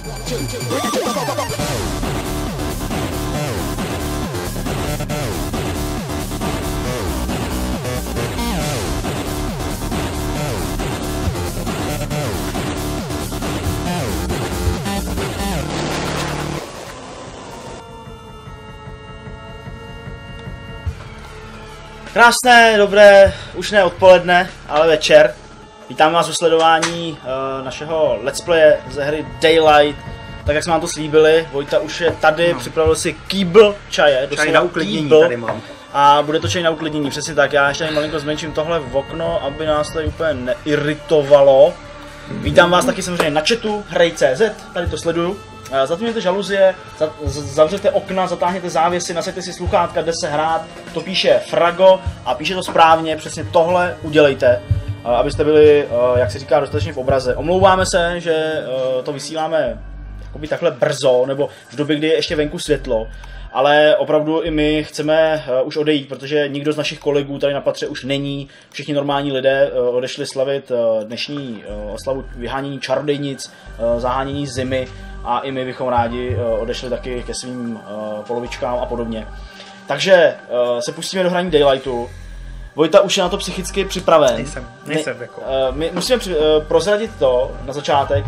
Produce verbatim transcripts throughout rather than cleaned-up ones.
Krásné, dobré, už ne odpoledne, ale večer. Vítám vás u sledování uh, našeho let's playe ze hry Daylight. Tak jak jsme vám to slíbili, Vojta už je tady, no. Připravil si kýbl čaje. Čaj na uklidnění kýbl, tady mám. A bude to čaj na uklidnění, přesně tak. Já ještě malinko zmenším tohle v okno, aby nás tady úplně neiritovalo. Vítám vás taky samozřejmě na chatu, hrej tečka cé zet, tady to sleduju. Zatmějte žaluzie, zavřete okna, zatáhněte závěsy, nasaďte si sluchátka, jde se hrát. To píše Frago a píše to správně, přesně tohle udělejte, abyste byli, jak se říká, dostatečně v obraze. Omlouváme se, že to vysíláme jakoby takhle brzo, nebo v době, kdy je ještě venku světlo. Ale opravdu i my chceme už odejít, protože nikdo z našich kolegů tady na patře už není. Všichni normální lidé odešli slavit dnešní oslavu vyhánění čarodějnic, zahánění zimy a i my bychom rádi odešli taky ke svým polovičkám a podobně. Takže se pustíme do hraní Daylightu. Vojta už je na to psychicky připraven. Nejsem, nejsem jako. My musíme prozradit to na začátek,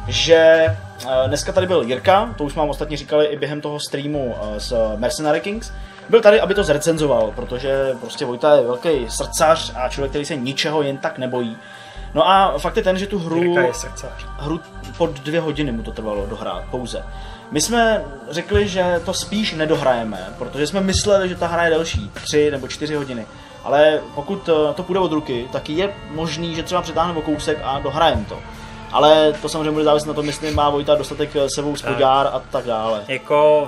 že dneska tady byl Jirka, to už mám ostatně říkali i během toho streamu z Mercenary Kings. Byl tady, aby to zrecenzoval, protože prostě Vojta je velký srdcař a člověk, který se ničeho jen tak nebojí. No a fakt je ten, že tu hru, hru pod dvě hodiny mu to trvalo dohrát pouze. My jsme řekli, že to spíš nedohrajeme, protože jsme mysleli, že ta hra je delší, tři nebo čtyři hodiny. Ale pokud to půjde od ruky, tak je možný, že třeba přetáhneme o kousek a dohrajeme to. Ale to samozřejmě bude záviset na tom, jestli má Vojta dostatek sebou spodár a tak dále. Jako...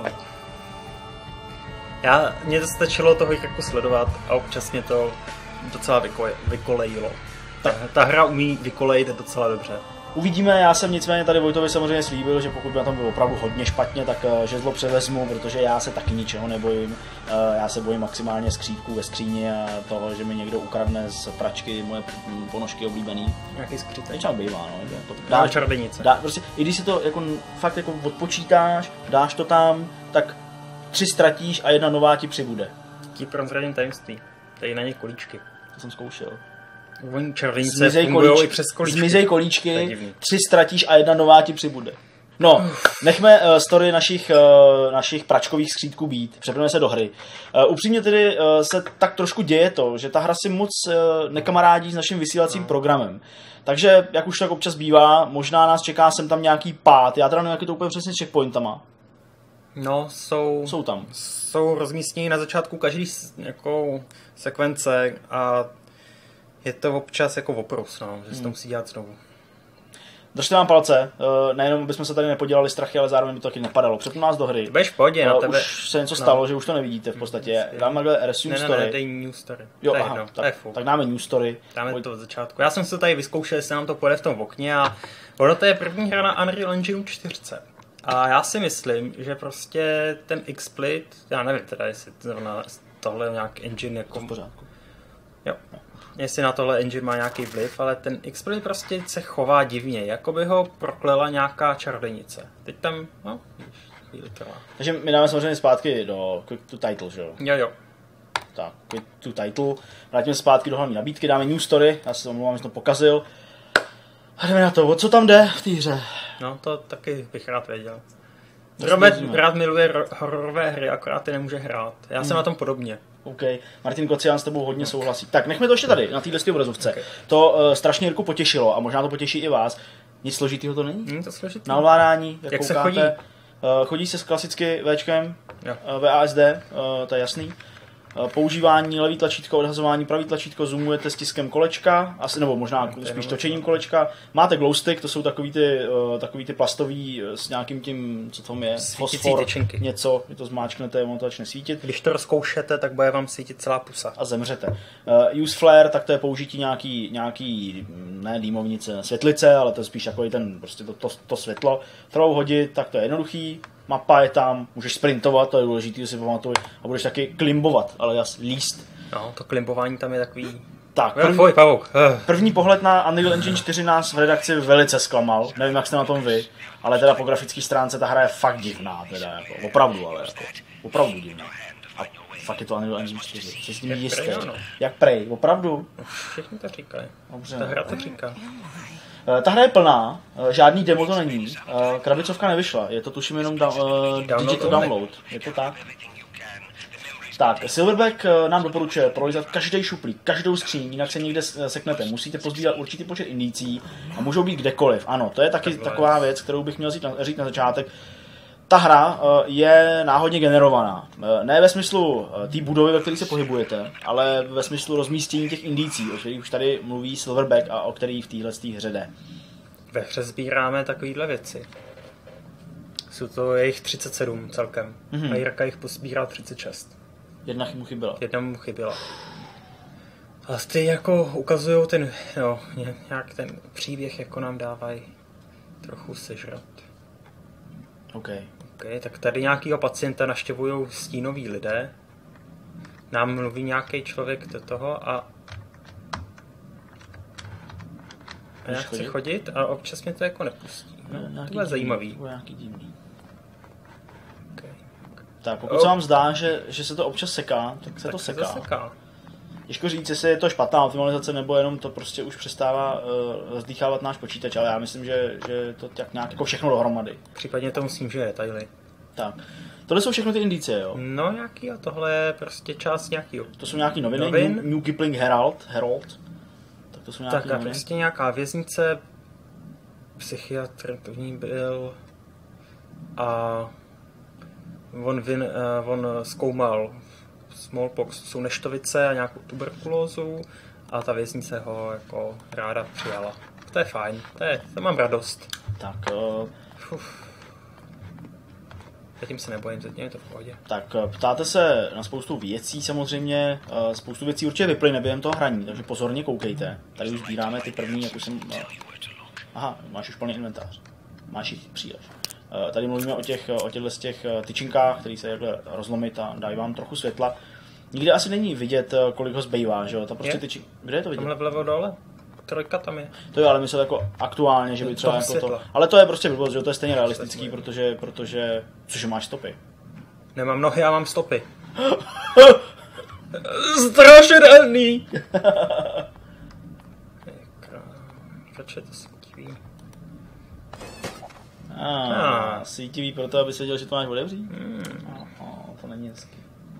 Já, mně to stačilo toho jako sledovat a občas mě to docela vykoje, vykolejilo. Ta, ta hra umí vykolejit docela dobře. Uvidíme, já jsem nicméně tady Vojtovi samozřejmě slíbil, že pokud by na tom bylo opravdu hodně špatně, tak žezlo převezmu, protože já se taky ničeho nebojím. Já se bojím maximálně skřítků ve skříni a toho, že mi někdo ukradne z pračky moje ponožky oblíbený. Nějaký skřítek? Většinou bývá, no. To dáš čarodějnice. Dá, prostě, i když si to jako, fakt jako odpočítáš, dáš to tam, tak tři ztratíš a jedna nová ti přibude. Ti prozradím tajemství. Tady na ně kolíčky. To jsem zkoušel. Oni čarodějnice fungujou i přes kolíčky. Zmizej kolíčky, tři ztratíš a jedna nová ti přibude. No, nechme uh, story našich, uh, našich pračkových skřítků být, přepneme se do hry. Uh, upřímně tedy uh, se tak trošku děje to, že ta hra si moc uh, nekamarádí s naším vysílacím no. programem. Takže, jak už tak občas bývá, možná nás čeká sem tam nějaký pád. Já teda nevím, jak je to úplně přesně s checkpointama. No, jsou... Jsou tam. Jsou rozmístění na začátku každý jako sekvence a je to občas jako oprus, no, že se to musí dělat znovu. Držte vám palce, nejenom abychom se tady nepodělali strachy, ale zároveň by to taky napadalo. Přepnu nás do hry. Budeš v pohodě, na tebe. Už se něco stalo, no. Že už to nevidíte v podstatě. Dáme takhle resume ne, ne, story. Ne, to je new story. Jo, to je aha, jedno, tak, tak dáme new story. Dáme Pojď. to od začátku. Já jsem se tady vyzkoušel, jestli nám to půjde v tom okně a ono to je první hra na Unreal Engine čtyři. A já si myslím, že prostě ten XSplit, já nevím teda, jestli tohle nějak engine jako... v pořádku. Jo. Jestli na tohle engine má nějaký vliv, ale ten XSplit prostě se chová divně, jako by ho proklela nějaká čarodějnice. Teď tam, no, chvíli trvá. Takže my dáme samozřejmě zpátky do Quick to Title, že jo? Jo, jo. Tak, Quick to Title. Vrátíme zpátky do hlavní nabídky, dáme new story, já se omlouvám, že to pokazil. A jdeme na to, o co tam jde v té hře? No, to taky bych rád věděl. Robert rád miluje hororové hry, akorát ty nemůže hrát. Já jsem hmm. na tom podobně. OK, Martin Kocián s tebou hodně souhlasí. Tak nechme to ještě tady, na této obrazovce. Okay. To uh, strašně Jirku potěšilo a možná to potěší i vás. Nic složitýho to není? Není to složitý. Na ovládání, jak, jak koukáte, se chodí? Uh, chodí se s klasicky Včkem, uh, V A S D, uh, to je jasný. Používání levý tlačítko, odhazování pravý tlačítko, zoomujete stiskem kolečka, asi, nebo možná spíš točením kolečka. Máte glowstick, to jsou takový ty, uh, takový ty plastový s nějakým tím, co tam je, fosfor, něco, vy to zmáčknete, ono to začne svítit. Když to rozkoušete, tak bude vám svítit celá pusa. A zemřete. Uh, use flare, tak to je použití nějaký, nějaký ne dýmovnice, světlice, ale to je spíš takový ten, prostě to, to, to světlo. Throw hodit, tak to je jednoduchý. Mapa je tam, můžeš sprintovat, to je důležitý, že si pamatuj, a budeš taky klimbovat, ale jas líst. No, to klimbování tam je takový Tak, první, Tvoj pavouk. První pohled na Unreal Engine čtyři nás v redakci velice zklamal. Nevím, jak jste na tom vy, ale teda po grafické stránce ta hra je fakt divná, teda jako, opravdu, ale jako, opravdu divná. A fakt je to Unreal Engine čtyři, co s tím jistý. Jak prej, opravdu? Všichni to říkají. Dobře. Ta hra to říká. Ta hra je plná, žádný demo to není, krabicovka nevyšla, je to tuším jenom da- uh, digital download, je to tak? Tak, Silverback nám doporučuje prolizat každý šuplík, každou skříň, jinak se někde seknete. Musíte pozbírat určitý počet indicí a můžou být kdekoliv. Ano, to je taky Takhle. taková věc, kterou bych měl říct na, říct na začátek. Ta hra je náhodně generovaná. Ne ve smyslu té budovy, ve které se pohybujete, ale ve smyslu rozmístění těch indicí, o kterých už tady mluví Silverback a o kterých v téhle hře jde. Ve hře sbíráme takovýhle věci. Jsou to jejich třicet sedm celkem. Mm-hmm. A Jirka jich pozbírá třicet šest. Jedna mu chyběla. Jedna mu chyběla. A ty jako ukazujou ten, no, nějak ten příběh, jako nám dávají trochu sežrat. OK. OK, tak tady nějakýho pacienta naštěvují stínoví lidé. Nám mluví nějaký člověk do toho a... A já chci chodit? chodit a občas mě to jako nepustí. No, to je zajímavý. To je nějaký divný. Okay. Tak pokud oh. se vám zdá, že, že se to občas seká, tak se tak to se seká. To seká. Těžko říct, jestli je to špatná optimalizace, nebo jenom to prostě už přestává uh, zdýchávat náš počítač, ale já myslím, že, že to tak nějak jako všechno dohromady. Případně to musím, že je detaily. Tak. Tohle jsou všechno ty indicie, jo? No nějaký a tohle je prostě část nějakýho. To jsou nějaký noviny, Novin. New, New Kipling Herald, Herald. Tak to jsou nějaký tak a noviny. prostě nějaká věznice, psychiatr to v ní byl a on, vin, uh, on zkoumal smallpox, jsou neštovice a nějakou tuberkulózu a ta věznice ho jako ráda přijala. To je fajn, to, je, to mám radost. Tak... Uh... Uf. Zatím se nebojím, zatím je to v pohodě. Tak ptáte se na spoustu věcí samozřejmě, spoustu věcí určitě vyplyne během toho hraní, takže pozorně koukejte. Tady už sbíráme ty první, jak už jsem... Aha, máš už plný inventář. Máš jich příliš. Tady mluvíme o těch, o těchto z těch tyčinkách, které se takhle rozlomit a dají vám trochu světla. Nikde asi není vidět, kolik ho zbývá, že jo? Ta prostě tyčinka... Kde je to vidět? Tamhle vlevo dole. Trojka tam je. To jo, ale myslím jako aktuálně, že by třeba jako to... Ale to je prostě blbost, že to je stejně realistický, protože, protože... Cože máš stopy? Nemám nohy, já mám stopy. Strašidelný! Proč je to sítivý? Ah, ah. Sítivý proto, aby se věděl, že to máš otevřít? Hmm. Oh, oh, to není hezky.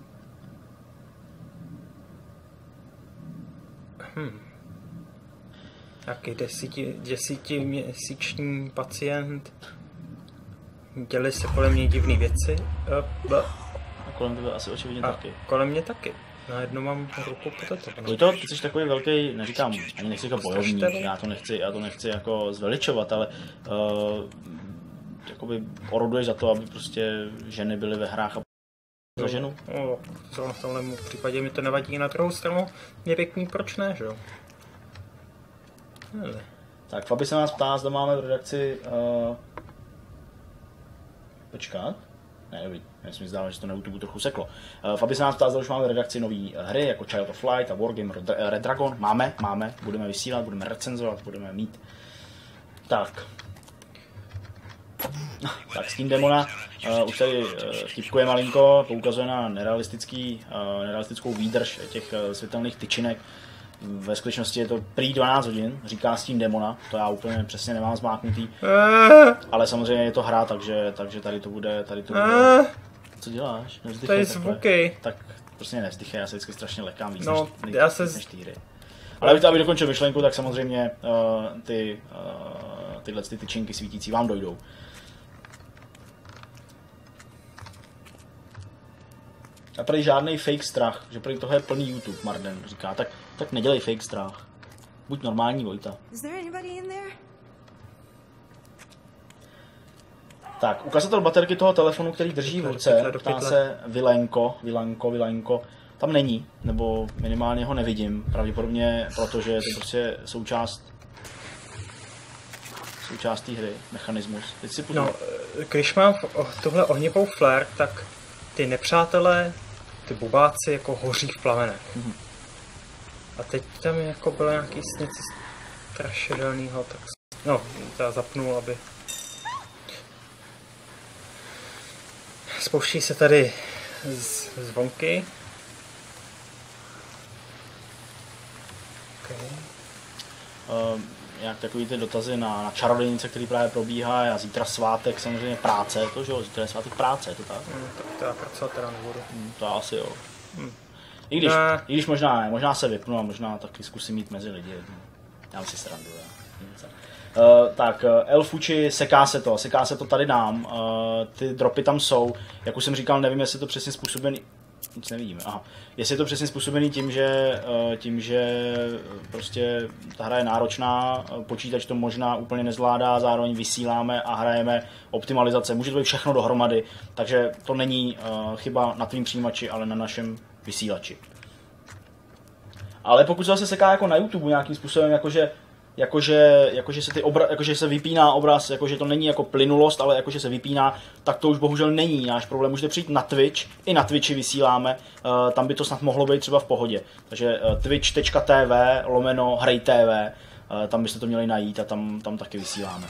Hmm. Taky desíti, desítiměsíční pacient. Děli se kolem něj divné věci. A kolem tebe asi očividně a taky. kolem mě taky. Najednou mám ruku po této. Ty to, ty jsi takový velký, neříkám, ani nechci jako bojovník, já to nechci, já to nechci jako zveličovat, ale uh, jakoby oroduješ za to, aby prostě ženy byly ve hrách a za ženu. No, zrovna v tomhle případě mi to nevadí, na druhou stranu je pěkný, proč ne, že jo? Hele. Tak Fabi se nás ptá, zda máme v redakci uh... počkat. Ne, dobrý, já si mi zdálo, že to na YouTube trochu seklo. Uh, Fabi se nás ptá, zda už máme v redakci nové hry, jako Child of Light a Wargame Red Dragon. Máme, máme, budeme vysílat, budeme recenzovat, budeme mít. Tak. Tak Steam Demona uh, už tady uh, vtipkuje malinko, poukazuje na nerealistický, uh, nerealistickou výdrž těch uh, světelných tyčinek. Ve skutečnosti je to prý dvanáct hodin, říká Steam Demona, to já úplně přesně nemám zmáknutý, ale samozřejmě je to hra, takže, takže tady to bude, tady to bude. Co děláš? To je zvuky. Tak prostě nevzdychej, já se vždycky strašně lekám víc, no, než, já se... než ty hry. Ale aby, aby dokončil myšlenku, tak samozřejmě uh, ty, uh, tyhle ty tyčinky svítící vám dojdou. A tady žádný fake strach, že tady tohle je plný YouTube, Marden říká, tak, tak nedělej fake strach. Buď normální, Vojta. Tak, ukazatel baterky toho telefonu, který drží v ruce, ptá se Vilenko, Vilenko, Vilenko, tam není, nebo minimálně ho nevidím, pravděpodobně, protože je to prostě součást součást té hry, mechanismus. Teď si no, když mám tohle ohnivou flare, tak ty nepřátelé, ty bubáci jako hoří v plamenech. Mm-hmm. A teď tam jako bylo nějaký něco strašidelného, tak no, já zapnul, aby... Spouští se tady z, zvonky. Okay. Uh, jak takový ty dotazy na, na čarodějnice, který právě probíhá, a zítra svátek, samozřejmě práce, to že jo, zítra je svátek práce, je to tak? Hmm, tak to já pracovat teda nebudu. Hmm, to asi jo. Hmm. I když, ne. I když možná ne, možná se vypnu a možná taky zkusím mít mezi lidi. Já si srandu, já. Uh, tak, uh, Elfuči, seká se to, seká se to tady nám, uh, ty dropy tam jsou, jak už jsem říkal, nevím, jestli je to přesně způsobený, nic nevidíme, aha, jestli je to přesně způsobený tím, že, uh, tím, že prostě ta hra je náročná, počítač to možná úplně nezvládá, zároveň vysíláme a hrajeme optimalizace, může to být všechno dohromady, takže to není uh, chyba na tvým přijímači, ale na našem vysílači. Ale pokud se zase seká jako na YouTube nějakým způsobem, jakože Jakože, jakože, se ty obra, jakože se vypíná obraz, jakože to není jako plynulost, ale jakože se vypíná, tak to už bohužel není náš problém. Můžete přijít na Twitch, i na Twitchi vysíláme, uh, tam by to snad mohlo být třeba v pohodě. Takže uh, twitch tečka tv lomeno hrej tv, uh, tam byste to měli najít a tam, tam taky vysíláme.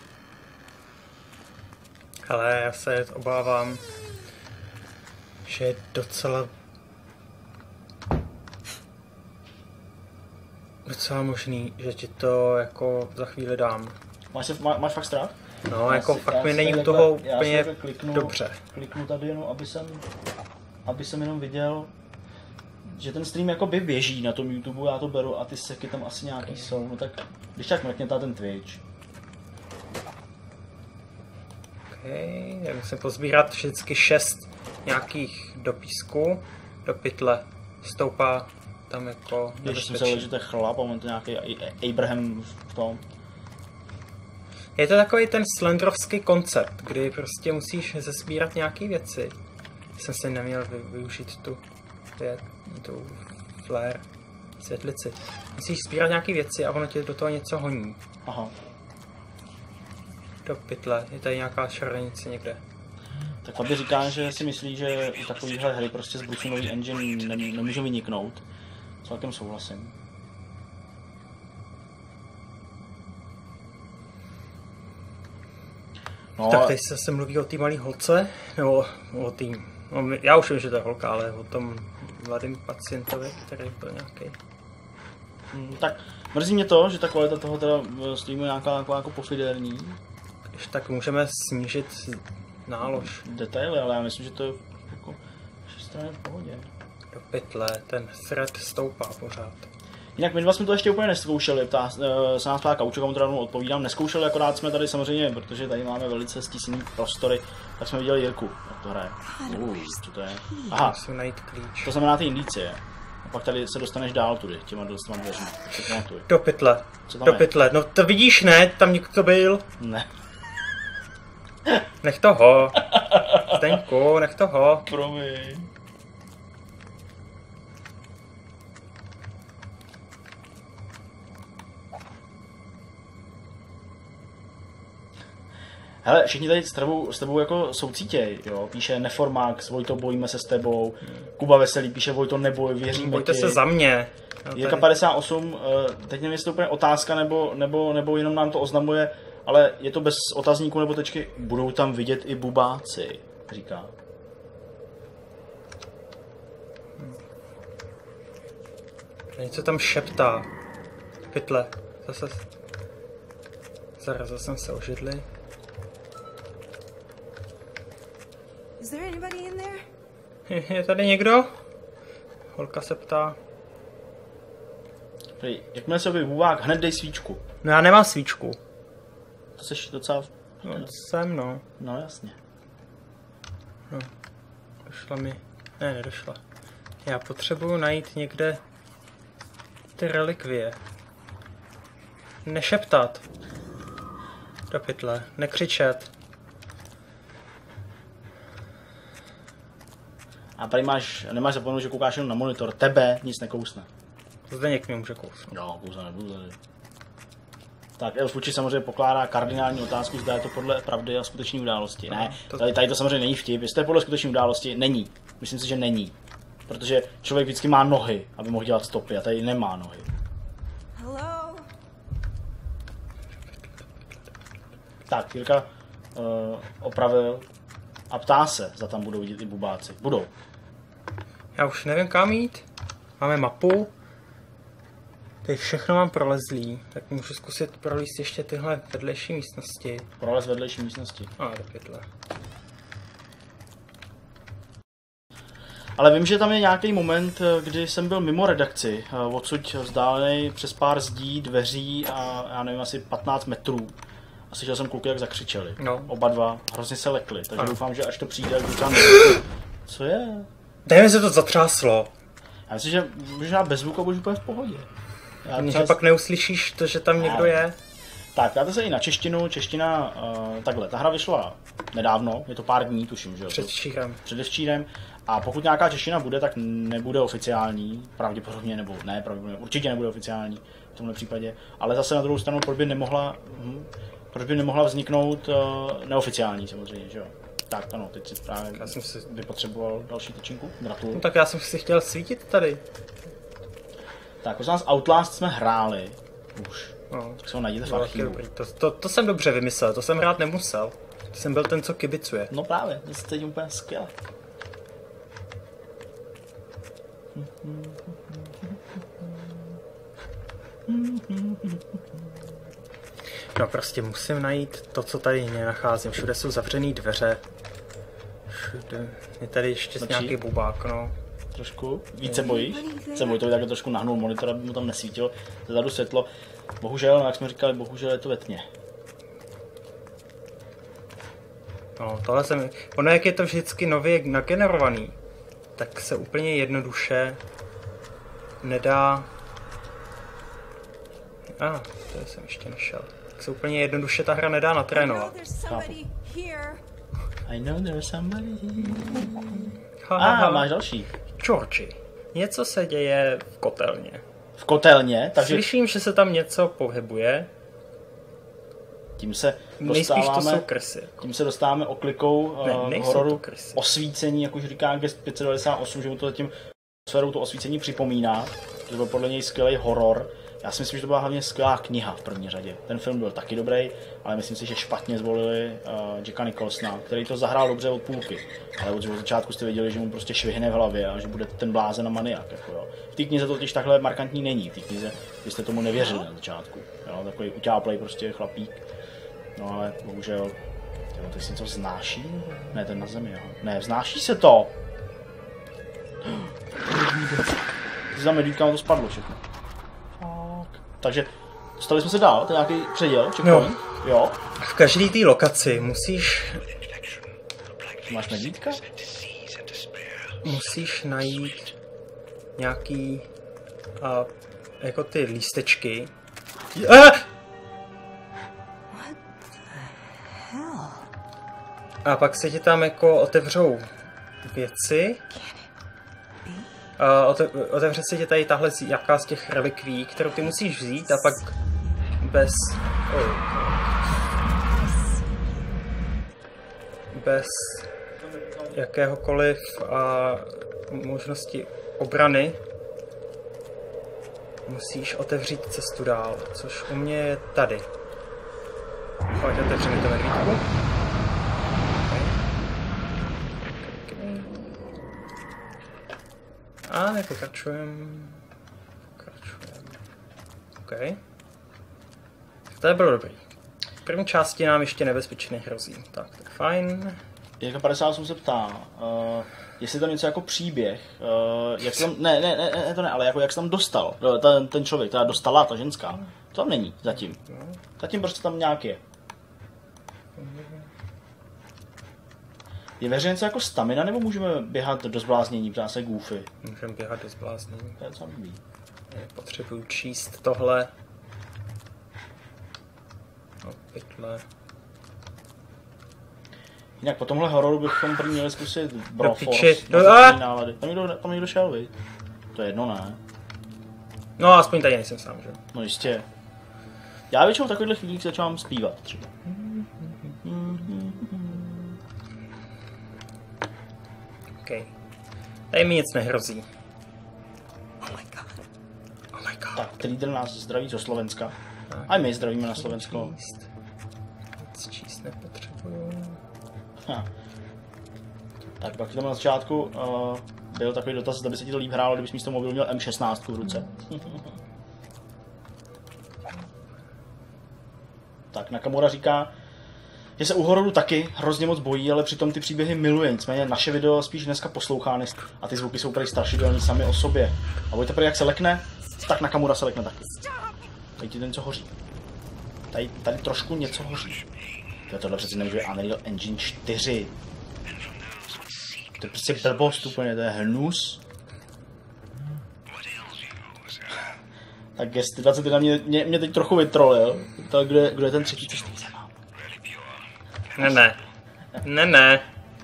Ale já se obávám, že je docela docela možný, že ti to jako za chvíli dám. Máš, se, má, máš fakt strach? No, já jako si, fakt mi si není u takhle, toho já úplně kliknu, dobře. Kliknu tady jenom, aby jsem, aby jsem jenom viděl, že ten stream jako by běží na tom YouTube, já to beru a ty seky tam asi nějaký okay. jsou, no tak když tak mrkněte ten Twitch. Okay, já musím pozbírat vždycky šest nějakých do písku, do pytle, stoupá tam jako Když jsem se že to je chlap a on to nějaký Abraham v tom. Je to takový ten slendrovský koncept, kdy prostě musíš zesbírat nějaké věci. Jsem si neměl využít tu, tu flare, světlici. Musíš sbírat nějaké věci a ono tě do toho něco honí. Aha. Do pytle, je tady nějaká šarenice někde. Tak Fabi říká, že si myslí, že u takovéhle hry prostě z Brusunový engine ne, nemůže vyniknout. Celkem souhlasím. No, tak teď se, se mluví o té malé holce, nebo o tým. No, já už vím, že to je holka, ale o tom mladým pacientovi, který byl nějaký. Hmm, tak mrzí mě to, že ta kvalita toho teda streamu je nějaká jako, jako pofiderní. Když tak můžeme snížit nálož. Detaily, ale já myslím, že to je jako všestranně v pohodě. Do pytle, ten thread stoupá pořád. Jinak my dva jsme to ještě úplně neskoušeli, ptá, se nás ptá Kaučo, komu to rovnou odpovídám, neskoušeli, akorát jsme tady samozřejmě, protože tady máme velice stísněný prostory, tak jsme viděli Jirku, jak to hraje. Uh, co to je? Aha, musím najít klíč. To znamená ty indicie. A pak tady se dostaneš dál tudy, těma dostama dveřmi. Do pytle, co tam do je? pytle, no to vidíš, ne, tam někdo byl. Ne. Nech toho, Zdeňku, nech toho. Promiň. Hele, všichni tady s tebou, s tebou jako soucítěj, jo, píše Neformax, Vojto, bojíme se s tebou, Kuba Veselý píše Vojto, neboj, věříme Bojte ti. se za mě. Jirka padesát osm, teď nevím, jestli to úplně otázka, nebo, nebo, nebo jenom nám to oznamuje, ale je to bez otazníku nebo tečky, budou tam vidět i bubáci, říká. Něco tam šeptá. Pytle, zase... Zarazil jsem se o židli. Is there anybody in there? Je, je tady někdo? Holka se ptá. Prý, jakmile se objeví bubák, hned dej svíčku. No já nemám svíčku. To jsi docela... No, jsem, no. No jasně. No. Došla mi... Ne, nedošla. Já potřebuju najít někde ty relikvie. Nešeptat. Do pytle. Nekřičet. A tady máš, nemáš zapomenout, že koukáš jenom na monitor, tebe nic nekousne. Zdeněk mě může kousnout. No, kousne nebudu tady. Tak Elfuči samozřejmě pokládá kardinální otázku, zda je to podle pravdy a skutečné události. Ne, tady, tady to samozřejmě není vtip, jestli to je podle skutečné události, není. Myslím si, že není. Protože člověk vždycky má nohy, aby mohl dělat stopy a tady nemá nohy. Hello? Tak, Jirka uh, opravil a ptá se, zda tam budou vidět i bubáci. Budou. Já už nevím kam jít. Máme mapu. Teď všechno mám prolezlý, tak můžu zkusit prolíst ještě tyhle vedlejší místnosti. Prolez vedlejší místnosti. A do pytle. Ale vím, že tam je nějaký moment, kdy jsem byl mimo redakci, odsud vzdálený přes pár zdí, dveří a já nevím, asi patnáct metrů. A slyšel jsem kluky, jak zakřičeli. No. Oba dva hrozně se lekli, takže ano. Doufám, že až to přijde, tak říkám, co je? Dejme se to zatřáslo. Já myslím, že možná bez zvuku budeš úplně v pohodě. Já Že třeba... pak neuslyšíš to, že tam někdo je. Tak, dáte se i na češtinu, čeština, uh, takhle, ta hra vyšla nedávno, je to pár dní, tuším, že jo? Předevčírem. Předevčírem. A pokud nějaká čeština bude, tak nebude oficiální, pravděpodobně, nebo ne, pravděpodobně, určitě nebude oficiální v tomhle případě. Ale zase na druhou stranu, proč by nemohla, hm, proč by nemohla vzniknout uh, neoficiální samozřejmě, že jo? Tak ano, teď si právě Já jsem si... vypotřeboval další tyčinku, gratuluju. No tak já jsem si chtěl svítit tady. Tak, prosím nás, Outlast jsme hráli už, No. tak se ho najděte v No, archivu. dobrý. To, to, to jsem dobře vymyslel, to jsem hrát nemusel. To jsem byl ten, co kibicuje. No právě, to se cítím úplně skvěle. No prostě musím najít to, co tady nenacházím. Všude jsou zavřený dveře. Všude. Je tady ještě Mlčí? nějaký bubák, no. Trošku. Víc se bojíš? Se bojí, to by takhle trošku nahnul monitor, aby mu tam nesvítilo zezadu světlo. Bohužel, jak jsme říkali, bohužel je to ve tmě. No, tohle jsem... Ono, jak je to vždycky nově nagenerovaný, tak se úplně jednoduše nedá... A, ah, to jsem ještě našel. Tak se úplně jednoduše ta hra nedá I know natrénovat. there's somebody here. I know there's somebody. Ha, A, ha, ha. ah, máš další. Georgie, něco se děje v kotelně. V kotelně, takže Slyším, že se tam něco pohybuje. tím se Nejspíš to jsou dostáváme, krysy. tím se dostáváme oklikou Ne, uh, nejsou hororu to krysy. osvícení, jak už říká Gest pět set devadesát osm, že mu to tím sférou to osvícení připomíná. To byl podle něj skvělý horor. Já si myslím, že to byla hlavně skvělá kniha v první řadě. Ten film byl taky dobrý, ale myslím si, že špatně zvolili uh, Jacka Nicholsona, který to zahrál dobře od půlky. Ale od začátku jste viděli, že mu prostě švihne v hlavě a že bude ten blázen a maniak. Jako jo. V té knize to totiž takhle markantní není. V té knize byste tomu nevěřili na začátku. Jo. Takový utáplej prostě chlapík. No ale bohužel, tyjo, ty si něco vznáší? Ne, ten na zemi, jo. Ne, vznáší se to! Ty za medvídkama to spadlo všechno. Tak. Takže dostali jsme se dál, to je nějaký předěl, checkpoint. Jo. V každé té lokaci musíš, Máš medvídka? musíš najít nějaký a, jako ty lístečky. Ah! A pak se ti tam jako otevřou věci. A ote, otevře se ti tady tahle z- jaká z těch relikví, kterou ty musíš vzít a pak bez... Oh, bez jakéhokoliv a, možnosti obrany musíš otevřít cestu dál, což u mě je tady. Pojď, otevři mi to medvídku. A nepokračujeme. Pokračujeme. OK. To je bylo dobrý. V první části nám ještě nebezpečí nehrozí. Tak, tak fajn. Jirka padesát osm se ptá, uh, jestli to něco jako příběh, uh, jak tam, ne, ne, ne, ne, to ne, ale jako jak se tam dostal, uh, ten, ten člověk, teda dostala ta ženská, to tam není zatím. Zatím prostě tam nějak je. Je ve hře něco jako stamina, nebo můžeme běhat do zbláznění, ptá se Goofy? Můžeme běhat do zbláznění. To je docela blbý. Potřebuju číst tohle. No, pytle. Jinak po tomhle hororu bychom první měli zkusit Broforce. piči. na No, zlepšení a! nálady. Tam někdo, tam někdo šel, viď? To je jedno, ne? No, aspoň tady nejsem sám, že? No jistě. Já většinou v takovýchhle chvílích začínám zpívat třeba. OK. Tady mi nic nehrozí. Oh my god. Oh my god. Tak, Trider nás zdraví zo Slovenska. A my zdravíme na Slovensko. Číst. Nic číst nepotřebuju. Ha. Tak pak tam na začátku uh, byl takový dotaz, zda by se ti to líp hrálo, kdybys místo mobilu měl M šestnáct v ruce. Tak Nakamura říká, že se u hororu taky hrozně moc bojí, ale přitom ty příběhy miluje. Nicméně naše video spíš dneska poslouchá a ty zvuky jsou prý strašidelný sami o sobě. A budete prý jak se lekne, tak Nakamura se lekne taky. Tady ti to něco hoří. Tady, tady trošku něco hoří. To tohle přeci nemůže Unreal Engine čtyři. To je prostě blbost úplně, to je hnus. Tak jestli dvacet jedna mě, mě, mě teď trochu vytrolil. Tak kdo je, kdo je ten třetí, co stojí za námi? Ne, ne. Ne, ne.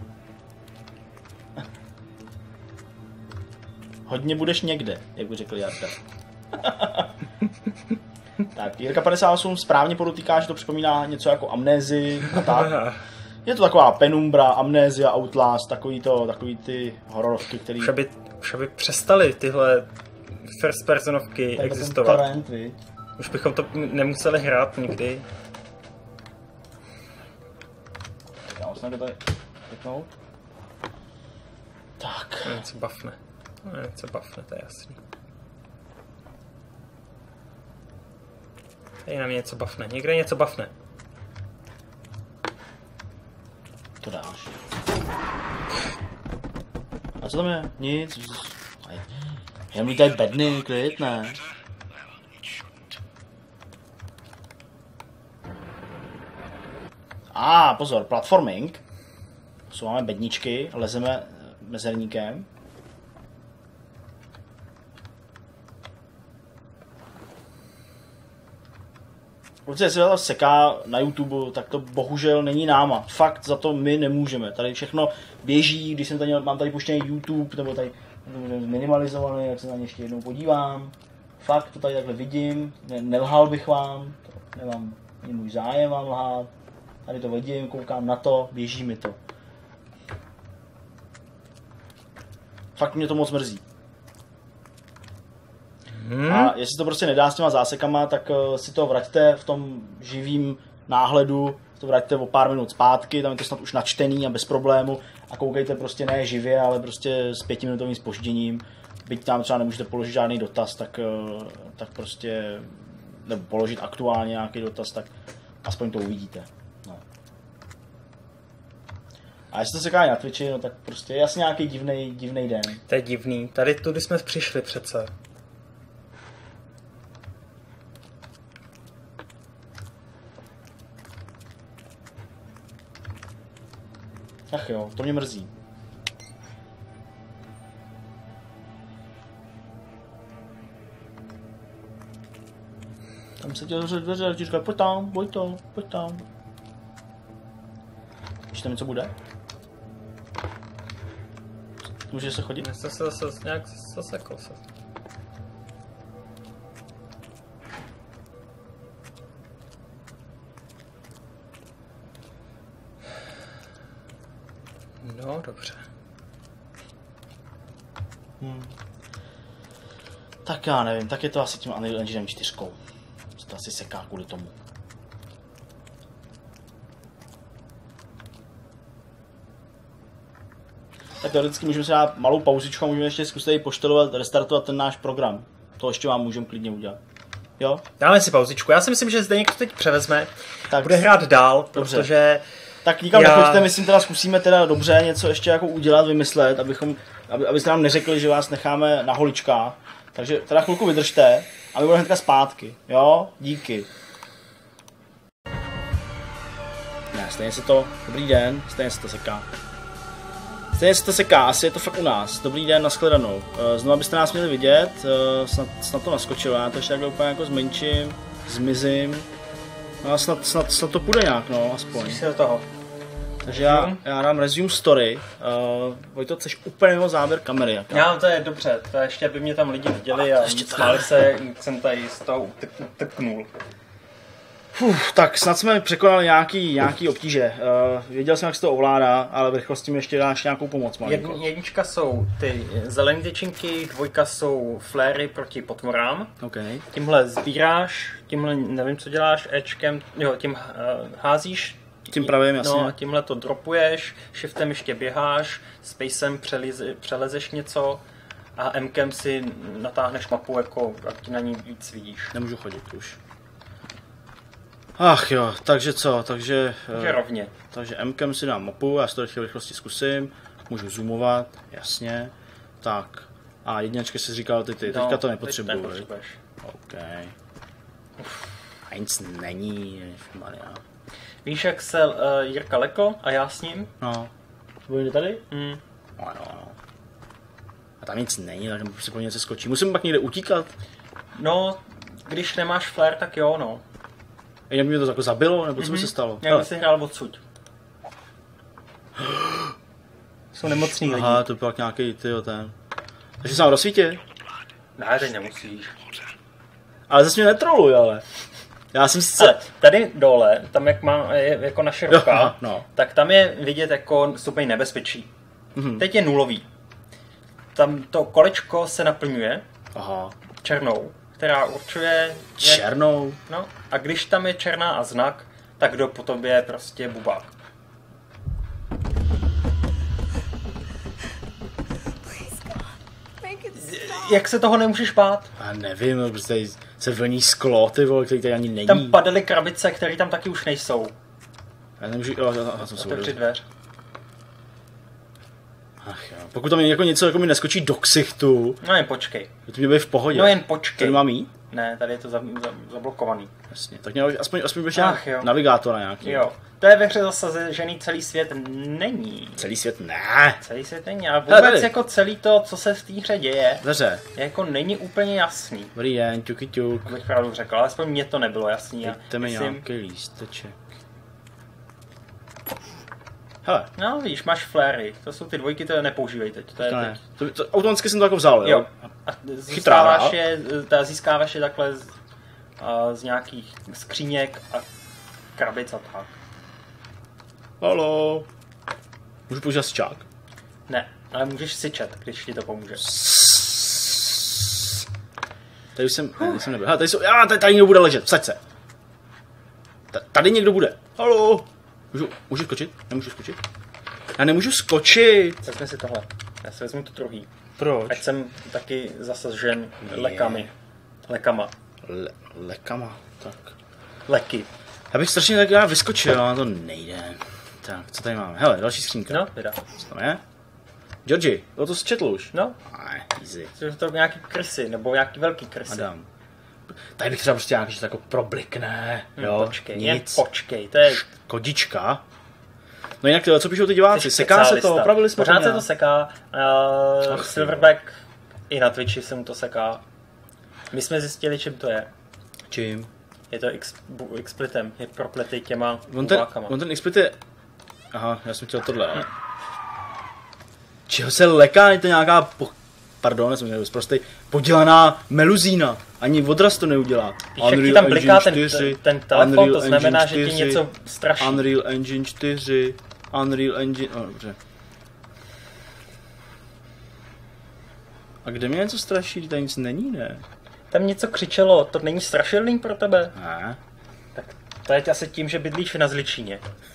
Hodně budeš někde, jak by řekl Jarda. Tak, Jirka padesát osm správně podotýká, že to připomíná něco jako Amnézii a tak. Je to taková Penumbra, Amnézia, Outlast, takový, to, takový ty hororovky, který... Už aby, už aby přestaly tyhle first personovky existovat. Trend, už bychom to nemuseli hrát nikdy. Já musím tady pěknout. Tak. Něco bafne. No, něco bafne, to je jasný. Tady na mě něco bafne. Někde něco bafne. To dáš. A co tam je? Nic. Já mi tady bedny, klid, ne? A ah, pozor, platforming. Posouváme bedničky, lezeme mezerníkem. Protože se to seká na YouTube, tak to bohužel není náma. Fakt za to my nemůžeme. Tady všechno běží, když jsem tady, mám tady puštěný YouTube, nebo tady minimalizovaný, jak se na ně ještě jednou podívám. Fakt to tady takhle vidím, ne, nelhal bych vám, to nemám ani můj zájem vám lhát. Tady to vidím, koukám na to, běží mi to. Fakt mě to moc mrzí. Hmm. A jestli to prostě nedá s těma zásekama, tak uh, si to vraťte v tom živým náhledu, to vraťte o pár minut zpátky, tam je to snad už načtený a bez problému a koukejte prostě ne živě, ale prostě s pětiminutovým zpožděním. Byť tam třeba nemůžete položit žádný dotaz, tak, uh, tak prostě, nebo položit aktuálně nějaký dotaz, tak aspoň to uvidíte. No. A jestli to se káže na Twitchi, no tak prostě je jasně nějaký divnej, divnej den. To je divný, tady tudy jsme přišli přece. Ach jo, to mě mrzí. Tam se ti otevřely dveře a ti říkali, pojď tam, pojď to, pojď tam. Víš tam něco bude? Může se chodit? Já jsem se zase nějak zasekl se. No, dobře. Hmm. Tak já nevím, tak je to asi tím Unreal Engine čtyři. Se to asi seká kvůli tomu. Tak teoreticky můžeme si dát malou pauzičku a můžeme ještě zkusit poštelovat, restartovat ten náš program. To ještě vám můžeme klidně udělat. Jo? Dáme si pauzičku. Já si myslím, že Zdeněk to teď převezme. Tak. Bude hrát dál, Dobře. Protože... Tak nikam já... nechoďte, myslím teda zkusíme teda dobře něco ještě jako udělat, vymyslet, abychom, aby, abyste nám neřekli, že vás necháme na holičkách. Takže teda chvilku vydržte a my budeme hnedka zpátky, jo? Díky. Ne, stejně se to, dobrý den, stejně se to seká. Stejně se to seká, asi je to fakt u nás. Dobrý den, nashledanou. Znovu byste nás měli vidět, snad, snad to naskočilo, já to ještě takhle úplně jako zmenším, zmizím. No a snad, snad, snad to půjde nějak, no, aspoň. se do toho. Takže já, já dám resume story. Uh, Vojto, chceš úplně mimo záběr kamery. Jaká? Já, to je dobře, to ještě by mě tam lidi viděli a, a smáli se, jsem tady z toho utrknul. Uf, tak snad jsme překonali nějaký, nějaký obtíže. Uh, věděl jsem, jak se to ovládá, ale v rychlosti mi ještě dáš nějakou pomoc. Malinko. Jedn, jednička jsou ty zelené tyčinky, dvojka jsou fléry proti potvorám. Okay. Tímhle sbíráš, tímhle nevím, co děláš, Ečkem, jo, tím uh, házíš. Tím pravým, jasně. No a tímhle to dropuješ, shiftem ještě běháš, spacem přelize, přelezeš něco a Mkem si natáhneš mapu, jako ať ti na ní víc vidíš. Nemůžu chodit už. Ach jo, takže co, takže... Takže rovně. Takže Mkem si dám mapu, já si to v rychlosti zkusím. Můžu zoomovat, jasně. Tak. A jedničky si říkal ty ty, no, teďka to nepotřebuji. nepotřebuješ. OK. A nic není, ježišmarja. Víš, jak se uh, Jirka lekl a já s ním? No. Bude tady? Mm. No, no, no. A tam nic není, tak si po něco skočí. Musím pak někde utíkat? No, když nemáš flare, tak jo, no. Jenom mě to jako zabilo, nebo co mm-hmm. by se stalo? Jak by si hrál odsud. Jsou nemocný lidi. Aha, to byl nějaký tyjo ten. Takže jsem do sítě? Ne, teď nemusíš. Ale zase mě netroluj, ale. Já jsem si... Ale tady dole, tam jak má, je jako naše ruka, aha, no. tak tam je vidět jako stupeň nebezpečí. Mm-hmm. Teď je nulový. Tam to kolečko se naplňuje Aha. černou, která určuje... Jak, Černou? no, a když tam je černá a znak, tak kdo po tobě je prostě bubák. Jak se toho nemůžeš bát? Já nevím, no, prostě tady se vlní sklo, ty vole, který tady ani není. Tam padaly krabice, které tam taky už nejsou. Já nemůžu... Jo, já, já jsem se Otevři dveř. Ach jo. Pokud tam jako něco jako mi neskočí do ksichtu, No jen počkej. to mě bude v pohodě. No jen počkej. To mám jít? Ne, tady je to za, za, zablokovaný. Jasně, tak měl aspoň, aspoň bych Ach, jo. navigátora nějaký. Jo. To je ve hře zasažený celý svět není. Celý svět ne. Celý svět není, ale Hele, vůbec tady. jako celý to, co se v té hře děje, Dveře. jako není úplně jasný. Dobrý den, ťuky ťuk. Abych pravdu řekl, alespoň mně to nebylo jasný. a Dejte mi myslím- nějaký lísteček. Hele, No víš, máš fléry, to jsou ty dvojky, to nepoužívej teď. To je to ne. teď. To, to, automaticky jsem to jako vzal, jo? Jo. A Chytrá získáváš hra. je, ta získáváš je takhle z, a, z nějakých skříněk a krabic a tak. Halo. Můžu použít sčák? Ne, ale můžeš syčet, když ti to pomůže. Tady už jsem, ne, tady jsem nebyl. Hele, tady, jsou, já, tady, tady někdo bude ležet, vsaď se. Ta- Tady někdo bude. Halo. Můžu, můžu skočit? Nemůžu skočit? Já nemůžu skočit. Vezmi si tohle. Já si vezmu to druhý. Proč? Ať jsem taky zasažen lekami. Lekama. Le, lekama, tak. Leky. Já bych strašně tak já vyskočil, ale to nejde. Tak, co tady máme? Hele, další skřínka. No, vydá. Co tam je? Georgi, to to jsi četl už? No, Ne, easy. jsou to nějaký krysy, nebo nějaký velký krysy. Adam. Tady bych třeba prostě nějaký, že to jako problikne, Hm, jo, počkej, nic. jen počkej, to je... Kodička. No jinak, co píšou ty diváci? jsi Seká se to, specialista. opravili jsme Pořád se nějak? to seká. Uh, Ach, Silverback i na Twitchi se mu to seká. My jsme zjistili, čím to je. Čím? Je to X, bu- Xplitem, je propletý těma On ten, bulákama. on ten explit je... Aha, já jsem chtěl tohle, ale... Čeho se leká, je to nějaká... Po... Pardon, já jsem měl zprostej. Podělaná meluzína. Ani odraz to neudělá. Víš, jak ti tam bliká ten, ten, ten telefon, Unreal to znamená, Engine že ti čtyři, něco straší. Unreal Engine čtyři, Unreal Engine... Oh, dobře. A kde mě něco straší? Tady nic není, ne? Tam něco křičelo, to není strašilný pro tebe? Ne. Tak to je asi tím, že bydlíš na Zličíně.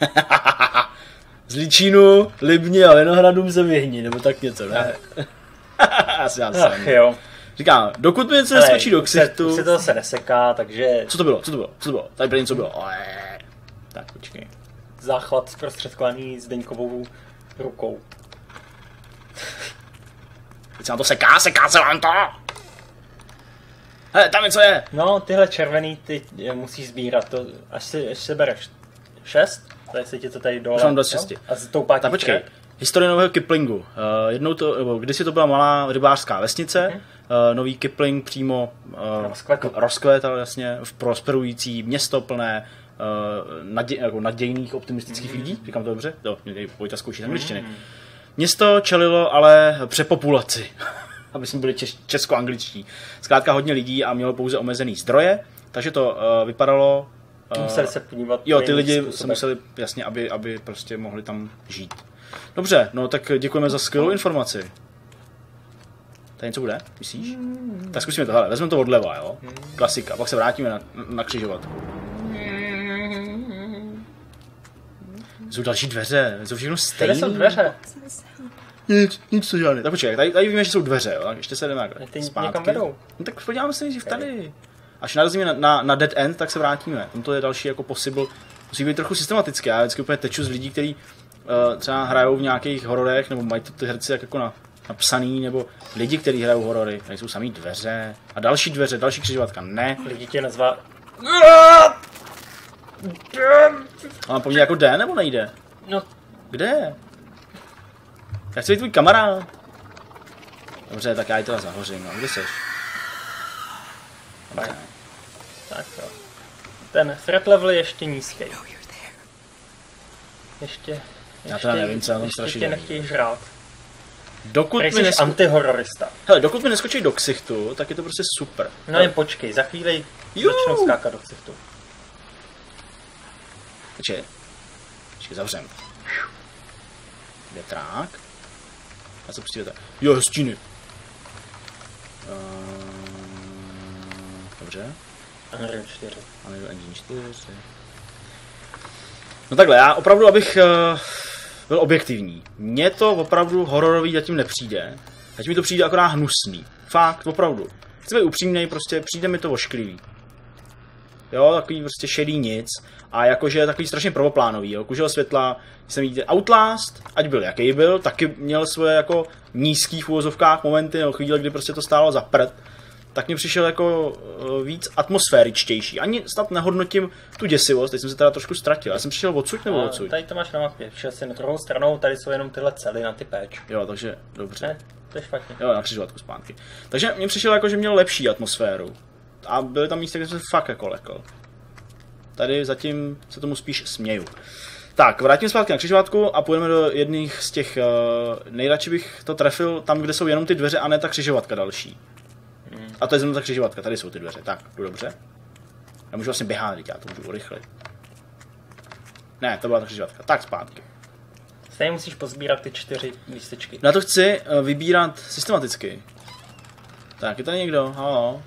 Z Líčínu, Libně a Vinohradům se vyhni, nebo tak něco, ne? Asi já Ach jsem. jo. Říkám, dokud mi něco Hele, neskočí do už se, ksichtu... už se to zase neseká, takže Co to bylo? Co to bylo? Co to bylo? Tady prý něco bylo. Oé. Tak, počkej. záchvat zprostředkovaný Zdeňkovou rukou. Teď se nám to seká, seká se vám to! Hele, tam něco je! No, tyhle červený ty je, musíš sbírat, to, až si, až si bereš šest, tady se ti to tady dole. Už mám dost jo? šesti. A stoupá ti Tak počkej, krk. historie nového Kiplingu. Uh, jednou to, nebo kdysi to byla malá rybářská vesnice, Mhm. uh, nový Kipling přímo uh, Rozkvetl. rozkvetal jasně v prosperující město plné uh, nadě, jako nadějných optimistických Mhm. lidí. Říkám to dobře? Jo, mě Vojta zkouší z angličtiny. Město čelilo ale přepopulaci, aby jsme byli čes- česko-angličtí. Zkrátka hodně lidí a mělo pouze omezený zdroje, takže to uh, vypadalo Museli se podívat. Jo, ty lidi se museli, jasně, aby, aby prostě mohli tam žít. Dobře, no tak děkujeme za skvělou informaci. Tady něco bude, myslíš? Mm. Tak zkusíme to, hele, vezmeme to odleva, jo? Klasika, pak se vrátíme na, na křižovatku. Jsou další dveře, jsou všechno stejné. Tady jsou dveře. Nic, nic to žádný. Tak počkej, tady, tady víme, že jsou dveře, jo? Tak ještě se jdeme ty zpátky. Někam vedou. No tak podíváme se nejdřív tady. Až narazíme na, na, na dead end, tak se vrátíme. Tam to je další jako possible. Musí být trochu systematické. Já vždycky úplně teču z lidí, kteří uh, třeba hrajou v nějakých hororech, nebo mají to ty herci jak jako na, napsaný, nebo lidi, kteří hrajou horory. Tady jsou samý dveře. A další dveře, další křižovatka. Ne. Lidi tě nazvá... Ale po mně jako jde, nebo nejde? No. Kde je? Já chci být tvůj kamarád. Dobře, tak já ji teda zahořím. No. Kde seš? Tak. Tak jo. Ten threat level je ještě nízký. Ještě... Já teda nevím, co já tam ještě strašně tě nechtějí žrát. Dokud Prej mi, jsi nesko... antihororista. Hele, dokud mi neskočí do ksichtu, tak je to prostě super. No jen počkej, za chvíli Jo. začnou skákat do ksichtu. Počkej. Počkej, zavřem. Větrák. A co prostě větrák? Jo, stíny. Uh... Dobře. Unreal čtyři. Unreal Engine čtyři. No takhle, já opravdu, abych uh, byl objektivní. Mně to opravdu hororový zatím nepřijde. Zatím mi to přijde akorát hnusný. Fakt, opravdu. Chci být upřímnej, prostě přijde mi to ošklivý. Jo, takový prostě šedý nic. A jakože takový strašně prvoplánový, jo. Kužel světla, jsem viděl Outlast, ať byl jaký byl, taky měl svoje jako nízký v uvozovkách momenty, nebo chvíle, kdy prostě to stálo za prd. Tak mi přišel jako uh, víc atmosféričtější. Ani snad nehodnotím tu děsivost, teď jsem se teda trošku ztratil. Já jsem přišel odsud nebo odsud? Tady to máš na mapě, šel si na druhou stranou, tady jsou jenom tyhle cely na ty péč. Jo, takže dobře. Ne, to je špatně. Jo, na křižovatku zpátky. Takže mně přišel jako, že měl lepší atmosféru. A byly tam místa, kde jsem se fakt jako lekl. Tady zatím se tomu spíš směju. Tak, vrátím zpátky na křižovatku a půjdeme do jedných z těch... Uh, nejradši bych to trefil tam, kde jsou jenom ty dveře a ne ta křižovatka další. Hmm. A to je zrovna ta křižovatka, tady jsou ty dveře. Tak, jdu dobře. Já můžu vlastně běhat, já to můžu urychlit. Ne, to byla ta křižovatka. Tak, zpátky. Stejně musíš pozbírat ty čtyři lístečky. Na to chci uh, vybírat systematicky. Tak, je tady někdo? Halo?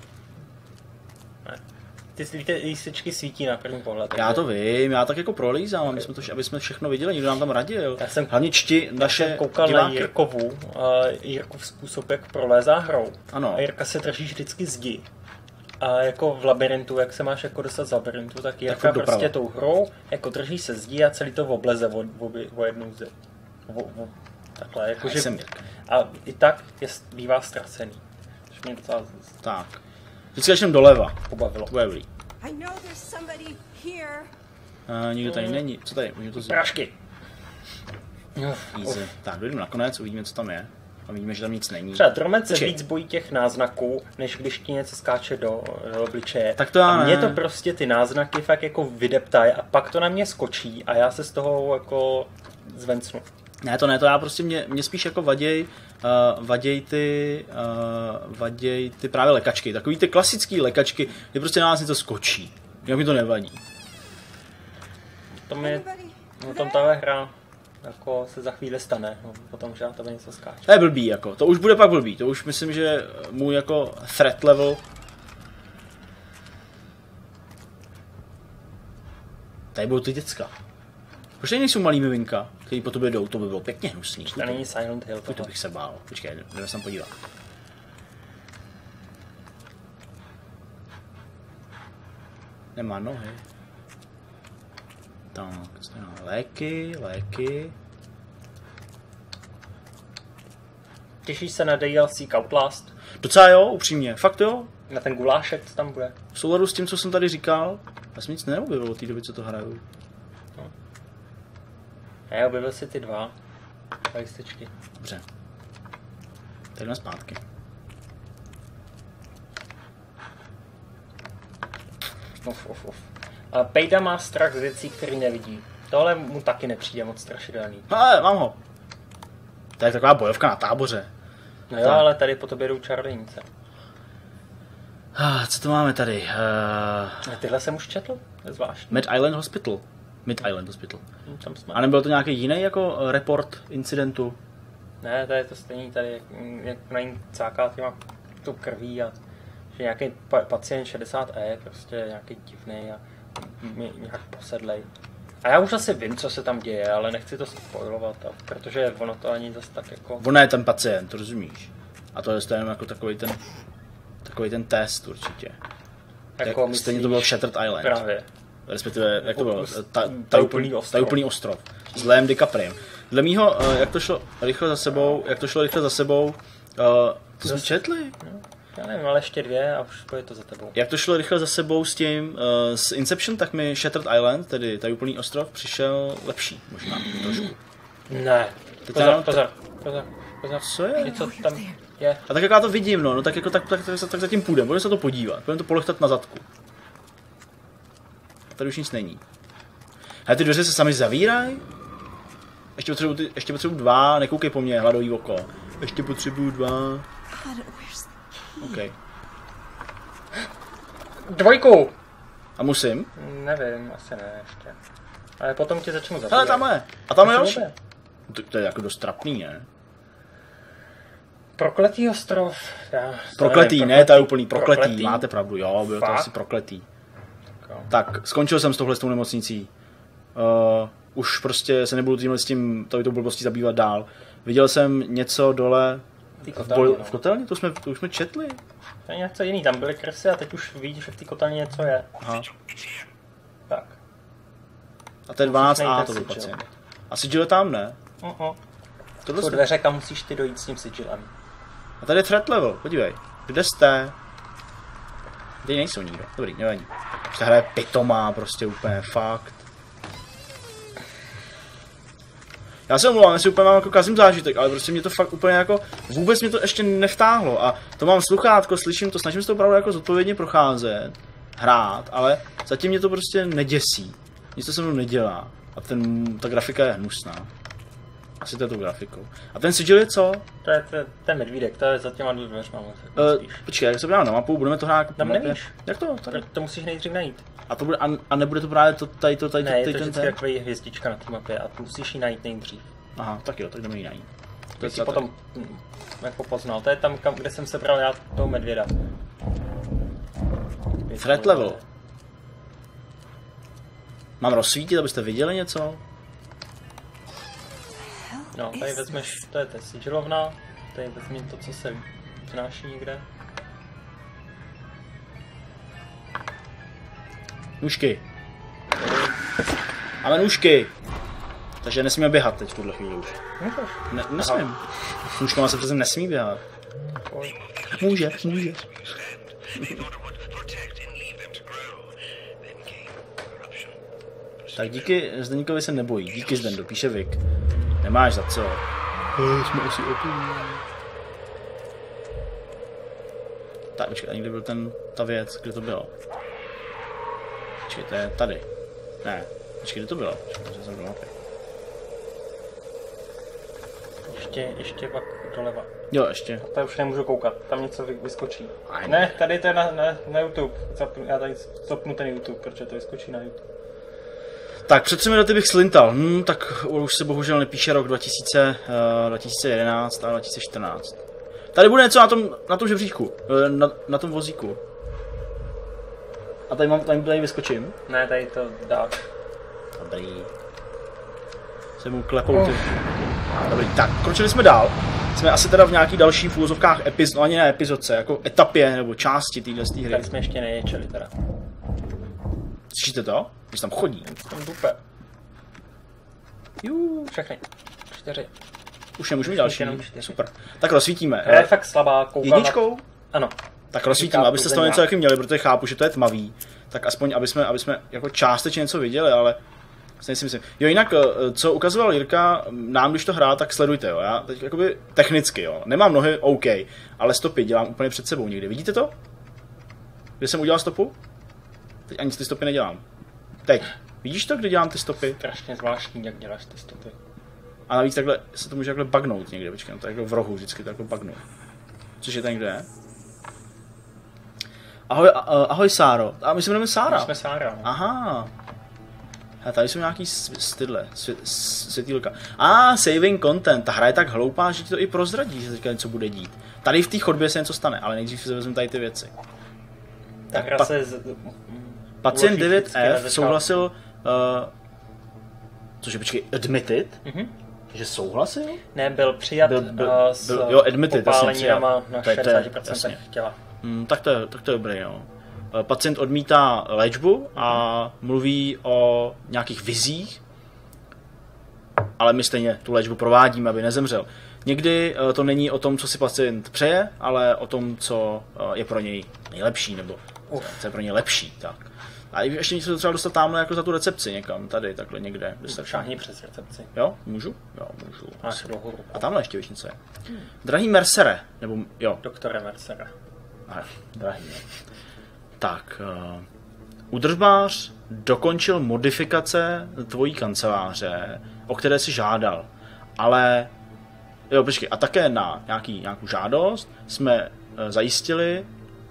Ty, ty lístečky svítí na první pohled. Já to vím, já tak jako prolízám, aby jsme, to, aby jsme všechno viděli, někdo nám tam radil. Já jsem, Hlavně čti naše já jsem koukal diváky. Na Jirkovu, uh, Jirkov způsob, jak prolézá hrou. Ano. A Jirka se drží vždycky zdi. A jako v labirintu, jak se máš jako dostat z labirintu, tak Jirka tak prostě tou hrou, jako drží se zdi a celý to obleze o, o, o jednu zdi. O, o, takhle, jako že, a i tak je, bývá ztracený. Mě docela... Tak. Vždycky začneme doleva. Pobavilo. To bude dobrý. I know there's somebody here. Uh, nikdo tady není. Co tady? Můžeme to zjistit. Prášky. Easy. Tak, dojdeme nakonec, uvidíme, co tam je. A vidíme, že tam nic není. Třeba Dromec se víc bojí těch náznaků, než když ti něco skáče do, do obličeje. Tak to já a mě ne. to prostě ty náznaky fakt jako vydeptají a pak to na mě skočí a já se z toho jako zvencnu. Ne, to ne, to já prostě mě, mě spíš jako vaděj, uh, vaděj ty, uh, vaděj ty právě lekačky. Takový ty klasický lekačky, kdy prostě na nás něco skočí. Jak mi to nevadí. To mi, no tam tahle hra jako se za chvíli stane, no, potom, že na tebe něco skáče. To je blbý, jako. To už bude pak blbý. To už myslím, že můj jako threat level. Tady budou ty děcka. Proč tady nejsou malý miminka, který po tobě jdou? To by bylo pěkně hnusný. To není Silent Hill. To bych se bál. Počkej, jdeme se tam podívat. Nemá nohy. Tak, co to je? Léky, léky. Těšíš se na D L C Outlast? Docela jo, upřímně. Fakt jo. Na ten gulášek, co tam bude? V souladu s tím, co jsem tady říkal, já jsem nic neobjevil od té doby, co to hraju. No. Já objevil si ty dva. Dva listečky. Dobře. Tak jdeme zpátky. Uf, uf, uf. A Pejda má strach z věcí, které nevidí. Tohle mu taky nepřijde moc strašidelný. Ale mám ho. To je taková bojovka na táboře. No jo, tak. Ale tady po tobě jdou čarodějnice. Ah, co to máme tady? Uh, Tyhle jsem už četl, zvláštní. Mid Island Hospital. Mid Island Hospital. Hm, Tam jsme. A nebyl to nějaký jiný jako uh, report incidentu? Ne, to je to stejný tady, jak, jak na ní cáká těma tu krví a že nějaký pa- pacient šedesát E prostě nějaký divný a mě nějak posedlej. A já už asi vím, co se tam děje, ale nechci to spoilovat, a, protože ono to ani zase tak jako... Ono je ten pacient, rozumíš? A to je jenom jako takový ten, takový ten test určitě. Jako Jak, stejně to bylo v Shattered Island. Právě. Respektive, jak to bylo? Ta, ta, Tajuplný ta ostrov. úplný ostrov. S Leem DiCapriem. Dle mýho, uh, jak to šlo rychle za sebou, jak to šlo rychle za sebou, uh, to jsme četli. No, já nevím, ale ještě dvě a už je to za tebou. Jak to šlo rychle za sebou s tím, uh, s Inception, tak mi Shattered Island, tedy Tajuplný ostrov, přišel lepší, možná trošku. Ne. Teď Pozor, já- pozor, pozor, pozor. Co je? Něco tam je. A tak jak já to vidím, no, no tak jako tak, tak, tak, tak zatím půjdeme, budeme se to podívat, budeme to polechtat na zadku. Tady už nic není. Ale ty dveře se sami zavírají? Ještě potřebuji, ty, ještě potřebuji dva, nekoukej po mně, hladový oko. Ještě potřebuji dva. God, where's the OK. Dvojku! A musím? Nevím, asi ne ještě. Ale potom ti začnu zabíjet. Hele, tam je. A tam je To další. se To, to je jako dost trapný, ne? Prokletý ostrov. Já, Prokletý, nevím, ne, to je úplný prokletý. prokletý. Máte pravdu, jo, bylo to Fakt? asi prokletý. Jo. Tak, skončil jsem s touhle s tou nemocnicí. Uh, už prostě se nebudu tímhle s tím, tou blbostí zabývat dál. Viděl jsem něco dole Ty v, kotelně, boj, no. v kotelně, to jsme, to už jsme četli. To je něco jiný, tam byly kresy a teď už vidíš, že v té kotelně něco je. Aha. Tak. A to je dvanáct A, Musíš to byl najít ten sigil. pacient. A sigil je tam, ne? Uh-huh. Tohle Jsou jsme... dveře, kam musíš ty dojít s tím sigilem. A tady je threat level, podívej. Kde jste? Tady nejsou nikdo, dobrý, nevadí. Už ta hra je pitomá, prostě úplně, fakt. Já se omlouvám, jestli úplně mám jako kazím zážitek, ale prostě mě to fakt úplně jako, vůbec mě to ještě nevtáhlo a to mám sluchátko, slyším to, snažím se to opravdu jako zodpovědně procházet, hrát, ale zatím mě to prostě neděsí. Nic to se mnou nedělá a ten, ta grafika je hnusná. Asi to je tou grafikou. A ten sigil je co? To je, to je ten medvídek, to je za těma dveřma. Uh, počkej, jak se podívám na mapu, budeme to hrát jako po Tam mapě. nevíš. Jak to? Tady. To, to musíš nejdřív najít. A, to bude, a, a nebude to právě to tady, to tady, Ne, tady je to ten, vždycky ten? takový hvězdička na té mapě a tu musíš ji najít nejdřív. Aha, tak jo, tak jdeme ji najít. To To je si třeba potom hm, jako poznal. To je tam, kam, kde jsem sebral já toho medvěda. Threat level. Mám rozsvítit, abyste viděli něco? No, tady vezmeš, to je ta sigilovna, tady vezmi to, co se přináší někde. Nůžky. Máme nůžky. Takže nesmíme běhat teď v tuhle chvíli už. Můžeš. Ne, nesmím. S nůžkama se přece nesmí běhat. Pojď. Může, může. Tak díky Zdeníkovi se nebojí. Díky Zdendo, píše Vik. Nemáš za co. Hej, jsme asi opět. Tak, počkej, a někde byl ten, ta věc, kde to bylo? Počkej, to je tady. Ne, počkej, kde to bylo? Počkej, to jsem do mapy. Ještě, ještě pak doleva. Jo, ještě. Tady už nemůžu koukat, tam něco vy- vyskočí. Aj, Ne, tady to je na, na, na YouTube. Zapnu, já tady zapnu ten YouTube, protože to vyskočí na YouTube. Tak, před třemi lety bych slintal. Hm, tak už se bohužel nepíše rok dva tisíce, uh, dva tisíce jedenáct a dva tisíce čtrnáct. Tady bude něco na tom, na tom žebříčku, eh, na, na tom vozíku. A tady mám, tady, tady vyskočím. Ne, tady to dá. Dobrý. Se mu klepou ty. Dobrý, tak, kročili jsme dál. Jsme asi teda v nějaký další v úvozovkách epizod, no ani ne epizodce, jako etapě nebo části téhle z té hry. Tak jsme ještě neječeli teda. Slyšíte to? Když tam chodí. Tam dupe. Jú, Všechny. Čtyři. už nemůžu mít další. jenom čtyři. Super. Tak rozsvítíme. Hra je fakt slabá, koukám Jedničkou? Na... Ano. Tak rozsvítíme, Říká abyste z toho něco taky měli, protože chápu, že to je tmavý. Tak aspoň, aby jsme, aby jsme jako částečně něco viděli, ale stejně si myslím. Jo, jinak, co ukazoval Jirka nám, když to hrál, tak sledujte, jo. Já teď jakoby technicky, jo. Nemám nohy, OK, ale stopy dělám úplně před sebou někdy. Vidíte to? Kde jsem udělal stopu? Teď ani ty stopy nedělám. Teď. Vidíš to, kde dělám ty stopy? Strašně zvláštní, jak děláš ty stopy. A navíc takhle se to může takhle bagnout někde, počkej, to je takhle v rohu vždycky takhle bagnout. Což je tam, kde je? Ahoj, a, ahoj Sáro. A my se jmenujeme Sára. My jsme Sára. No. Aha. A tady jsou nějaký stydle, světýlka. A ah, saving content, ta hra je tak hloupá, že ti to i prozradí, že se teďka něco bude dít. Tady v té chodbě se něco stane, ale nejdřív si vezmu tady ty věci. Ta hra pa- se... Z... Pacient devět F souhlasil, uh, cože počkej, admitted? Mm-hmm. Že souhlasil? Ne, byl přijat byl, byl, uh, s byl, jo, admitted, popáleninama na to je, šedesát procent těla. Hmm, tak, to je, tak to je dobrý, jo. Pacient odmítá léčbu a mluví o nějakých vizích, ale my stejně tu léčbu provádíme, aby nezemřel. Někdy to není o tom, co si pacient přeje, ale o tom, co je pro něj nejlepší, nebo co je pro něj lepší. Tak. A ještě něco třeba dostat tamhle jako za tu recepci někam, tady, takhle někde. Šáhni přes recepci. Jo, můžu? Jo, můžu. Máš dlouhou ruku. A tamhle ještě víš něco je. Hmm. Drahý Mercere, nebo jo. Doktore Mercere. Aha, drahý, ne. Tak, uh, údržbář dokončil modifikace tvojí kanceláře, o které si žádal, ale, jo, počkej, a také na nějaký, nějakou žádost jsme uh, zajistili,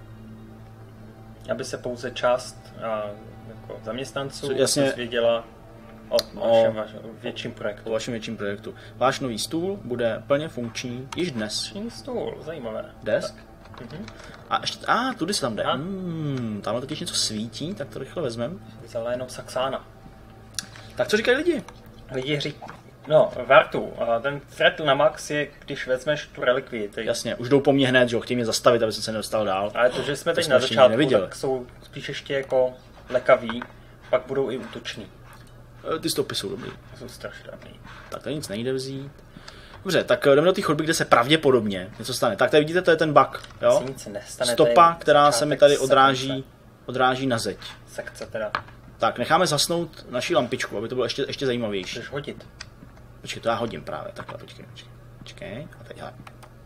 aby se pouze část uh, jako zaměstnanců jasně, dozvěděla o, o vašem větším projektu. O vašem větším projektu. Váš nový stůl bude plně funkční již dnes. Stůl, zajímavé. Desk? Mhm. A ještě, a tudy se tam jde. Hmm, tamhle totiž něco svítí, tak to rychle vezmem. Vzala jenom Saxána. Tak co říkají lidi? Lidi říkají, no, Vartu, ten threat na max je, když vezmeš tu relikvii. Ty... Jasně, už jdou po mně hned, že jo, chtějí mě zastavit, aby jsem se nedostal dál. Ale to, že jsme to teď jsme na začátku, neviděli. tak jsou spíš ještě jako lekaví, pak budou i útoční. Ty stopy jsou dobrý. Jsou strašidelný. Tak tady nic nejde vzít. Dobře, tak jdeme do té chodby, kde se pravděpodobně něco stane. Tak tady vidíte, to je ten bug, jo? Nic nestane, stopa, která se mi tady odráží, odráží na zeď. Sekce teda. Tak, necháme zasnout naši lampičku, aby to bylo ještě, ještě zajímavější. Můžeš hodit. Počkej, to já hodím právě, takhle, počkej, počkej. Počkej, a teď, hele.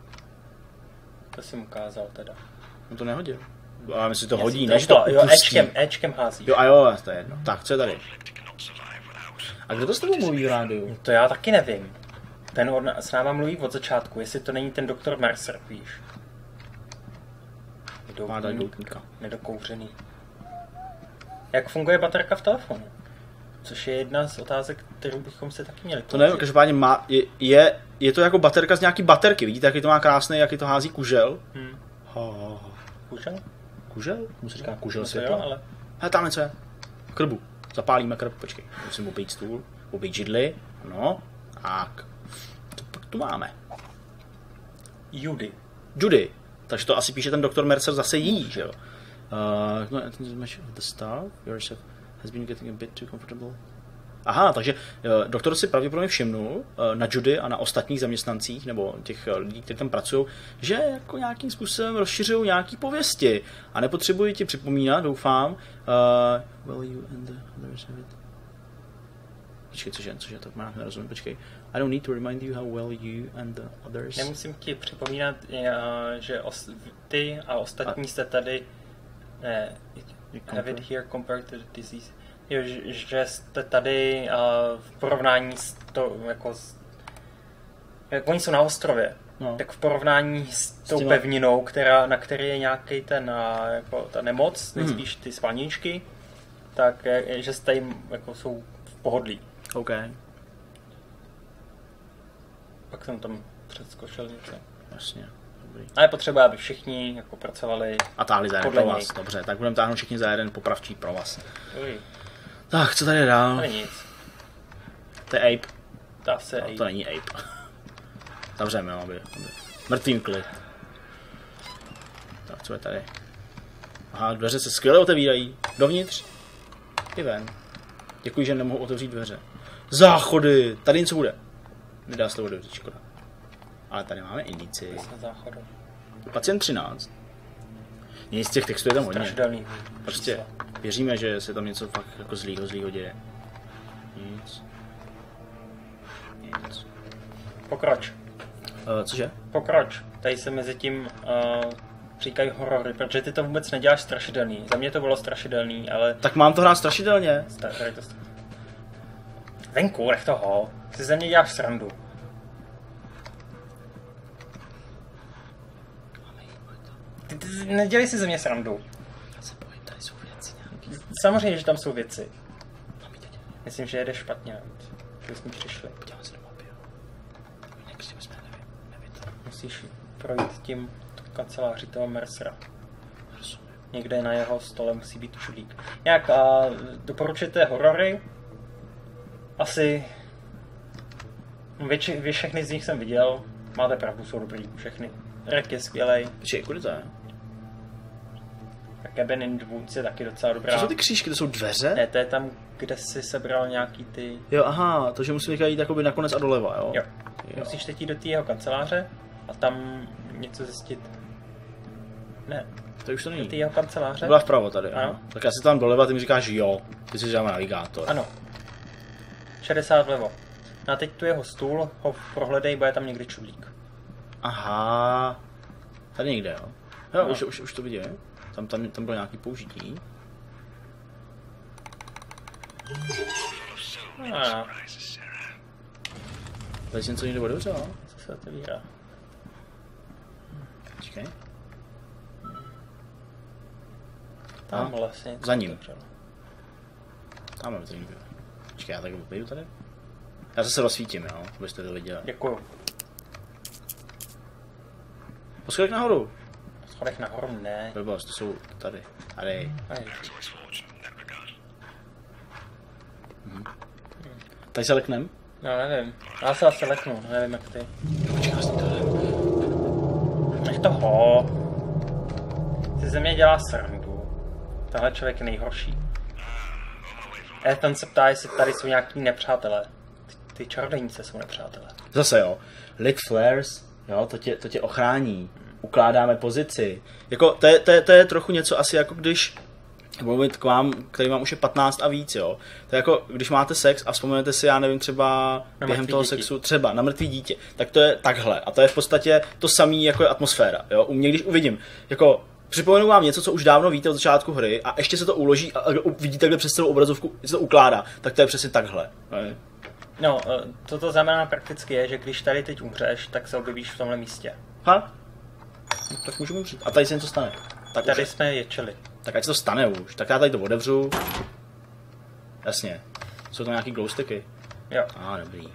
To jsem ukázal teda. No to nehodil. Já myslím, že to Já hodí, to než to jo, upustí. Ečkem, Ečkem házíš. Jo, a jo, to je jedno. Tak, co je tady? A kdo to s tebou mluví v rádiu? To já taky nevím. Ten od, s náma mluví od začátku, jestli to není ten doktor Mercer, víš. Má tady doutníka. Nedokouřený. Jak funguje baterka v telefonu? Což je jedna z otázek, kterou bychom se taky měli. To nevím, každopádně má, je, je, je to jako baterka z nějaký baterky, vidíte, jaký to má krásný, jaký to hází kužel. Hmm. Ho, ho, ho. Kužel? Kužel? Mu se říká kužel No světla. Jo, ale... Hele, tam něco je. Krbu. Zapálíme krb, počkej. Musím obejít stůl, obejít židli. No, tak. Co pak tu máme? Judy. Judy. Takže to asi píše ten doktor Mercer zase jí, že jo? Uh, no, the staff, yourself has been getting a bit too comfortable. Aha, takže uh, doktor si pravděpodobně všimnul uh, na Judy a na ostatních zaměstnancích, nebo těch uh, lidí, kteří tam pracují, že jako nějakým způsobem rozšiřují nějaký pověsti. A nepotřebuji ti připomínat, doufám. Uh, well, you and the others have it. Počkej, cože, cože, tak má nerozumím, počkej. I don't need to remind you how well you and the others... Nemusím ti připomínat, že os, ty a ostatní jste tady ne, have it here compared to the disease. Jo, že, že jste tady uh, v porovnání s to, jako s, jak oni jsou na ostrově, no. Tak v porovnání s tou s pevninou, která, na které je nějaký ten, uh, jako ta nemoc, hmm. nejspíš ty spalničky, tak je, že jste jim, jako jsou v pohodlí. OK. Pak jsem tam předskočil něco. Jasně, dobrý. A je potřeba, aby všichni jako pracovali. A táhli za jeden provaz, dobře, tak budeme táhnout všichni za jeden popravčí provaz. Uj. Tak, co tady je dál? To je nic. To je Ape. Dá se no, Ape. To není Ape. Zavřeme, jo, aby, aby... Mrtvým klid. Tak, co je tady? Aha, dveře se skvěle otevírají. Dovnitř. I ven. Děkuji, že nemohu otevřít dveře. Záchody! Tady něco bude. Nedá se to otevřít, škoda. Ale tady máme indici. Pacient třináct. Nic z těch textů je tam hodně. Strašidelný. Prostě věříme, že se tam něco fakt jako zlýho, zlýho děje. Nic. Nic. Pokroč. Uh, cože? Pokroč. Tady se mezi tím uh, říkají horory, protože ty to vůbec neděláš strašidelný. Za mě to bylo strašidelný, ale... Tak mám to hrát strašidelně. Tady to st... Venku, nech toho. Ty ze mě děláš srandu. Ty, ty nedělej si ze mě srandu. samozřejmě, že tam jsou věci. Myslím, že jede špatně, že jsme přišli. Podíváme se do mapy. Někdy jsme nevím, nevím to. Musíš projít tím kanceláří toho Mercera. Někde na jeho stole musí být čudlík. Jak a doporučujete horory? Asi... Větši, vě, všechny z nich jsem viděl. Máte pravdu, jsou dobrý všechny. Rek je skvělej. Počkej, kudy to je? Cabin in the Woods je taky docela dobrá. To jsou ty křížky, to jsou dveře? Ne, to je tam, kde jsi sebral nějaký ty... Jo, aha, to, že musím jít jakoby nakonec a doleva, jo? Jo. jo. Musíš teď jít do té jeho kanceláře a tam něco zjistit. Ne, To už to do není. té jeho kanceláře. Byla vpravo tady, ano. Ano. Tak já si tam doleva, ty mi říkáš jo. Ty si říkáme navigátor. Ano. šedesát vlevo. No a teď tu jeho stůl, ho prohledej, bude tam někdy čudlík. Aha. Tady někde, jo? Jo, No. už, už, už to vidím. Tam, tam, tam bylo nějaký použití. A Tady si něco někde otevřelo. co se otevírá? Počkej. Tam A? vlastně něco Za ním. otevřelo. Tam mám to někde. Počkej, já tak vyjdu tady. Já zase rozsvítím, jo, abyste to viděli. Děkuju. Poschodek nahoru. Na schodech nahoru ne. Blbost, to jsou tady. Tady. Aj. Tady se leknem. No nevím. Já se asi leknu, nevím jak ty. Počkej, já si to jde. Nech toho. Ty ze mě dělá srandu. Tenhle člověk je nejhorší. Ethan se ptá, jestli tady jsou nějaký nepřátelé. Ty, ty čarodějnice jsou nepřátelé. Zase jo. Lit flares, jo, to tě, to tě ochrání. Ukládáme pozici. Jako, to je, to, je, to je trochu něco asi jako když mluvit k vám, který vám už je patnáct a víc, jo. To je jako, když máte sex a vzpomenete si, já nevím, třeba Na během mrtvý toho děti. sexu, třeba na mrtvý dítě, tak to je takhle. A to je v podstatě to samý, jako je atmosféra, jo. U mě, když uvidím, jako připomenu vám něco, co už dávno víte od začátku hry a ještě se to uloží a vidíte takhle přes celou obrazovku, se to ukládá, tak to je přesně takhle. Ne? No, eh, co to znamená prakticky je, že když tady teď umřeš, tak se objevíš v tomhle místě. Ha? No, tak můžu umřít. A tady se něco stane. Tak, Tady už, jsme ječeli. tak ať se to stane už. Tak já tady to otevřu. Jasně. Jsou to nějaký glowsticky. Jo. A ah, dobrý.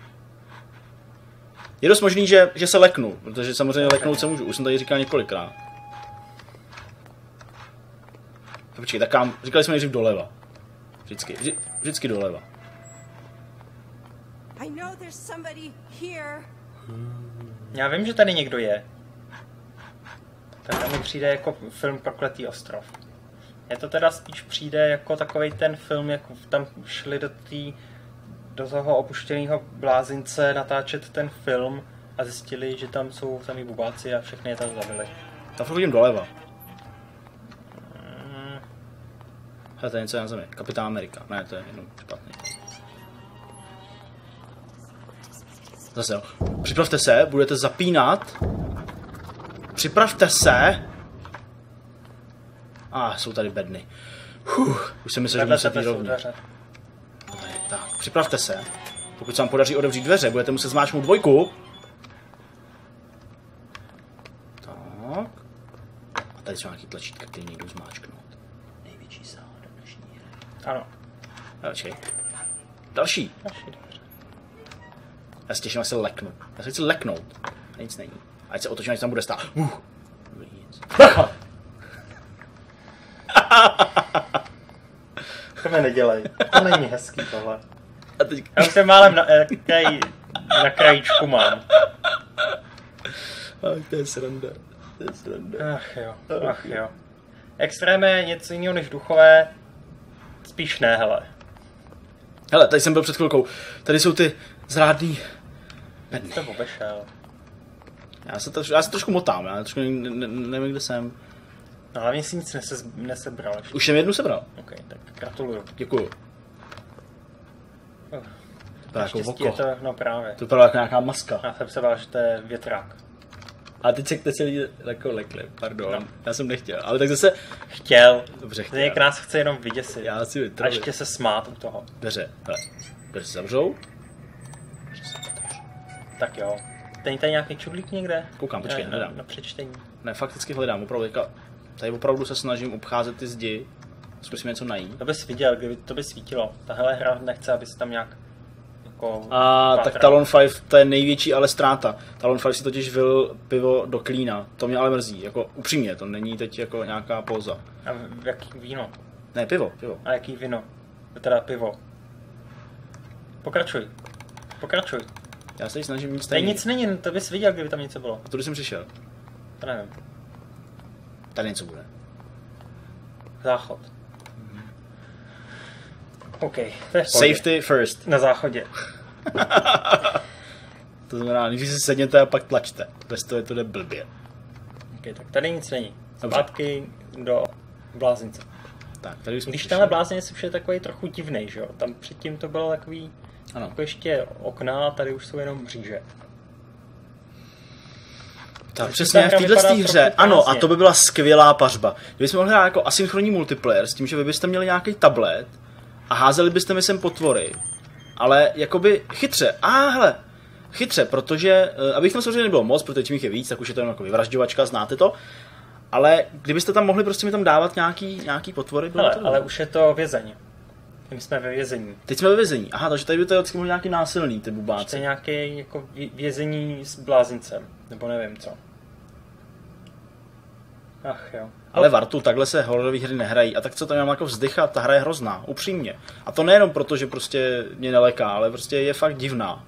Je dost možný, že, že se leknu, protože samozřejmě leknout se můžu. Už jsem tady říkal několikrát. Tak počkej, tak kam? Říkali jsme nejdřív doleva. Vždycky, vždy, vždycky doleva. I know there's somebody here. Já vím, že tady někdo je. Tak mi přijde jako film Prokletý ostrov. Je to teda spíš přijde jako takovej ten film, jak tam šli do tý, do toho opuštěného blázince natáčet ten film a zjistili, že tam jsou sami bubáci a všechny je tam zabili. Tak chodím doleva. Hele, to je něco na zemi. Kapitán Amerika. Ne, to je jenom špatný. Zase jo. Připravte se, budete zapínat. Připravte se. A ah, jsou tady bedny. Huh, už jsem myslel, že Vedle musíte tebe jít jsou rovně. dveře. Tak, připravte se. Pokud se vám podaří otevřít dveře, budete muset zmáčknout dvojku. Tak. A tady jsou nějaký tlačítka, který někdo zmáčknout. Největší sál do dnešní hry. Ano. Další. Další. Další dveře. Já se těším, až se leknu. Já se chci leknout. A nic není. Ať se otočím, ať tam bude stát. Uh. Nic. To mě nedělej. To není hezký tohle. A teď... Já už jsem málem na, eh, kraj, na krajíčku mám. Ach, to je sranda. To je sranda. Ach jo, ach jo. Extrémé je něco jiného než duchové. Spíš ne, hele. Hele, tady jsem byl před chvilkou. Tady jsou ty zrádný bedny. To obešel. Já se, troš, já se trošku motám, já trošku ne, ne, nevím, kde jsem. No hlavně si nic nese, nesebral ještě. Už jsem jednu sebral. Ok, tak gratuluju. Děkuju. Uh, To vypadá jako Naštěstí je voko. to, no právě. To vypadá jako nějaká maska. Já jsem se bál, že to je větrák. A teď se teď se lidi jako lekli, pardon. No. Já jsem nechtěl, ale tak zase... Chtěl. Dobře, chtěl. Zdeněk nás chce jenom vyděsit. Já si A vytrvím. ještě se smát u toho. Dveře, hele. Dveře se zavřou. Tak jo. Není tady nějaký čudlík někde? Koukám, počkej, na, na, hledám. na přečtení. Ne, fakticky hledám, opravdu, teďka, tady opravdu se snažím obcházet ty zdi. Zkusíme něco najít. To bys viděl, kdyby to by svítilo. Tahle hra nechce, aby se tam nějak jako... A pátral. tak Talon pět, to je největší ale ztráta. Talon pět si totiž vylil pivo do klína. To mě ale mrzí, jako upřímně, to není teď jako nějaká póza. A jaký víno? Ne, pivo, pivo. A jaký víno? Teda pivo. Pokračuj. Pokračuj. Já se teď snažím nic Tady tady. nic není, to bys viděl, kdyby tam něco bylo. A tudy jsem přišel. To nevím. Tady něco bude. Záchod. OK, to je v pohodě. Safety first. Na záchodě. To znamená, když si sedněte a pak tlačte. Bez toho je to jde blbě. OK, tak tady nic není. Dobře. Zpátky do blázince. Tak, tady už jsme Když přišli. tenhle blázinec už je takový trochu divnej, že jo? Tam předtím to bylo takový Ano. jako ještě okna, a tady už jsou jenom mříže. Tak Takže přesně, ta v hra této vypadá hře, trochu ano, a prázdně. to by byla skvělá pařba. Kdybychom mohli hrát jako asynchronní multiplayer s tím, že vy byste měli nějaký tablet a házeli byste mi sem potvory, ale jakoby chytře, a hele, chytře, protože, eh, abych tam samozřejmě nebylo moc, protože čím jich je víc, tak už je to jenom jako vyvražďovačka, znáte to, ale kdybyste tam mohli prostě mi tam dávat nějaký, nějaký potvory, bylo Ale, to ale už je to vězeň. My jsme ve vězení. Teď jsme ve vězení, aha, takže tady by to je vždycky možná nějaký násilný, ty To je bubáci. nějaké jako vě- vězení s blázincem. Nebo nevím co. Ach jo. Ale Vartu, takhle se hororové hry nehrají. A tak co tam mám jako vzdychat, ta hra je hrozná, upřímně. A to nejenom proto, že prostě mě neleká, ale prostě je fakt divná.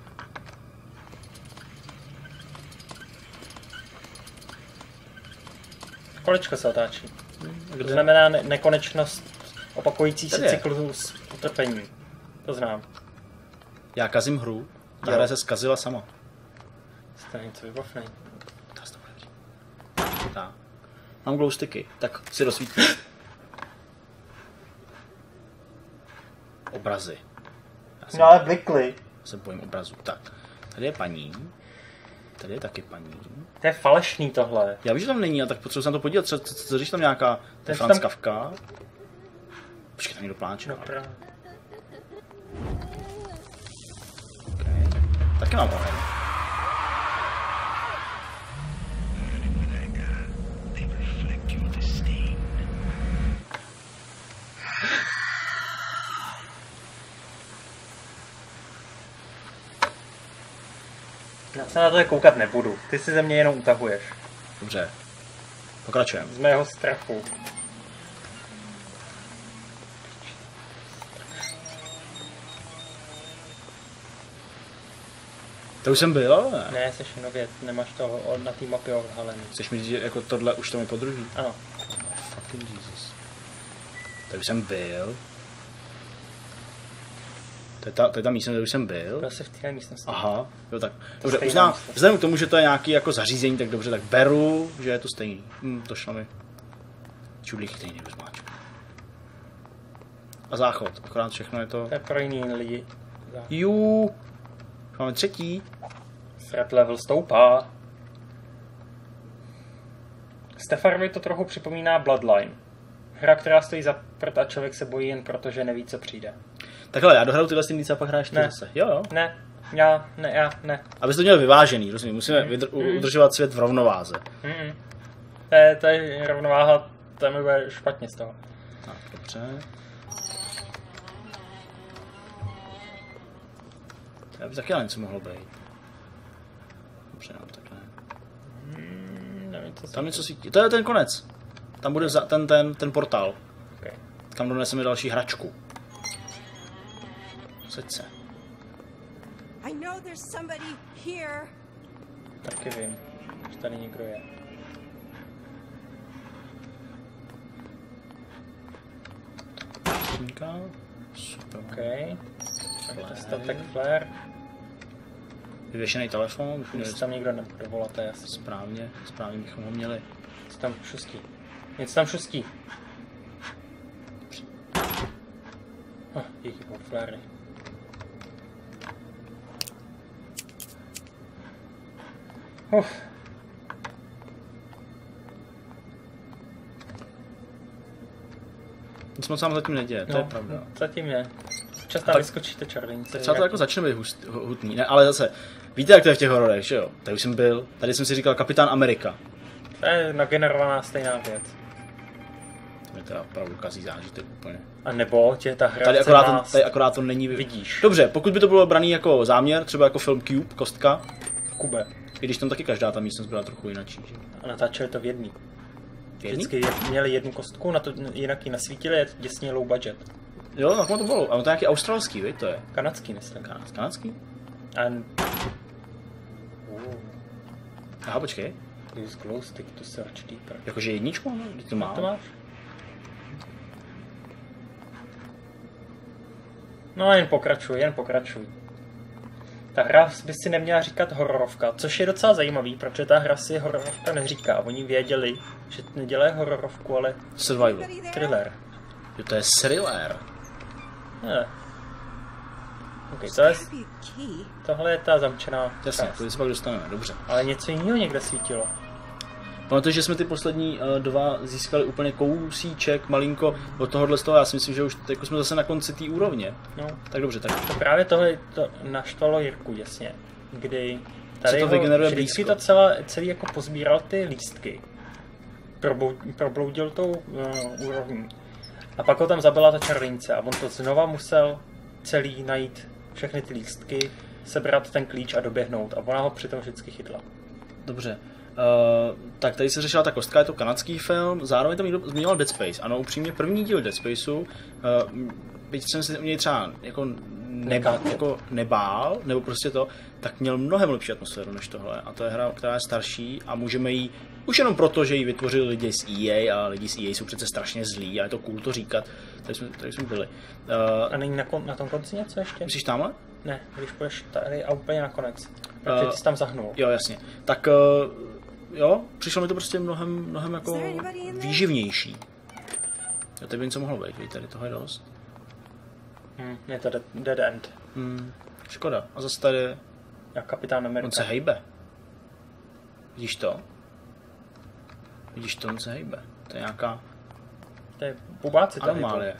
Kolečko se otáčí. To Kde? znamená ne- nekonečnost opakující se Tady je. cyklus utrpení. To znám. Já kazím hru, ta Jo. hra se zkazila sama. To je něco vybavnej. Ta se to bude vzít. Tak. Mám glowsticky, tak si rozsvítím. Obrazy. Já se, No ale blikli. se bojím obrazu. Tak, tady je paní. Tady je taky paní. To je falešný tohle. Já vím, že tam není, a tak potřebuji se na to podívat. Co, co, co když tam nějaká Ten Franz tam- Kafka? Počkej, tam někdo pláče. No právě. Okay. Taky mám paměť. Já se na to koukat nebudu. Ty si ze mě jenom utahuješ. Dobře. Pokračujeme. Z mého strachu. To už jsem byl, ale ne. Ne, jsi nově, nemáš to o- na té mapě odhalený. Chceš mi říct, že jako tohle už to mi podruží? Ano. Fucking Jesus. To už jsem byl. To je ta, to je ta místnost, kde už jsem byl. Byl jsi v té místnosti. Aha, jo tak. Dobře, stejná uznám, místnost. vzhledem k tomu, že to je nějaký jako zařízení, tak dobře, tak beru, že je to stejný. Hm, to šlo mi. Čudlík stejný rozmáčku. A záchod, akorát všechno je to... To je pro jiný lidi. Jú, máme třetí. Threat level stoupá. Stefarovi to trochu připomíná Bloodline. Hra, která stojí za prd a člověk se bojí jen proto, že neví, co přijde. Takhle, já dohraju tyhle stejný a pak hraješ ty Ne. zase. Jo, jo. Ne, já, ne, já, ne. Aby to měl vyvážený, rozumím. Musíme vydr- udržovat svět v rovnováze. Mm-mm. To je, to je rovnováha, to mi bude špatně z toho. Tak, dobře. To by taky ale něco mohlo být. Dobře, no, takhle. Mm, nevím, co Tam něco svítí. To je ten konec. Tam bude za, ten, ten, ten portál. okay. Tam doneseme další hračku. Seď se. I know there's somebody here. Taky vím, že tady někdo je. Činka. Super. OK. Tak to statek flare. Vyvěšený telefon. Když tam někdo nebude volat, to je jasný. Správně, správně bychom ho měli. Něco tam šustí. Něco tam šustí. Oh, díky bohu, flary. Uf. Nic moc nám zatím neděje, to No, je pravda. zatím je. Čas tam tak- vyskočíte čarodějnice. Třeba to jako začne být hust, hutný, ne? Ale zase, víte, jak to je v těch hororech, že jo? Tady už jsem byl, tady jsem si říkal Kapitán Amerika. To je nagenerovaná stejná věc. mi teda opravdu kazí zážitek úplně. A nebo tě ta hra Tady akorát, to, tady akorát to není... Vidíš. Dobře, pokud by to bylo braný jako záměr, třeba jako film Cube, kostka, Kube. i když tam taky každá ta místnost byla trochu jinačí. Že? A natáčeli to v jedný. Jedný? Vždycky měli jednu kostku, na to jinak ji nasvítili, je děsně low budget. Jo, tak to bylo. Ale to je nějaký australský, víš, to je. Kanadský, myslím. Kanad, kanadský? And... Aha, počkej. Use glow stick to search deeper. Jakože jedničku? No, kdy to má? To máš? No jen pokračuj, jen pokračuj. Ta hra by si neměla říkat hororovka, což je docela zajímavý, protože ta hra si hororovka neříká. Oni věděli, že nedělají hororovku, ale Survival. thriller. Jo, to je thriller. Ne. Okay, to je, tohle je ta zamčená Jasně, část. to se pak dostaneme, dobře. Ale něco jiného někde svítilo. Pamatuješ, že jsme ty poslední uh, dva získali úplně kousíček, malinko od tohohle z toho, já si myslím, že už jako jsme zase na konci té úrovně. No, Tak dobře, tak to právě tohle to naštvalo Jirku, jasně. Kdy tady to ho, vygeneruje že vždycky blízko. to celé, celý jako pozbíral ty lístky. Probou, probloudil tou uh, úrovní. A pak ho tam zabila ta čarodějnice a on to znova musel celý najít všechny ty lístky, sebrat ten klíč a doběhnout. A ona ho přitom vždycky chytla. dobře. Uh, tak tady se řešila ta kostka, je to kanadský film, zároveň tam někdo zmiňoval Dead Space. Ano, upřímně první díl Dead Spaceu, uh, byť jsem si u něj třeba jako, neba, jako nebál, nebo prostě to, tak měl mnohem lepší atmosféru než tohle. A to je hra, která je starší a můžeme jí, už jenom proto, že ji vytvořili lidi z E A a lidi z E A jsou přece strašně zlí a je to cool to říkat, tady jsme, tady jsme byli. Uh, A není na, kon, na tom konci něco ještě? myslíš tamhle? Ne, když půjdeš tady a úplně nakonec. Protože Uh, ty jsi tam zahnul. Jo, jasně. Tak uh, jo, přišlo mi to prostě mnohem, mnohem jako výživnější. Jo, tady by něco mohlo být, víš, tady toho je dost. Hm, je to dead, dead end. Hmm, škoda. A zase tady Jak Kapitán Amerika. on se hejbe. Vidíš to? Vidíš to, on se hejbe. To je nějaká To je bubáci tady. anomálie.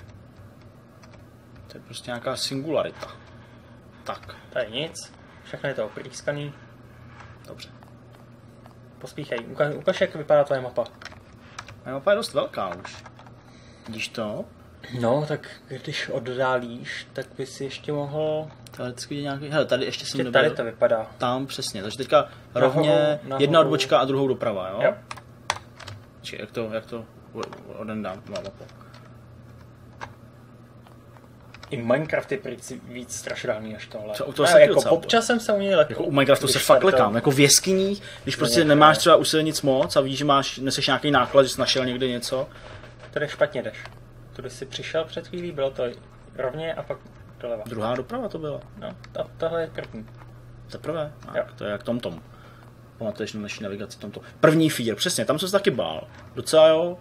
To je prostě nějaká singularita. Tak, Tady nic. Všechno je to oprýskaný. dobře. Pospíchej. Uka- ukaž, jak vypadá tvoje mapa. Moje mapa je dost velká už. Vidíš to? No, tak když oddálíš, tak by si ještě mohl... Tady vždycky je nějaký... Hele, tady ještě jsem Ještě nebyl. tady to vypadá. Tam přesně, takže teďka rovně nahoru. jedna odbočka a druhou doprava, jo? Jo. Či jak to, jak to odendám, tu mapu. I Minecraft je prý víc strašidelný než tohle. Co, u toho Ne, se taky jako docela občas jsem se u něj lekl. Jako u Minecraftu se Když fakt tady to- lekám, jako v jeskyních, když prostě nějaké- nemáš třeba u sebe nic moc a víš, že máš, neseš nějaký náklad, že jsi našel někde něco. Tady špatně jdeš. Tudy jsi přišel před chvílí, bylo to rovně a pak doleva. Druhá doprava to byla. No, a tohle je první. Teprve? Jo. Tak, to je jak TomTom. Pamatuješ na naší navigaci TomTom. První fír, přesně, tam jsem se taky bál. Docela jo.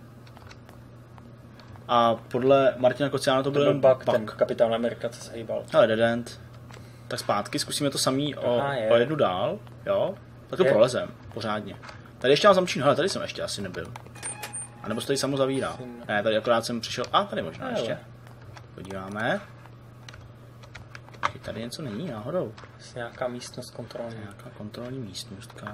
A podle Martina Kociána to To byl byl bug, bug. ten Kapitán Amerika, co se hýbal. Hele, dead end. Tak zpátky, zkusíme to samý o, Aha, je. o jednu dál, jo? Tak to Je. prolezem, pořádně. Tady ještě mám zamčínu, hele, tady jsem ještě asi nebyl. A nebo se tady samo zavírá. Ne, tady akorát jsem přišel, a tady možná Hele. ještě. Podíváme. Tady něco není náhodou. Nějaká místnost kontrolní. Nějaká kontrolní místnostka.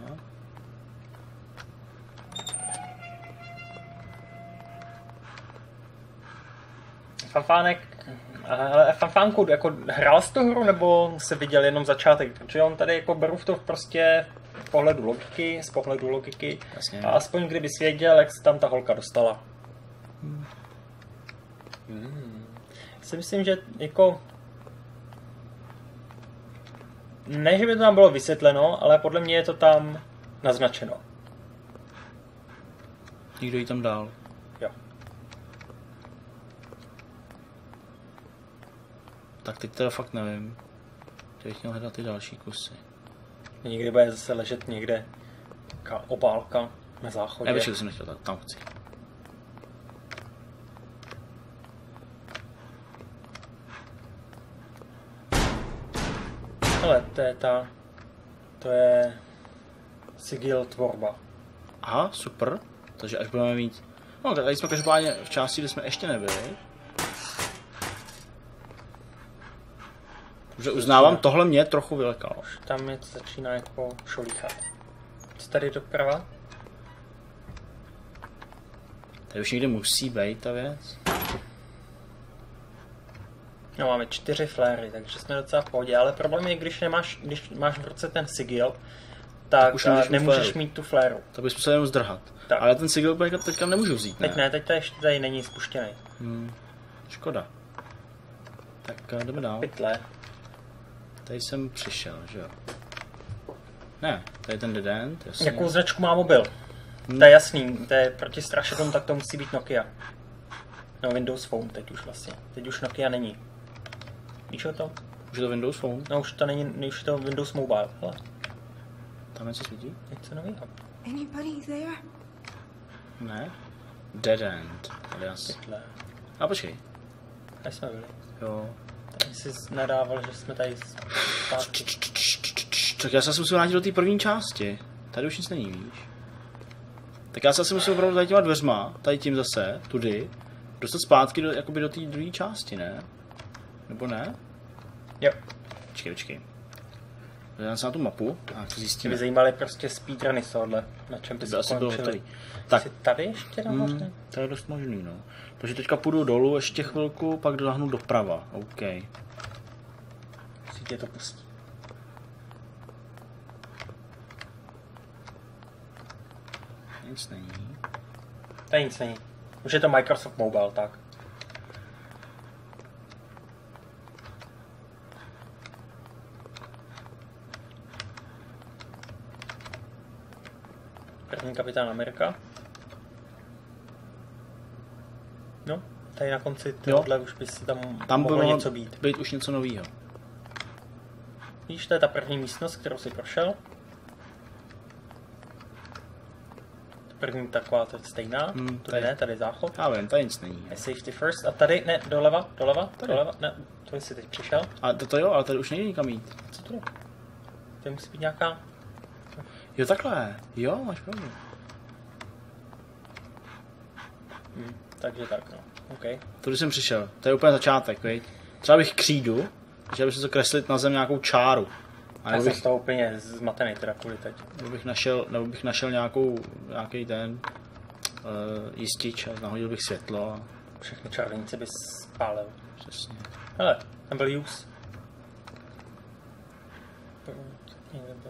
Fanfánek, ale Fanfánku, jako hrál jsi tu hru, nebo se viděl jenom začátek? Protože on tady jako beru v to prostě z pohledu logiky, z pohledu logiky. Jasně. A aspoň kdybys věděl, jak se tam ta holka dostala. Hmm. Hmm. Si myslím, že jako... Ne, že by to tam bylo vysvětleno, ale podle mě je to tam naznačeno. Nikdo jí tam dál. Jo. Tak teď teda fakt nevím. Teď bych měl hledat ty další kusy. Někdy bude zase ležet někde taková obálka na záchodě. Já bych to jsem nechtěl, tak tam chci. Ale to je ta... To je... Sigil tvorba. Aha, super. Takže až budeme mít... No, tady jsme každopádně v části, kde jsme ještě nebyli. Takže uznávám, tohle mě trochu vylekalo. Tam je to začíná jako šolíchat. Co tady doprava? Tady už někde musí být ta věc. No, máme čtyři fléry, takže jsme docela v pohodě, ale problém je, když nemáš, když máš v ruce ten sigil, tak, tak už nemůžeš, nemůžeš mít, mít tu fléru. Tak bys musel jenom zdrhat. Tak. Ale ten sigil teďka, teďka nemůžu vzít, ne? Teď ne, teď to ještě tady není spuštěný. Hmm. Škoda. Tak jdeme dál. Pytle. Tady jsem přišel, že jo? Ne, tady je ten dead end, jasně. Jakou značku má mobil? Hmm. To je jasný, to je proti strašetům, tak to musí být Nokia. No, Windows Phone teď už vlastně. Teď už Nokia není. Víš o tom? Už je to Windows Phone? No, už to není, už je to Windows Mobile. Hele, Tam něco svítí? něco nového. Anybody there? Ne. Dead end. Alias. Pytle. A počkej. Tady jsme byli. Jo. Tady jsi nadával, že jsme tady zpátky. Tak já se asi musím vrátit do té první části. Tady už nic není, víš? Tak já se asi musím opravdu tady těma dveřma, tady tím zase, tudy, dostat zpátky do, jakoby do té druhé části, ne? Nebo ne? Jo. Počkej, počkej. Dám se na tu mapu a to Mě by zjistíme. zajímaly prostě speedruny z tohohle, na čem by To se asi bylo hotový. končili. Tak, Jsi tady ještě nahoře? mm, to je dost možný, no. Takže teďka půjdu dolů ještě chvilku, pak dohnu doprava. OK. Si tě to pustí. Nic není. Tady nic není. Už je to Microsoft Mobile, tak. První kapitán Amerika. No, tady na konci tohohle už by si tam, Tam mohlo bylo něco být. být už něco nového. Víš, to je ta první místnost, kterou si prošel. První taková to je stejná, Hmm, hmm, tady tady. ne, tady je záchod. Já vím, tady nic není. Je safety first a tady, ne, doleva, doleva, Tady. doleva, ne, to jsi teď přišel. A to, to jo, ale tady už nejde nikam jít. Co to je? To musí být nějaká, Jo, takhle. Jo, máš pravdu. hm, takže tak no, OK. Tudy jsem přišel. To je úplně začátek, viď? Třeba bych křídu, že bych si to kreslit na zem nějakou čáru. A Já nebo jsem bych, z toho úplně zmatený teda kvůli teď. nebo bych našel, nebo bych našel nějakou, nějaký ten uh, jistič a nahodil bych světlo. A Všechny čarodějnice by spálil. přesně. Hele, tam byl use. Někde byl.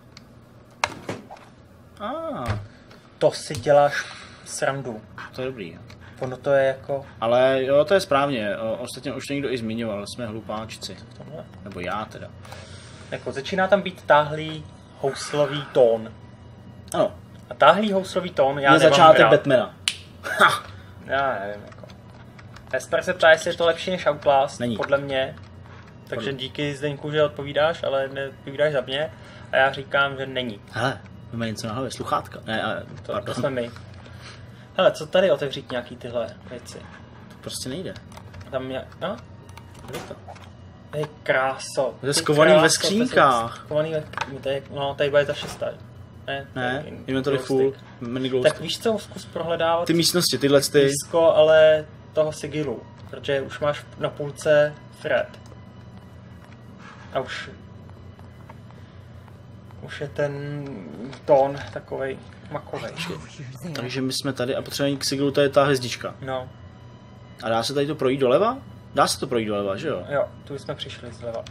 A, ah, To si děláš srandu. to je dobrý. Jo. Ono to je jako Ale jo, to je správně. O, ostatně už to někdo i zmiňoval, jsme hlupáčci. v tomhle. Nebo já teda. Jako začíná tam být táhlý houslový tón. Ano, A táhlý houslový tón já je nemám začátek rád. Batmana. Ha! Já nevím, jako. Esper se ptá, jestli je to lepší než Outlast, Není. podle mě. Takže Podle- díky Zdeňku, že odpovídáš, ale neodpovídáš za mě. A já říkám, že není. Hele, máme něco na hlavě, sluchátka. Ne, ale, To, to pardon. jsme my. Hele, co tady otevřít nějaký tyhle věci? To prostě nejde. Tam je... No? Kde to? To je kráso. To je Ty skovaný ve kráso, to skřínkách. jsou Skovaný ve... To je, no, tady bude ta šestá. Ne, Ne, to je inventory glow full, stick. mini glow Tak stick. víš co, zkus prohledávat Ty místnosti, tyhle ty. blízko, ale toho sigilu. Protože už máš na půlce Fred. A už... Už je ten tón takovej makovej. Takže my jsme tady a potřebujeme k siglu, to je ta hvězdička. No, A dá se tady to projít doleva? Dá se to projít doleva, že jo? jo, tu jsme přišli zleva.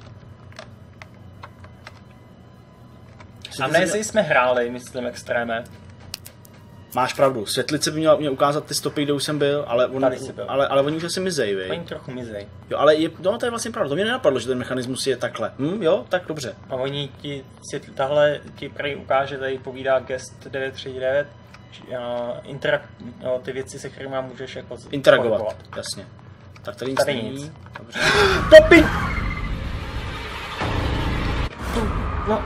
Jestli A ty ne, si- jsme hráli, myslím, extréme. Máš pravdu, světlice by měla mě ukázat ty stopy, kde už jsem byl, ale, on, Tady jsi byl. ale, ale oni už asi mizej, Oni vej. trochu mizej. Jo, ale je, no, to je vlastně pravda, to mě nenapadlo, že ten mechanismus je takhle. Hm, jo, tak dobře. A oni ti, světl, tahle ti prej ukáže, tady povídá Guest devět tři devět, či, a, interak, no, ty věci, se kterými můžeš jako z- Interagovat, pohybovat. jasně. Tak tady nic Tady není. nic. Dobře. Topy! No,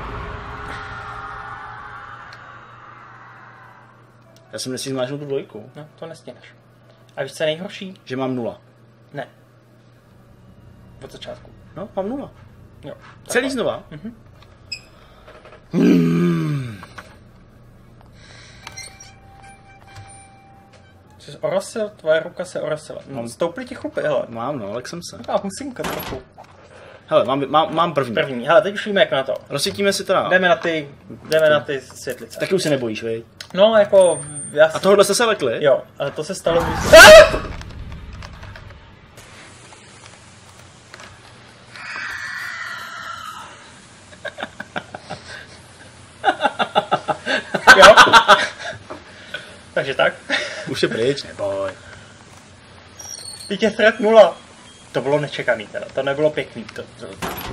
Já jsem nesmí zmáčknout tu dvojku, no, to nestěneš. A víš, co je nejhorší? že mám nula. Ne. Od začátku. No, mám nula. Jo. Celý znova. Jsi orosil, tvoje ruka se orosila. No, Mám- stouply ti chlupy, hele. Mám, no, ale jsem se. A husinka trochu. Hele, mám, mám, mám první. První, hele, teď už víme jak na to. Rozsvítíme si teda. Jdeme na ty, jdeme na ty světlice. Taky už se nebojíš, vej? No, jako... Já A tohle jste se lekli? Jo, ale to se stalo... Jo. Takže tak. Už je pryč, neboj. Teď je threat nula. To bylo nečekaný teda, to nebylo pěkný. To, to...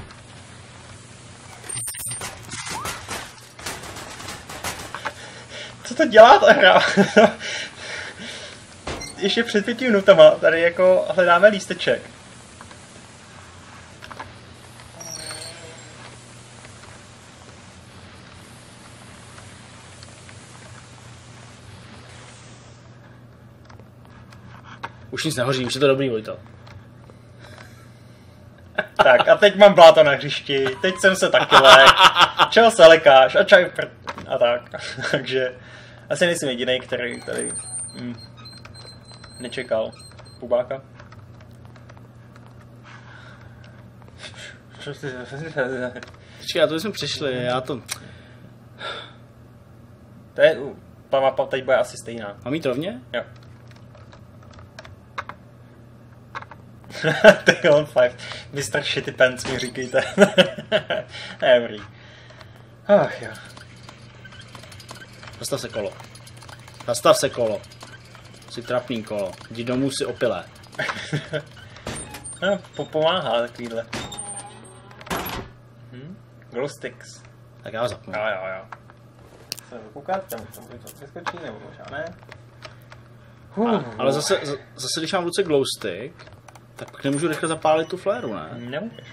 Co to dělá ta hra? Ještě před pěti minutama tady jako hledáme lísteček. Už nic nehoří, už je to dobrý, Vojto. Tak a teď mám bláto na hřišti, teď jsem se taky lek. Čeho se lekáš? A čaj pr... A tak. Takže asi nejsem jedinej, který tady hm, nečekal Bubáka. Počkej, já to jsme přišli, já to... To je, ta mapa teď bude asi stejná. Mám jít rovně? Jo. Take on five. mister Shitty Pants mi říkejte. Dobrý. Ach jo. Zastav se kolo. Zastav se kolo. Jsi trapný kolo. Jdi domů si opilé. No, po pomáhá takovýhle. Hm? Glow sticks. Tak já zapnu. Jo, jo, jo. Se koukat, tam tam to přeskočí, nebo možná ne. A, ale zase, zase, když mám v ruce glow stick, tak pak nemůžu rychle zapálit tu fléru, ne? Nemůžeš.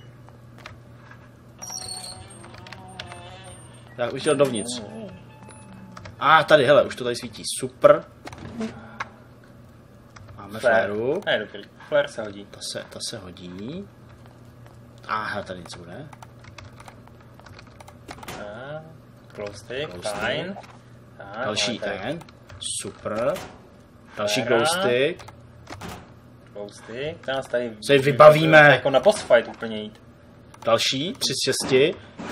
Já už jel dovnitř. A ah, tady, hele, už to tady svítí. Super. Máme fléru. Ne, dobrý. Flare se hodí. Ta se, ta se hodí. Aha, tady něco bude. Ah, glow stick, Glow stick. fajn. Ah, Další tady. ten. Super. Další Fléra. glow stick. Glow stick. To nás tady... Se vybavíme. Jako na boss fight úplně jít. Další, tři z šesti.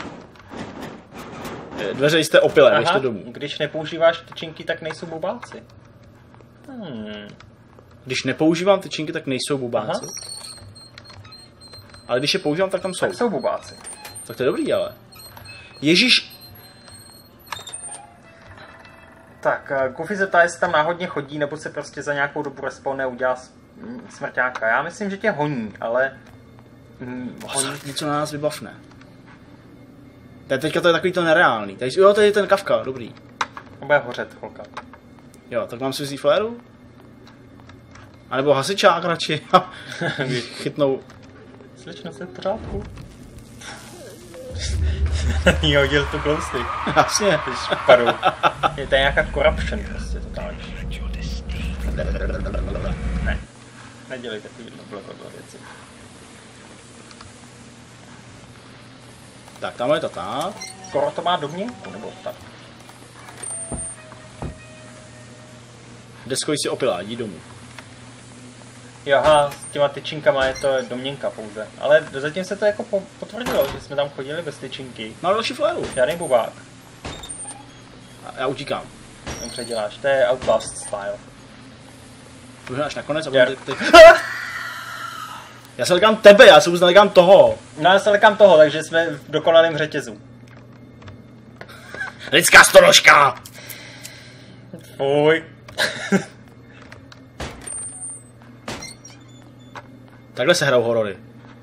Dveře jste opilé, běžte domů. Když nepoužíváš tyčinky, tak nejsou bubáci. Hmm. Když nepoužívám tyčinky, tak nejsou bubáci. Aha. Ale když je používám, tak tam jsou. Tak jsou bubáci. Tak to je dobrý, ale. Ježíš. Tak, Goofy zeptá, jestli tam náhodně chodí, nebo se prostě za nějakou dobu respawne a udělá smrťáka. Já myslím, že tě honí, ale... Hm, honí... Něco na nás vybavne. Teď teďka to je takový to nereálný. Takže, jo, tady je ten Kafka, dobrý. Bude hořet chvilka. Jo, tak mám si vzít fléru? A nebo hasičák radši. Chytnou. Slečno, jste v pořádku? Jí hodil tu glow stick. Jasně. Špadu. Je to nějaká corruption prostě totální. Ne. Nedělej takový blablabla věci. Tak, tamhle je to ta. Skoro to má domněnku, nebo tak? Deskoji si opilá, jdi domů. Jo, aha, s těma tyčinkama je to domněnka pouze. Ale zatím se to jako po- potvrdilo, že jsme tam chodili bez tyčinky. No další fléru. Žádný bubák. A já utíkám. Tam předěláš, to je Outlast style. Už až nakonec a Jar. teď... teď... Já se lekám tebe, já se vůbec nelekám toho. No já se lekám toho, takže jsme v dokonalém řetězu. Lidská storožka! Fuj. Takhle se hrajou horory.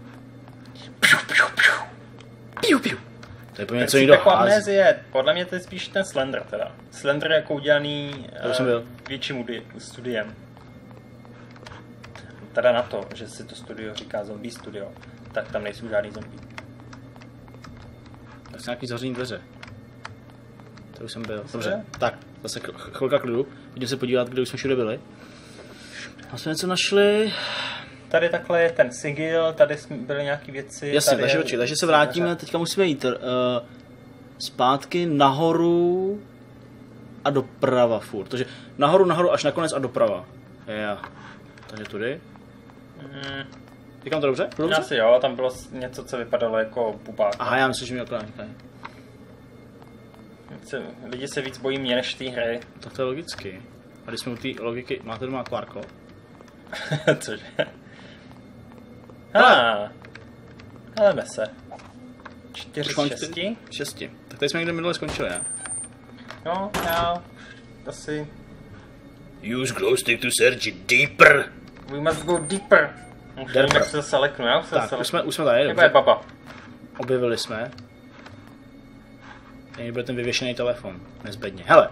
Piu, piu. To je po něco někdo Jako hází. amnézie, podle mě to je spíš ten Slender teda. Slender je jako udělaný už jsem byl. větším udi- studiem. Teda na to, že si to studio říká Zombie Studio, tak tam nejsou žádný zombie. Tak jsou nějaký zavřený dveře. To už jsem byl. Dobře. Dobře. Tak, zase ch- chvilka klidu. Jdeme se podívat, kde už jsme všude byli. A jsme něco našli. Tady takhle je ten sigil, tady jsme byly nějaký věci. Jasně, tady takže, je- počkej, takže se vrátíme, teďka musíme jít uh, zpátky nahoru a doprava furt. Takže nahoru, nahoru až nakonec a doprava. Jo. Takže tudy. Mm, Říkám to dobře? Dobře? asi jo, tam bylo něco, co vypadalo jako bubák. Aha, já myslím, že mi akorát říkají. se, lidi se víc bojí mě než té hry. Tak to je logicky. A když jsme u té logiky, máte doma akvárko? Cože? Ah. Heleme se. Čtyři z šesti? Šesti. Tak tady jsme někde minule skončili, ne? No, já asi... Use glow stick to search it deeper. We must go deeper. Už nevím, jak se zase leknu, já už se tak, zase už jsme, už jsme tady, dobře. Je baba. Objevili jsme. Tady bude ten vyvěšený telefon. Nezbedně. Hele.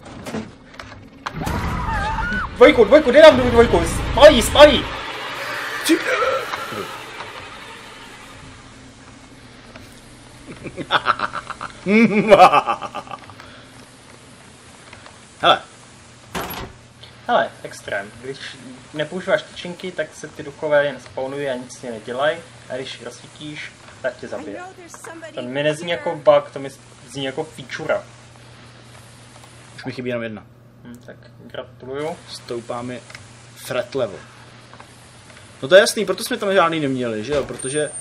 Dvojku, dvojku, jde nám dvojku. Spalí, spalí. Hele. Hele, extrém. Když nepoužíváš tyčinky, tak se ty duchové jen spawnují a nic s ním nedělají. A když rozsvítíš, tak tě I zabije. know there's somebody To mi nezní here. jako bug, to mi zní jako feature. Už mi chybí jenom jedna. Hm, tak gratuluju. Stoupá mi threat level. No to je jasný, proto jsme tam žádný neměli, že jo? Protože...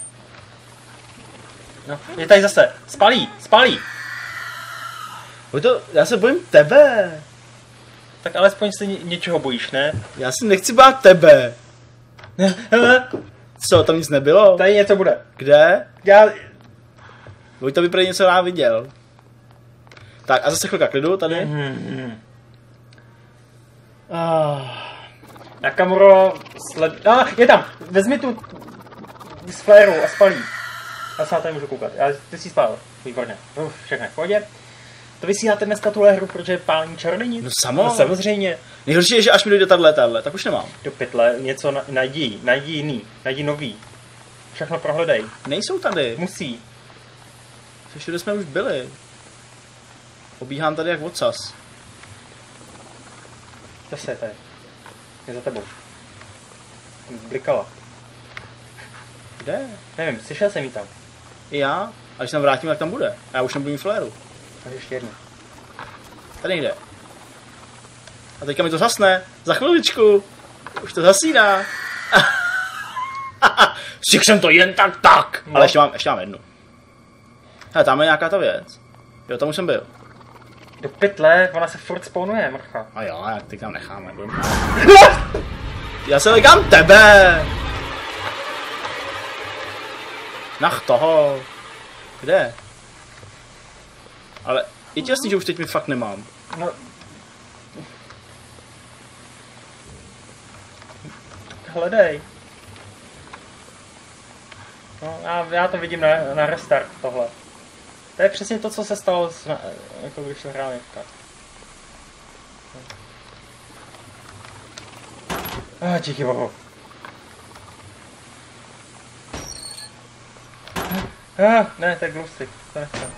No, je tady zase. Spalí, spalí. Pojď to, já se bojím tebe. Tak alespoň se ně, něčeho bojíš, ne? Já si nechci bát tebe. Co, tam nic nebylo? Tady něco bude. Kde? Já... Vojta by prý něco rád viděl. Tak a zase chvilka klidu tady. Mm-hmm. Ah. Na kamero sled... Ah, je tam! Vezmi tu z fléru a spalí. Já se na to můžu koukat. Já, ty jsi spál. Výborně. Uf, všechno v pohodě. To vysíláte dneska tuhle hru, protože je pálení čarodějnic? No samo. No, samozřejmě. Nejhorší je, že až mi dojde tahle, tahle, tak už nemám. Do pytle, něco na, najdi, najdi jiný, najdi nový. Všechno prohledej. Nejsou tady. Musí. Všude jsme už byli. Obíhám tady jak odsaz. Zase je tady. Je za tebou. Blikala. Kde? Nevím, slyšel jsem jí tam. I já? A když se tam vrátím, tak tam bude. A já už nebudu mít fléru. Takže ještě jednu. Tady někde. A teďka mi to zasne. Za chviličku. Už to zasíná. Stihl jsem to jen tak tak. No. Ale ještě mám, ještě mám jednu. Hele, tam je nějaká ta věc. Jo, tam už jsem byl. Do pytle, ona se furt spawnuje, mrcha. A jo, jak teď tam necháme. Budem... Já se lekám tebe. Nach toho. Kde? Ale je ti jasný, že už teď mi fakt nemám. No. Hledej. No, já, já to vidím na, na restart tohle. To je přesně to, co se stalo, s, jako když to hrál Něvka. Ah, díky bohu. Ah, ne, to je glowstick, to nechcem.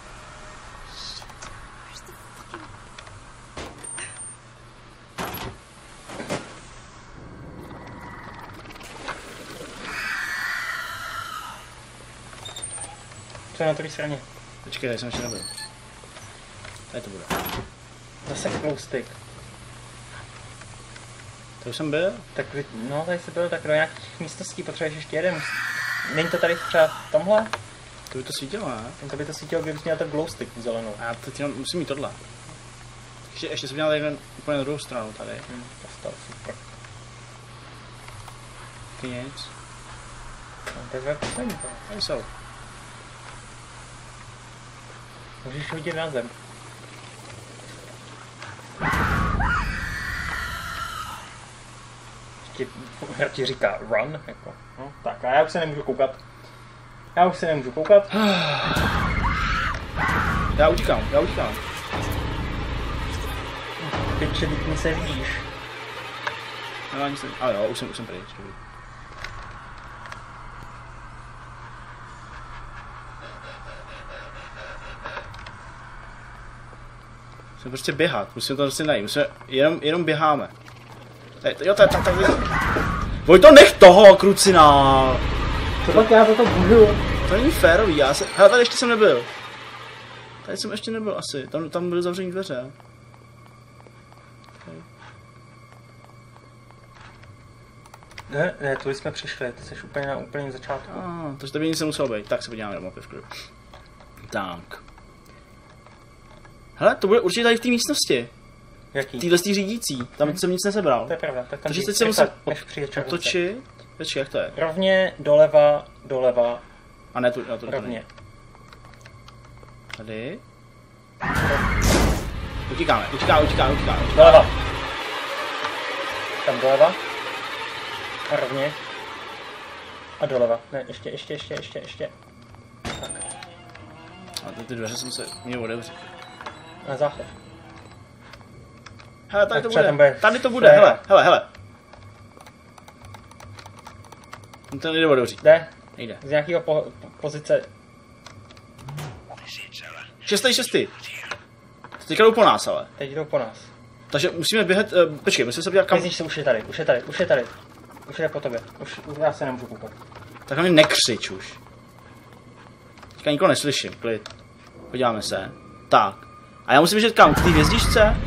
Co je na druhé straně? Počkej, tady jsem ještě nebyl. Tady to bude. Zase glowstick. Tady už jsem byl? Tak, no, tady jsi byl, tak do nějakých místností potřebuješ ještě jeden. Není to tady třeba v tomhle? To by to svítilo, ne? To by to svítilo, kdybys měl ten glowstick zelenou. A já teď jenom musím mít tohle. Ještě, ještě jsem měl tady úplně na druhou stranu tady. Hm, to stalo super. Ty nic. No, to je velké poslední to. Tady jsou. Můžeš hodit na zem. Ještě hra ti říká run, jako. No, tak a já už se nemůžu koukat. Já už se nemůžu koukat. Já utíkám, já utíkám. Piče, teď mi se vidíš. No, nic ne... Ale jo, už jsem, už jsem pryč. Musíme prostě běhat, musíme to prostě najít, musíme, jenom, jenom běháme. Tady, jo, tady, tady, tady. Vojto, nech toho, krucina! Co pak já za to budu? To není férový, já se... Hele, tady ještě jsem nebyl. Tady jsem ještě nebyl asi, tam, tam byly zavřený dveře. Tady. Ne, ne, tu jsme přišli, ty jsi úplně na úplném začátku. Ah, takže to by nic nemuselo být. Tak se podíváme do mapy v klidu. Tak. Hele, to bude určitě tady v té místnosti. Jaký? Týhle tý řídící. Tam hmm. jsem nic nesebral. To je pravda. Tak tam Takže jdi. teď se Rychle, musím než přijde čarodějce. otočit. Počkej, jak to je? Rovně, doleva, doleva, A ne, tu, na to rovně. Tady. Utíkáme, utíkáme, utíkáme, utíkáme. Doleva. Tam doleva. A rovně. A doleva. Ne, ještě, ještě, ještě, ještě, ještě. Tak. A ty, ty dveře jsem se měl otevřít. Na záchod. Hele, tady Tak to třeba bude, tam bude tady to bude, fréra. hele, hele, hele. To nejde otevřít, Jde. nejde. Z nějakého po, po, pozice. Šestý, šestý. Teďka jdou po nás, ale. Teď jdou po nás. Takže musíme běhat, uh, počkej, musíme se podívat kam. Vězíš se, už je tady, už je tady, už je tady. Už jde po tobě. Už, už já se nemůžu koukat. Tak mi nekřič už. Teďka nikoho neslyším, klid. Podíváme se. Tak. A já musím běžet kam? K té hvězdičce?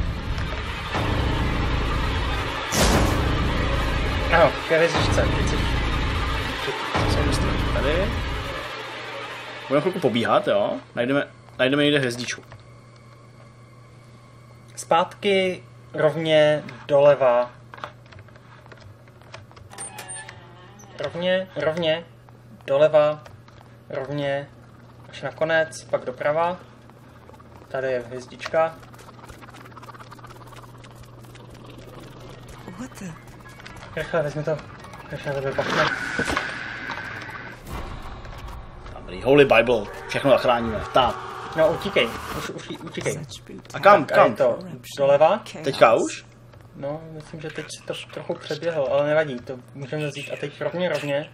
Ano, ke hvězdičce. Teď si... Se dostaneme tady. Budeme chvilku pobíhat, jo? Najdeme, najdeme někde hvězdičku. Zpátky, rovně, doleva. Rovně, rovně, doleva, rovně, až na konec, pak doprava. Tady je hvězdička. What the? Rychle, vezmi to. Rychle to vypachne. Dobrý, Holy Bible. Všechno zachráníme. Tak. No, utíkej. Už, už, utíkej. Such brutality. A kam, Tak, a je kam? to doleva. Teďka už? No, myslím, že teď si to trochu předběhl, ale nevadí, to můžeme vzít. A teď rovně, rovně.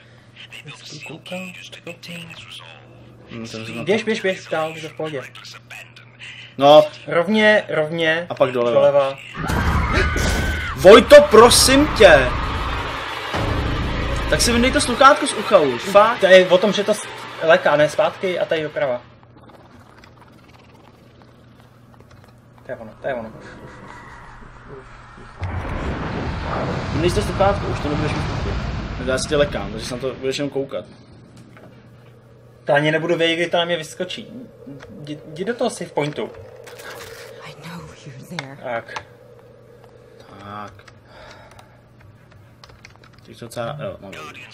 Hm, to jsem- Běž, běž, běž, dál, je to v pohodě. No, Rovně, rovně. A pak doleva. Doleva. Vojto, prosím tě! Tak si vyndej to sluchátko z ucha už, fakt? To je o tom, že to leká, ne zpátky a tady doprava. To je ono, to je ono. Vyndej si to sluchátko, už to nebudeš mít v uchu. Já si tě lekám, takže se na to budeš jenom koukat. To ani nebudu vědět, kdy to na mě vyskočí. Jdi, jdi do toho save pointu. I know you're there. Tak. Tak. Teď to docela, jo, mám.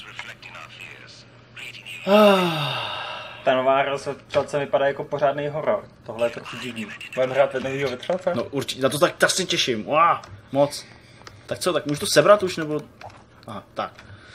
Ta nová rozhodčelce vypadá jako pořádný horor. Tohle je trochu divný. Budeme hrát ve novýho vytřelce? No určitě, na to tak, tak se těším, Uá, moc. Tak co, tak můžu to sebrat už, nebo... Aha, tak.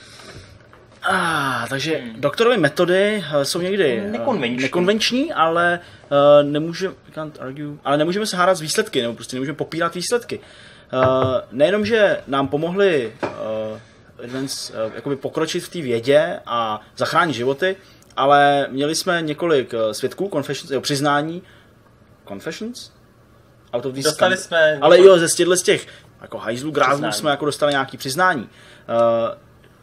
Ah, takže hmm. doktorovy metody uh, jsou někdy uh, Nekonvenční. nekonvenční, ale uh, nemůžeme, can't argue, ale nemůžeme se hádat z výsledky, nebo prostě nemůžeme popírat výsledky. Uh, nejenom, že nám pomohli uh, advance, uh, jakoby pokročit v té vědě a zachránit životy, ale měli jsme několik uh, svědků, confessions, jo, přiznání, confessions? Out of these Dostali scam- jsme... Ale jo, ze stědle z těch jako hajzlů, grázlů Přiznání. jsme jako dostali nějaký přiznání. Uh,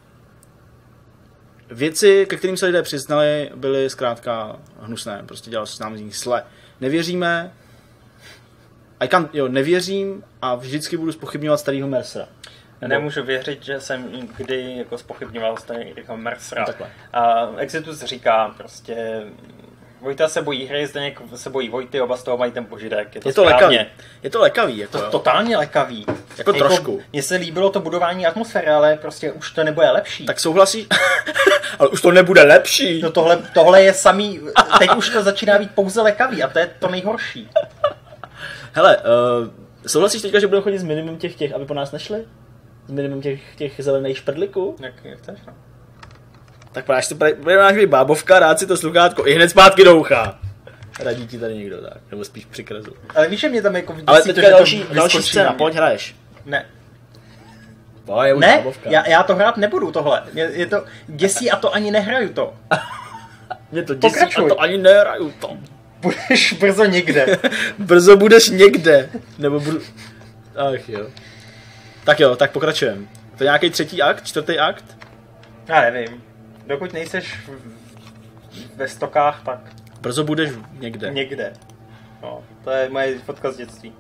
Věci, ke kterým se lidé přiznali, byly zkrátka hnusné. Prostě dělalo se s námi z nich sle. Nevěříme, I can't, jo, nevěřím a vždycky budu zpochybňovat starýho Mercera. Nemůžu věřit, že jsem kdy jako zpochybňoval starého Mercera. No, takhle. A Exitus říká prostě... Vojta se bojí hry, Zdeněk se bojí Vojty, oba z toho mají ten požidek. Je to, Je to správně. lekavý. Je to lekavý. Jako, To jo. totálně lekavý. Jako trošku. Mně se líbilo to budování atmosféry, ale prostě už to nebude lepší. Tak souhlasí? Ale už to nebude lepší. No tohle, tohle je samý, teď už to začíná být pouze lekavý a to je to nejhorší. Hele, uh, souhlasíš teďka, že budeme chodit s minimum těch těch, aby po nás nešli? S minimum těch, těch zelených šprdliků? Jak, jak chceš, no? Tak práš to bude nějaký bábovka, rád si to sluchátko i hned zpátky do ucha. Radí ti tady někdo tak, nebo spíš přikrezu. Ale víš, že mě tam jako vidí Ale si teďka to, že další, to další vyskočí scéna, na mě. pojď hraješ. Ne, To je už ne, bábovka. já, já to hrát nebudu tohle. Je, je to děsí a to ani nehraju to. Mě to děsí Pokračuj. a to ani nehraju to. Budeš brzo někde. Brzo budeš někde. Nebo budu... Ach jo. Tak jo, tak pokračujeme. To je nějaký třetí akt, čtvrtý akt? Já nevím. Dokud nejseš v- ve stokách, tak Brzo budeš někde. někde. No, to je moje fotka z dětství.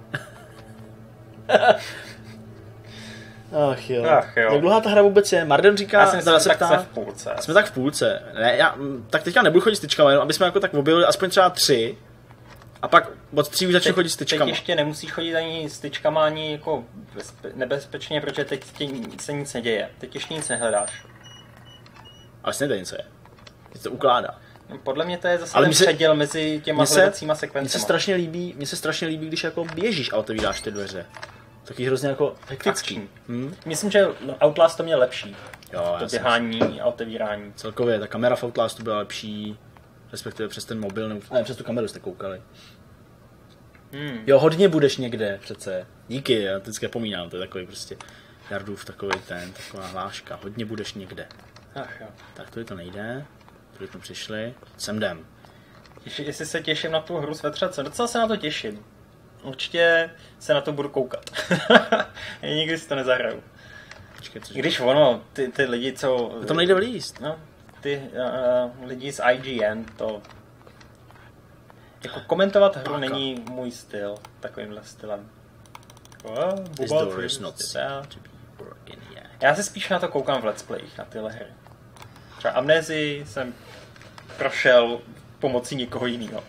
Ach jo. Ach jo. Jak dlouhá ta hra vůbec je? Marden říká, Já jsem teda si se tak ptá, se v půlce. jsme tak v půlce. Ne, já, mm, tak teďka nebudu chodit s tyčkama, jenom aby jsme jako tak objevili aspoň třeba tři. A pak od tří už začnu chodit s tyčkama. Teď ještě nemusíš chodit ani s tyčkama, ani jako bezpe- nebezpečně, protože teď tě, se nic neděje. Teď ještě nic nehledáš. Ale si nedej, co je. Teď to ukládá. No, podle mě to je zase ale ten se, předěl mezi těma hledacíma sekvencema. Mně se strašně líbí, mně se strašně líbí, když jako běžíš a otevíráš ty dveře. Taky hrozně jako hektický. Hmm? Myslím, že Outlast to měl lepší. Jo, to běhání a otevírání. Celkově, ta kamera v Outlastu byla lepší, respektive přes ten mobil, nebo ne, přes tu kameru jste koukali. Hmm. Jo, hodně budeš někde přece. Díky, já vždycky pomínám, to je takový prostě Jardův takový ten, taková hláška. Hodně budeš někde. Ach jo. Tak tady to nejde, tady jsme přišli, sem jdem. Těši, jestli se těším na tu hru s vetřelcem, docela se na to těším. Určitě se na to budu koukat. Nikdy si to nezahraju. Počkej, co Když ono, ty, ty lidi, co... To tam nejde vlízt. No, ty uh, lidi z I G N, to... Jako komentovat hru Páka. Není můj styl, takovýmhle stylem. Oh, This door is not safe to be broken yet. Já se spíš na to koukám v let's playích, na tyhle hry. Třeba Amnézii jsem prošel pomocí někoho jiného.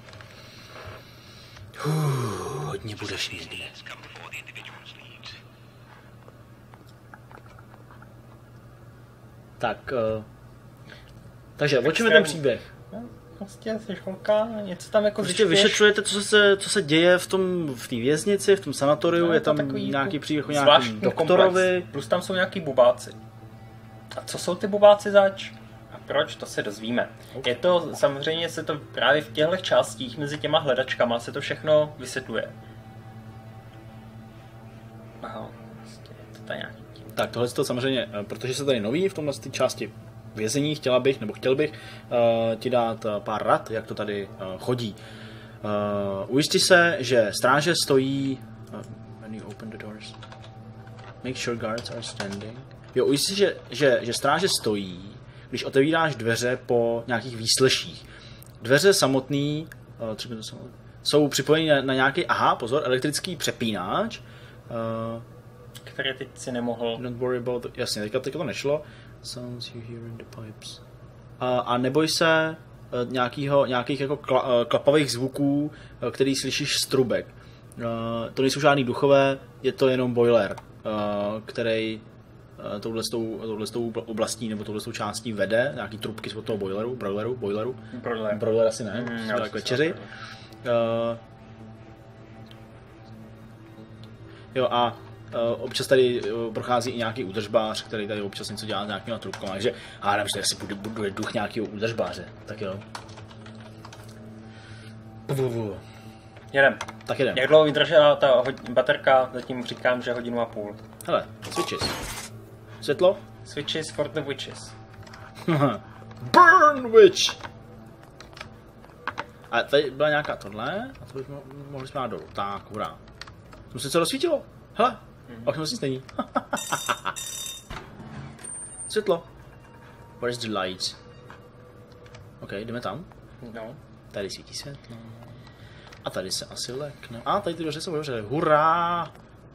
Uh, hodně budeš někde. Tak, uh, takže o čem je ten příběh? No, prostě jsi holka, něco tam jako prostě vyšetřujete, co se, co se děje v tom v té věznici, v tom sanatoriu, no, je tam nějaký příběh o nějakým doktorovi. Komplex. Plus tam jsou nějaký bubáci. A co jsou ty bubáci zač? A proč, to se dozvíme. Okay. Je to, samozřejmě se to právě v těchto částích mezi těma hledačkama se to všechno vysvětluje. Aha, prostě to tady nějaký. Tak tohle je to samozřejmě, protože se tady nový v tomhle části vězení, chtěla bych, nebo chtěl bych uh, ti dát uh, pár rad, jak to tady uh, chodí. Uh, ujisti se, že stráže stojí... Uh, when you open the doors. Make sure guards are standing. Jo, ujisti se, že, že, že stráže stojí, když otevíráš dveře po nějakých výsleších. Dveře samotný uh, třeba to samotný, jsou připojeny na, na nějaký, aha, pozor, elektrický přepínáč. Uh, Který teď si nemohl... Don't worry about it. Jasně, teďka, teďka to nešlo. Sounds you hear in the pipes. A, a neboj se uh, nějakýho, nějakých jako kla, uh, klapavých zvuků, uh, který slyšíš z trubek. Uh, to nejsou žádný duchové, je to jenom boiler, uh, který uh, touhle, touhle oblastí nebo touhle částí vede, nějaký trubky od toho boileru, broileru, boileru. Broiler. Broiler asi ne, mm, tak večeři. Uh, jo a Uh, občas tady uh, prochází i nějaký údržbář, který tady občas něco dělá s nějakýma trubkama, takže hádám, že asi bude, bude duch nějakého údržbáře, tak jo. Jedem. Tak jedem. Jak dlouho vydržela ta hod- baterka, zatím říkám, že hodinu a půl. Hele, switches. Světlo? Switches for the witches. Burn witch! A tady byla nějaká tohle, a to bychom mohli jsme dát dolů. Tak, hurá. Tomu se co rozsvítilo? Hele. Mm-hmm. Okno nic není. Světlo. Where is the light? OK, jdeme tam. No. Tady svítí světlo. A tady se asi lekne. A tady ty dveře jsou otevřené. Hurá!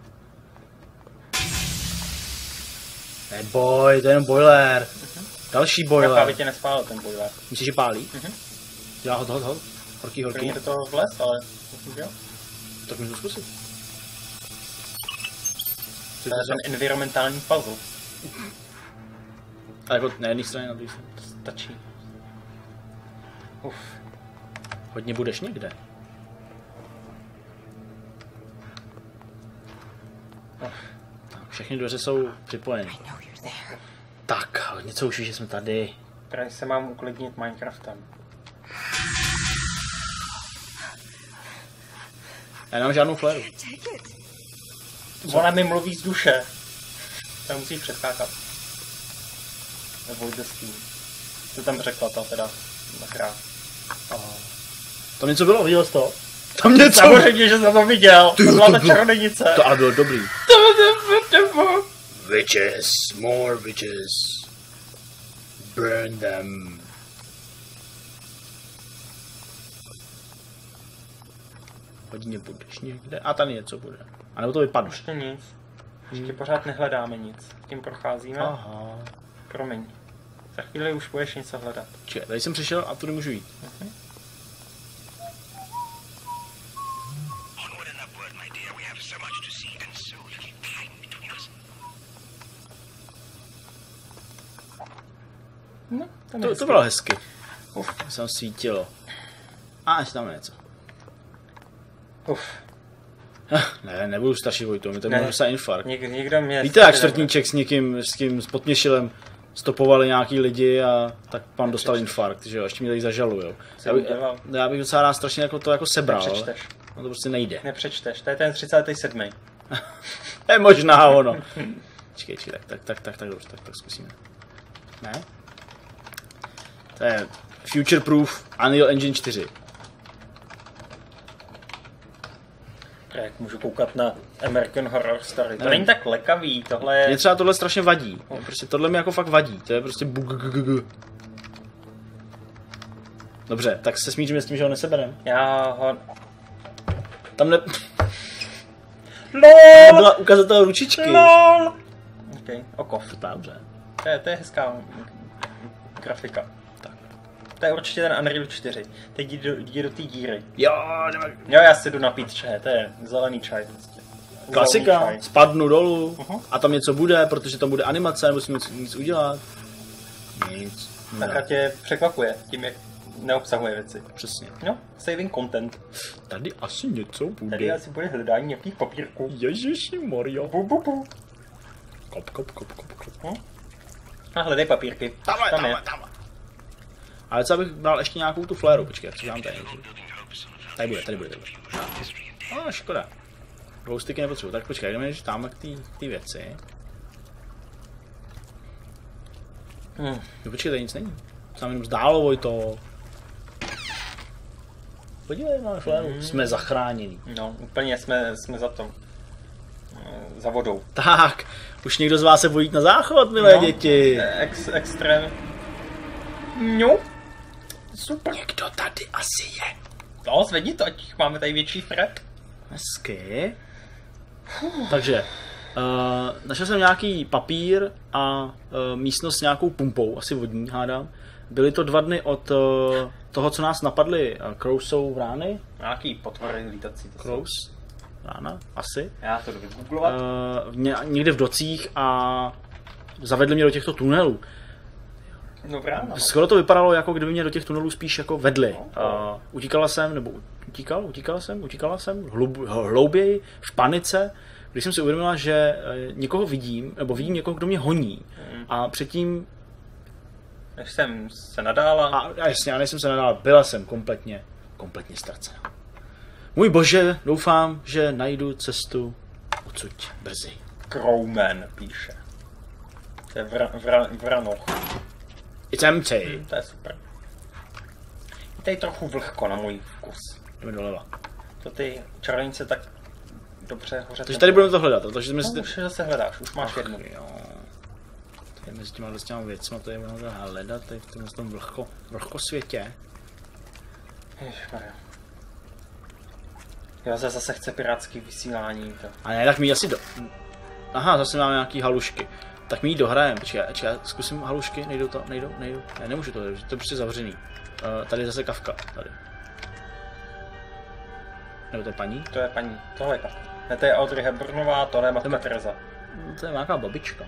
Neboj, to je jenom boiler. Mm-hmm. Další boiler. Jak by tě nespálil ten boiler. Myslíš, že pálí? Mm-hmm. Já hod, hod, hod. Horký, horký. První do toho vles, ale myslím, že jo. Tak můžu zkusit. To je ten environmentální puzzle. A jako na jedné straně, na druhé straně. Stačí. Uf. Hodně budeš někde. Uf. Tak, všechny dveře jsou připojeny. Tak, něco už ví, že jsme tady. Tady se mám uklidnit Minecraftem. Já nemám žádnou fléru. Ona mi mluví z duše. To musíš přeskákat. Avoid the steam. Co tam řekla ta teda na krát. Tam něco bylo, viděl jsi to? Tam něco... Samozřejmě, že jsem to viděl. To byla ta čarodějnice. To ale bylo dobrý. Witches, more witches. Burn them. Hodně budeš někde. A tam něco bude. A nebo to vypadne. Ještě nic. Ještě hmm. pořád nehledáme nic. Tím procházíme. Aha. Promiň. Za chvíli už budeš něco hledat. Čekaj, tady jsem přišel a tu nemůžu jít. Uh-huh. No, To, to bylo hezky. Uf, jsem svítilo. A ještě tam je něco. Uf. Ne, nebudu starší Vojto, mi to Ne. může dostat infarkt. Něk, někdo mě... Víte, jak čtvrtníček s někým, s tím, s podměšilem stopovali nějaký lidi a tak pan dostal infarkt, že jo, ještě mě tady zažalujou. Já, by, já bych docela rád strašně jako to jako sebral. Nepřečteš. No to prostě nejde. Nepřečteš, to je ten třicátý sedmý Je možná ono. Čekej, čekej, tak, tak, tak, tak, tak, dobře, tak, tak zkusíme. Ne? To je Future Proof Unreal Engine čtyři. Jak můžu koukat na American Horror Story. To není tak lekavý, tohle je... Mně třeba tohle strašně vadí. Prostě tohle mi jako fakt vadí. To je prostě bug. Dobře, tak se smíříme s tím, že ho neseberem. Já ho... Tam ne... LOL! Nebyla ukazatel ručičky. LOL! Ok, okov. Dobře. To je, to je hezká grafika. Tak. To je určitě ten Unreal čtyři. Teď jdi do, jdi do té díry. Jo, jdeme. Jo, já si jdu napít čaj, to je zelený čaj. Klasika, Zelený čaj. spadnu dolů Uh-huh. a tam něco bude, protože tam bude animace, nebo si nic, nic udělat. Nic. Ta hra tě překvapuje tím, jak neobsahuje věci. Přesně. No, saving content. Tady asi něco bude. Tady asi bude hledání nějakých papírků. Ježiši Maria. Bu, bu, bu. Kop, kop, kop, kop, kop. Hm? A hledej papírky. Tamhle, Tam tamhle, je. tamhle. Ale co bych bral ještě nějakou tu fléru, počkej, co dám tady. Tady bude, tady bude, tady bude. No, škoda. Glowsticky nepotřebuji, tak počkej, jdeme ještě tamhle k té věci. Hmm. No počkej, tady nic není. Tam jenom zdálo, Vojto. Podívej na fléru. Hmm. Jsme zachráněni. No, úplně jsme, jsme za tom. Za vodou. Tak, už někdo z vás se bojí jít na záchod, milé No, děti. Ex, extrém. No. Super. Někdo tady asi je. No, zvedni to, ať máme tady větší frek. Hezky. Takže, uh, našel jsem nějaký papír a uh, místnost s nějakou pumpou, asi vodní, hádám. Byly to dva dny od uh, toho, co nás napadly uh, Crousou vrány. Nějaký potvory lítací. To Crous? Rána? Asi. Já to jdu vygooglovat. Uh, ně, někde v docích a zavedli mě do těchto tunelů. No ráno. Skoro to vypadalo, jako kdyby mě do těch tunelů spíš jako vedli. Uh, utíkala jsem, nebo utíkal, utíkala jsem, utíkala jsem hlub, hlouběji, v panice, když jsem si uvědomila, že uh, někoho vidím, nebo vidím někoho, kdo mě honí. Mm. A předtím... Než jsem se nadála. A, a jasně, já nejsem se nadál, byla jsem kompletně, kompletně ztracená. Můj bože, doufám, že najdu cestu odsud brzy. Crowman píše. To je vra, vra, vranoch. It's empty. Hmm, to je super. Je tady trochu vlhko na můj vkus. Jdeme doleva. To ty čarodějnice tak dobře hoře. Takže tady budeme to hledat, protože jsme No, si... už zase hledáš, už máš jednu. Jo. Tady mezi těma, těma věcma, tady budeme to hledat, tady v tomhle tom vlhko, vlhko světě. Ježišmarja. Jo, zase zase chce pirátský vysílání. To. A ne, tak mi asi do... Aha, zase máme nějaký halušky. Tak mi ji dohrajeme, počkej, počkej, já zkusím halušky, nejdou to, nejdou, nejdou, ne, nemůžu to, to je prostě zavřený. Uh, tady je zase Kafka, tady. Nebo to je paní? To je paní, tohle je Kafka. Ne, to je Audrey Hepburnová, tohle je matka Jdeme. Tereza. No, to je nějaká babička.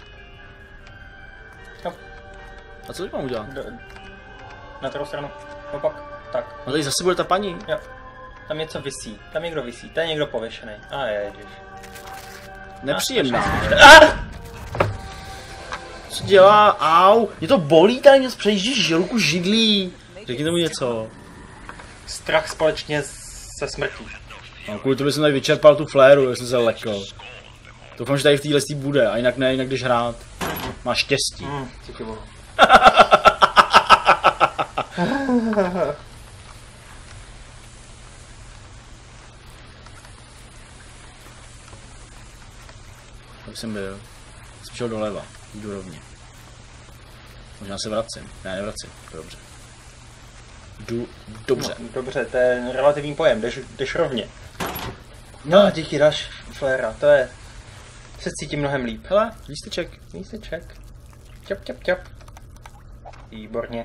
Jo, A co teď mám udělat? do, na druhou stranu, opak, tak, No tady zase bude ta paní. jo. Tam něco visí, tam někdo visí, to je někdo pověšený. A ježiš. Nepříjemná. Ah! Co dělá? Au! Mě to bolí tady, mě přejíždí žilku židlí. Řekni tomu něco. Strach společně se smrtí. No, kvůli tobě jsem tady vyčerpal tu fléru, já jsem se lekl. Doufám, že tady v téhle bude, a jinak ne, jinak jdeš hrát. Máš štěstí. Mm, díky bohu. Tak jsem byl. Jsem šel doleva. Jdu rovně. Možná se vracím. Ne, nevracím. Dobře. Jdu dobře. No, dobře, to je relativní pojem, jdeš, jdeš rovně. No, díky dáš fléra, to je... Se cítím mnohem líp. Hele, lísteček. Lísteček. Čap, čap, čap. Výborně.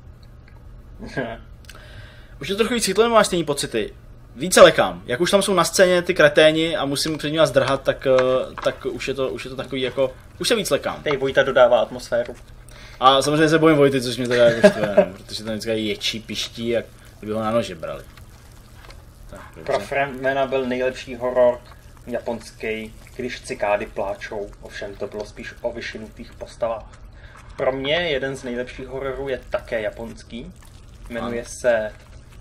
Už je trochu víc chytlo, nebo máš stejný pocity? Více lekám. Jak už tam jsou na scéně ty kreténi a musím před nimi zdrhat, tak, tak už, je to, už je to takový jako... Už se víc lekám. Tady Vojta dodává atmosféru. A samozřejmě se bojím Vojty, což mě teda jako štve, no, protože tam vždycky ječí, piští, jak kdyby ho na nože brali. Tak, Pro Framana byl nejlepší horor japonský, když cikády pláčou, ovšem to bylo spíš o vyšinutých postavách. Pro mě jeden z nejlepších hororů je také japonský, jmenuje se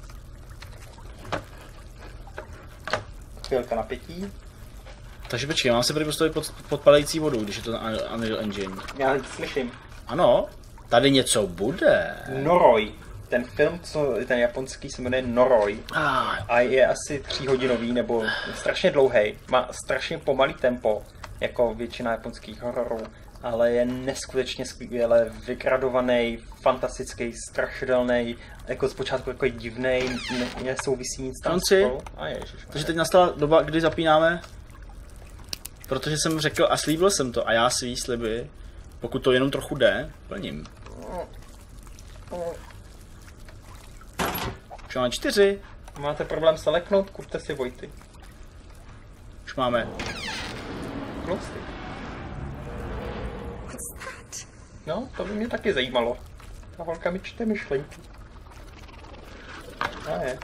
Chvílka napětí. Takže počkej, mám se tady postavit pod, pod padající vodou, když je to Unreal Engine. Já slyším. Ano, tady něco bude. Noroi. Ten film, co ten japonský, se jmenuje Noroi. Ah. A je asi tříhodinový, nebo strašně dlouhý. Má strašně pomalý tempo, jako většina japonských hororů. Ale je neskutečně skvěle vygradovaný, fantastický, strašidelný, jako zpočátku jako divnej, nesouvisí nic tam spolu. A ježiš. Takže teď nastala doba, kdy zapínáme, protože jsem řekl a slíbil jsem to a já svý sliby, pokud to jenom trochu jde, plním. Už máme čtyři. Máte problém se leknout, kupte si Vojty. Už máme. Tlusty. No, to by mě taky zajímalo. Ta holka mi čte myšlenky. A je.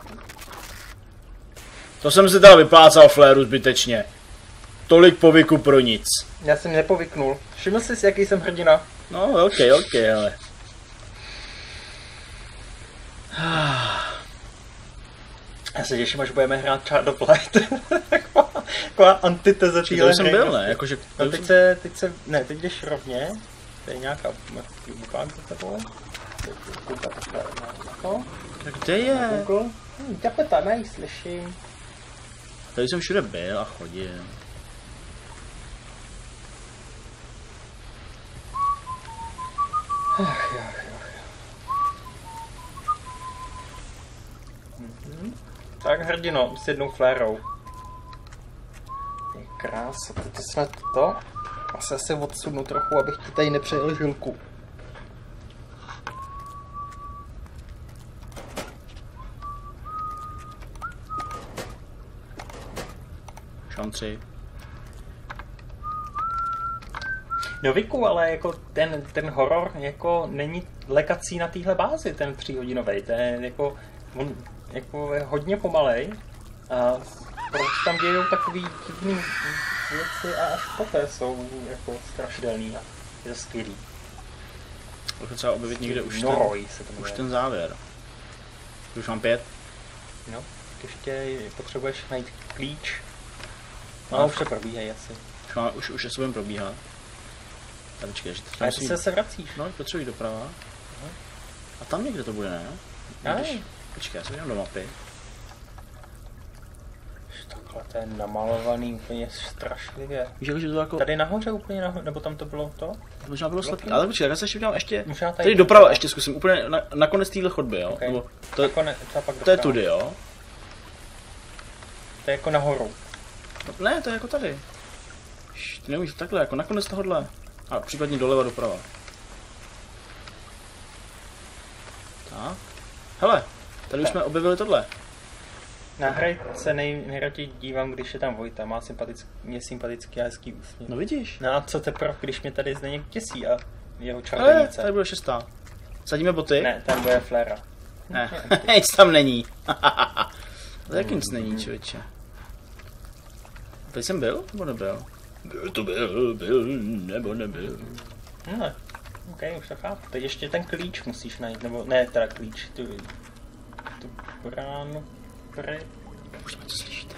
To jsem si teda vyplácal fléru zbytečně. Tolik povyku pro nic. Já jsem nepovyknul. Všiml jsi si, jaký jsem hrdina? No, ok, ok, ale. Já se těším, až budeme hrát Child of Light. Taková antiteze téhle hry. To jsem byl, ne? Jakože... No teď se, teď se, ne, teď jdeš rovně. To je nějaká bukán za tebou. Koukat takhle na to. Tak kde je? Google. Hm, tapeta, nejslyším. Tady jsem všude byl a chodil. Ach, ach, ach. Mhm. Tak hrdino, s jednou flérou. Je krása, to je snad to. Asi se odsunu trochu, abych ti tady nepřejel žilku. Šanci. No Viku, ale jako ten, ten horor jako není lekací na téhle bázi, ten tříhodinovej. To je jako, on jako je hodně pomalej. A proč tam dějou takový divný věci a až poté jsou jako strašidelný a je to skvělý. Bych třeba objevit někde už ten, Noroi se to už ten závěr. Už mám pět. No, ještě potřebuješ najít klíč. No, no už to probíhají asi. Už, má, už, už se budeme probíhat. Tady počkej, že A ty se se vracíš. No, potřebuji doprava. Aha. A tam někde to bude, ne? Když... Počkej, já se vidím do mapy. Takhle to je namalovaný úplně strašlivě. Víš, že to jako... Tady nahoře úplně nahoře, nebo tam to bylo to? To možná bylo slepý, ale počkej, já se ještě udělám ještě... Tady, tady doprava ještě zkusím, úplně na, na konec téhle chodby, jo? Okay. Nebo to, Nakone, pak to je tudy, jo? To je jako nahoru. No, ne, to je jako tady. Šš, ty neumíš takhle, jako nakonec tohohle. A případně doleva doprava. Tak. Hele, tady už jsme objevili tohle. Na hry se nej, nejraději dívám, když je tam Vojta, má sympatický, je sympatický a hezký úsměv. No vidíš. No a co teprve, když mě tady Zdeněk těsí a jeho Ale, čarodějnice. tady bude šestá. Sadíme boty? Ne, tam bude fléra. Ne, nic tam není. Tady taky nic není, člověče. Tady jsem byl, nebo nebyl? Byl to byl, byl, nebo nebyl. Ne, ok, už to chápu. Teď ještě ten klíč musíš najít, nebo ne, teda klíč, tu, tu bránu, pre... Už to slyšíte.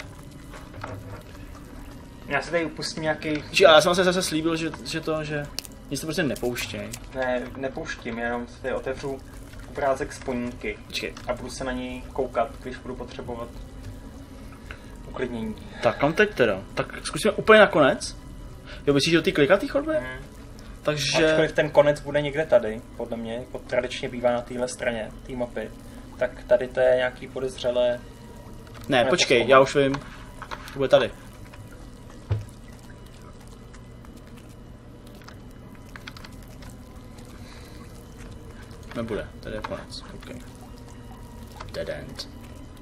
Já se tady upustím nějaký... Či, ale já jsem se zase slíbil, že, že to, že nic to prostě nepouštěj. Ne, nepouštím, jenom si tady otevřu obrázek z poníky. Počkej. A budu se na něj koukat, když budu potřebovat uklidnění. Tak, kam teď teda? Tak zkusíme úplně nakonec. Jo, myslíš, že do té klikatý chodby? Hmm. Takže... Ačkoliv ten konec bude někde tady, podle mě, jako tradičně bývá na téhle straně, té mapy, tak tady to je nějaký podezřelé... Ne, počkej, já už vím. To bude tady. Nebude, tady je konec. OK. Dead end.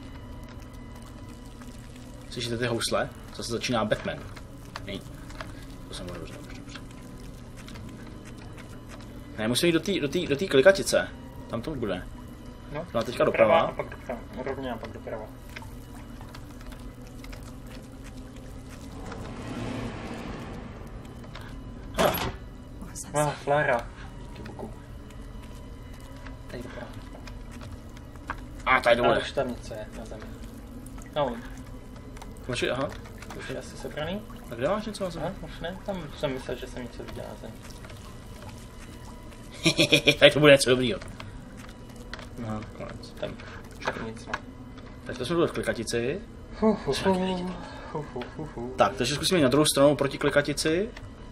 Slyšíte ty housle? Zase začíná Batman. Nej. To jsem dobře, dobře, dobře. Ne, musíme jít do té do té do té klikatice. Tam to bude. No, No a teďka doprava. A pak doprava. Rovně a pak doprava. Ah, Flára. Díky boku. Tady doprava. A tady Ale dole. už tam něco je na zemi. No, Končí, aha. už je asi sebraný? A kde máš něco na zemi? Aha, už ne, tam jsem myslel, že jsem něco viděl na zemi. Tak to bude něco dobrýho. No, konec. Tam však nic, no. Tak to jsme byli v klikatici. Hu, hu, hu. Hu, hu, hu, hu. Tak, takže zkusíme jít na druhou stranu proti klikatici.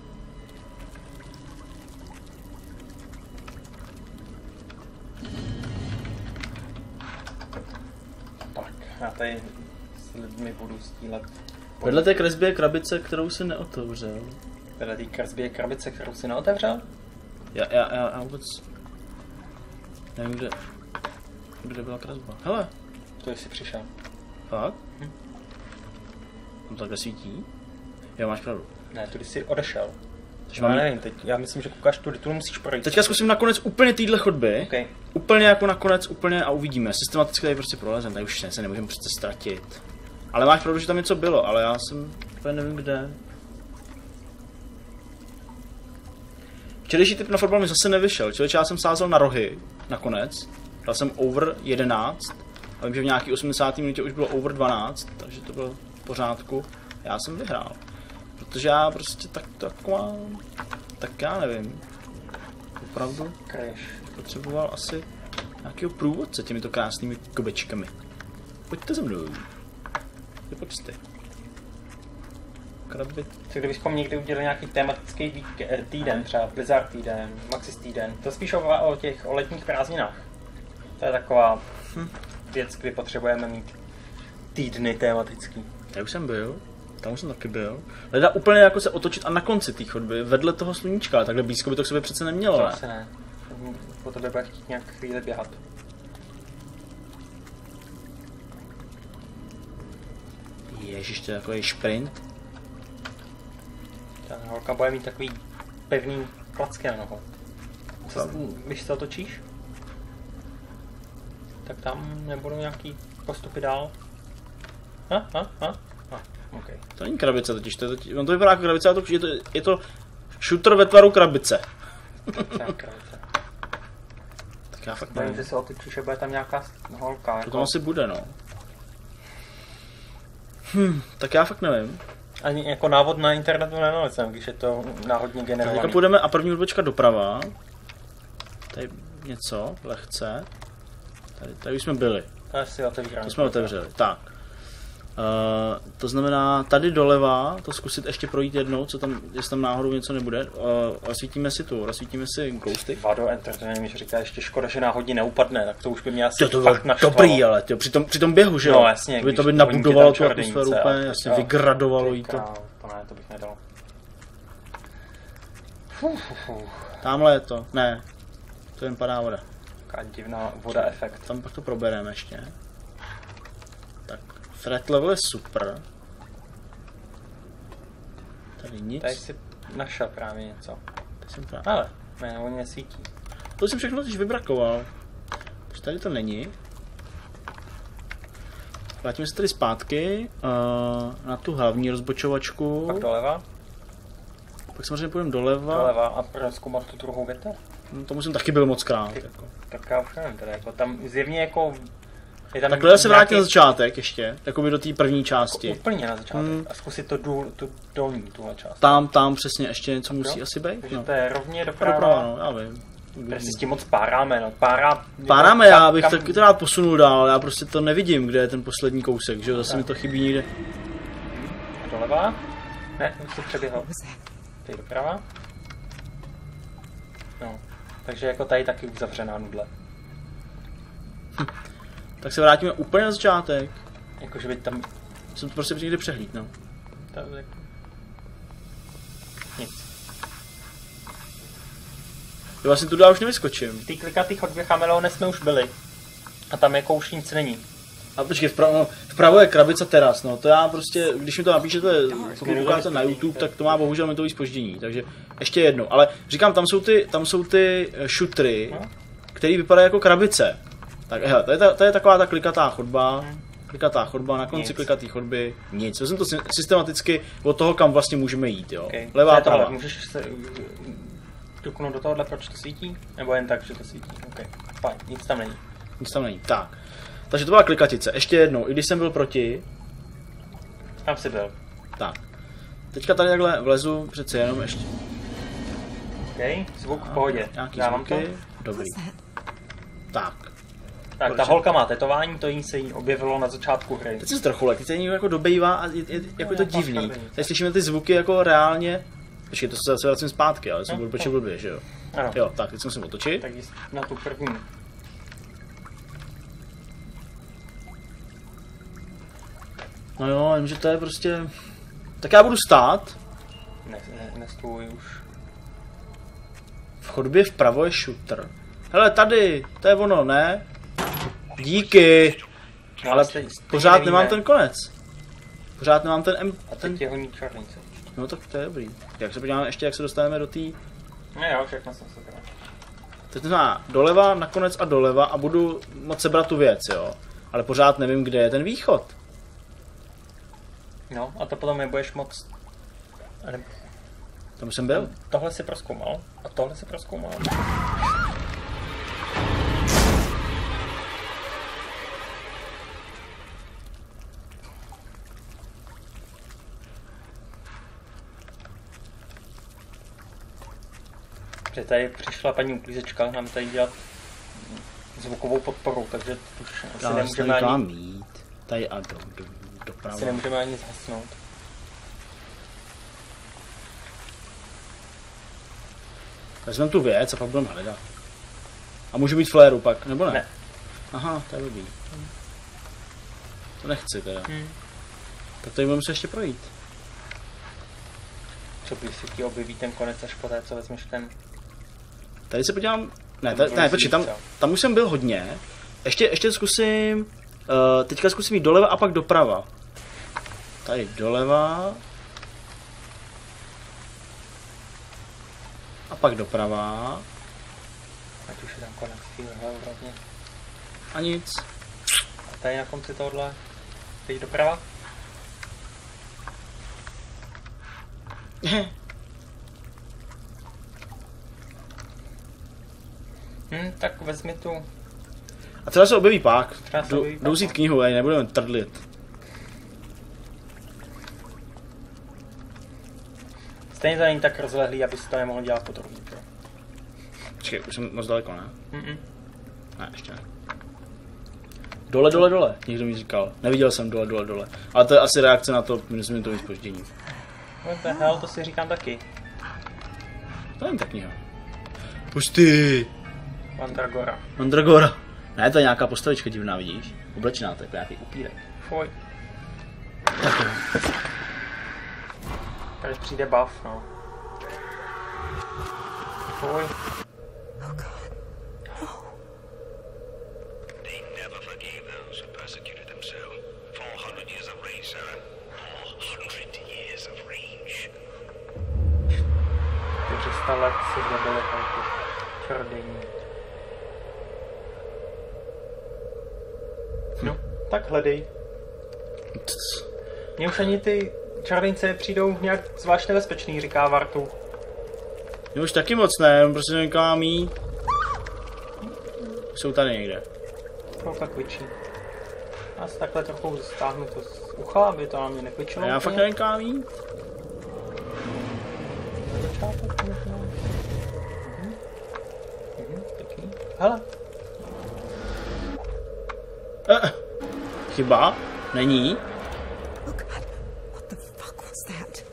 Tak, já tady s lidmi budu stílet. Vedle té kresby je krabice, kterou si neotevřel. Vedle té kresby je krabice, kterou si neotevřel? Já, já, já, já vůbec nevím, kde, kde byla kresba. Hele, To jsi přišel. fakt? Hm. Tam takhle svítí? Jo, máš pravdu. Ne, tudy jsi odešel. Takže Já mám... nevím, teď, já myslím, že koukáš tudy, tu musíš projít. Teďka zkusím nakonec úplně týhle chodby. Okay. Úplně jako nakonec, úplně a uvidíme. Systematicky tady prostě prolezem, tady už se nemůžeme přece ztratit. Ale máš pravdu, že tam něco bylo, ale já jsem úplně nevím kde. Včerejší typ na fotbal mi zase nevyšel, čili já jsem sázel na rohy nakonec. Dal jsem over jedenáct a vím, že v nějaký osmdesáté minutě už bylo over dvanáct, takže to bylo v pořádku. Já jsem vyhrál. Protože já prostě tak taková... Tak já nevím. Opravdu Crash. potřeboval asi nějakého průvodce těmito krásnými kobečkami. Pojďte ze mnou. Kde pak jste? Krabi. Co kdybychom někdy udělali nějaký tematický vík- týden, třeba Blizzard týden, Maxis týden, to spíš o, o těch o letních prázdninách. To je taková hm, věc, kdy potřebujeme mít týdny tematický. Já už jsem byl, tam už jsem taky byl. Leda úplně jako se otočit a na konci té chodby, vedle toho sluníčka, ale takhle blízko by to k sobě přece nemělo, To ne? asi ne. Po tebe bude chtít nějak chvíli běhat. Ježiš, to je takový šprint. Ta holka bude mít takový pevný klacky na nohou. Co, Tam. když se otočíš, tak tam nebudou nějaký postupy dál. Ha, ha, ha, ha, ok. To není krabice totiž, to je totiž, on to vypadá jako krabice, ale to, je, to, je to shooter ve tvaru krabice. Krabice. Tak já fakt Nevím, nevím. že se otočíš, že bude tam nějaká holka. To Jako... tam asi bude, no. Hm, tak já fakt nevím. Ani jako návod na internetu nenalezem, když je to náhodně Tak generovaný. teďka půjdeme a první odbočka doprava. Tady něco, lehce. Tady, tady už jsme byli, To je si otevírám. to jsme otevřeli, tak. Uh, to znamená, tady doleva, to zkusit ještě projít jednou, co tam, jestli tam náhodou něco nebude. Uh, rozsvítíme si tu, rozsvítíme si ghosty. Vado Entertainment mi říká, ještě škoda, že náhodně neupadne, tak to už by mě asi To, to bylo fakt naštvalo. dobrý, ale tyjo, při, tom, při tom běhu, že jo? No jasně, to by to když by to nabudovalo hodí tu tam atmosféru čarodějnice úplně, a jasně, teďka- vygradovalo jí to. Král, to ne, to bych nedal. Fuh, fuh, fuh. Tamhle je to, ne, to jen padá voda. Taká divná voda efekt. Tam pak to probereme ještě. Tak, threat level je super. Tady nic. Tady si našel právě něco. Tady jsem právě. Ale, ne, oni nesvítí. To jsem všechno teď vybrakoval. Takže tady to není. Vrátíme se tady zpátky uh, na tu hlavní rozbočovačku. Pak doleva, Pak samozřejmě půjdeme doleva. doleva a prozkoumat tu druhou větev. No, tomu jsem taky byl moc krát. Jako. Tak já už nevím, teda jako tam zjevně jako... Je tam Takhle se vrátím nějaký- na začátek ještě, jakoby do té první části. Úplně na začátek. Hmm. A zkusit to důl, tu dolní, tuhle část. Tam, tam přesně ještě něco Tak musí jo. asi být. Takže No. to je rovně Doprava, doprava. no, já vím. Tady si s tím moc páráme, no. Párá... Páráme, kam- já bych kam- taky to rád posunul dál, já prostě to nevidím, kde je ten poslední kousek, že jo, zase mi to chybí někde. Doleva? Ne, už to přeběhl. Tady doprava. No. Takže jako tady taky uzavřená nudle. Tak se vrátíme úplně na začátek. Jakože by tam... Jsem to prostě někde přehlíd, no. Tam tak... Nic. Já vlastně tu dál už nevyskočím. V té klikatý chodbě Chameleone jsme už byli. A tam jako už nic není. A počkej, vpravo, vpravo je krabice teras, no to já prostě, když mi to napíšete, pokud koukáte na YouTube, tak to má bohužel mitový zpoždění, takže ještě jednou. Ale říkám, tam jsou ty, tam jsou ty šutry, které vypadají jako krabice. Tak hele, to je, ta, to je taková ta klikatá chodba, klikatá chodba, na konci klikatý chodby, nic. To jsem to systematicky od toho, kam vlastně můžeme jít, jo. Okay. Levá, pravá. Můžeš se duknout do tohohle, proč to svítí? Nebo jen tak, že to svítí? Okay. Fajn, nic tam není. Nic tam není, tak. Takže to byla klikatice, ještě jednou, i když jsem byl proti. Tam jsi byl. Tak. Teďka tady takhle vlezu, přece jenom ještě. OK, zvuk v pohodě. Nějaký Dávám zvuky, to? dobrý. Tak. Tak, Proč? ta holka má tetování, to jí se jí objevilo na začátku hry. Teď se trochu lek, teď se někdo jako dobejvá a je, je, jako je to No, divný. paskardení. Teď slyšíme ty zvuky jako reálně. Počkej, to se zase vracím zpátky, ale jsem No, budu počít no. blbě, že jo? Ano. Jo, tak, teď se musím otočit. Tak jist na tu první. No jo, vím, že to je prostě... Tak já budu stát. Ne, ne, nestůj už. V chodbě vpravo je shooter. Hele, tady, to je ono, ne? Díky. No, Ale stej- stejně pořád nevíme. nemám ten konec. Pořád nemám ten M... A Ten... teď je honí čarnice. No tak to je dobrý. Jak se podíváme ještě, jak se dostaneme do té... No jo, všechno jsem se teda. Teď to znamená doleva, nakonec a doleva a budu moc sebrat tu věc, jo. Ale pořád nevím, kde je ten východ. No, a to potom nebudeš moc... Ale Tam jsem byl. tohle si prozkoumal a tohle si prozkoumal. Že tady přišla paní uklízečka nám tady dělat zvukovou podporu, takže už asi Já se nemůžeme tady ani, mít. Tady a do, do, doprava. asi nemůžeme ani zhasnout. Vezmeme tu věc a pak budeme hledat. A může být fléru pak, nebo ne? Ne. Aha, to je blbý. To nechci teda. Hmm. Tak tady budeme se ještě projít. Co když si ti objeví ten konec až poté, co vezmeš ten... Tady se podívám... Ne, Tam ta, to ne, musí počkej, tam, být, jo. tam už jsem byl hodně. Ještě, ještě zkusím... Uh, teďka zkusím jít doleva a pak doprava. Tady doleva. A pak doprava. Ať už je tam konec týhle hrozně. A nic. A tady na konci tohle. Teď doprava. Hm, tak vezmi tu. A třeba se objeví pak. Třeba se Jdu, objeví jdu pak, vzít no. knihu, ej, nebudeme trdlit. Stejně to není tak rozlehlý, aby si to nemohl dělat po druhý. že? Počkej, už jsem moc daleko, ne? Mm-mm. Ne, ještě ne. Dole, dole, dole, někdo mi říkal. Neviděl jsem dole, dole, dole. Ale to je asi reakce na to minutový zpoždění. What the hell, to si říkám taky. To není ta kniha. Pusty! Mandragora. Mandragora. Ne, to je nějaká postavička divná, vidíš? Oblečená, to je jako nějaký upírek. Fuj. Tady přijde buff, no. Fuj. Oh God. They never forgave those who persecuted them so. four hundred years of rage, Sarah. four hundred years of rage. čtyři sta let si zabili tam ty čarodějní. No, tak hledej. Mně už ani ty čarodějnice přijdou nějak zvlášť nebezpečný, říká Vartu. Mě už taky moc ne, prostě nevím kam mám jít. Jsou tady někde. Holka kvičí. Já si takhle trochu stáhnu to z ucha, aby to na mě nekvičilo. A já fakt nevím kam mám jít. Začátek možná. Mhm. Mhm, pěkný. Hele, Eh, chyba? Není? Oh God. What the fuck was that?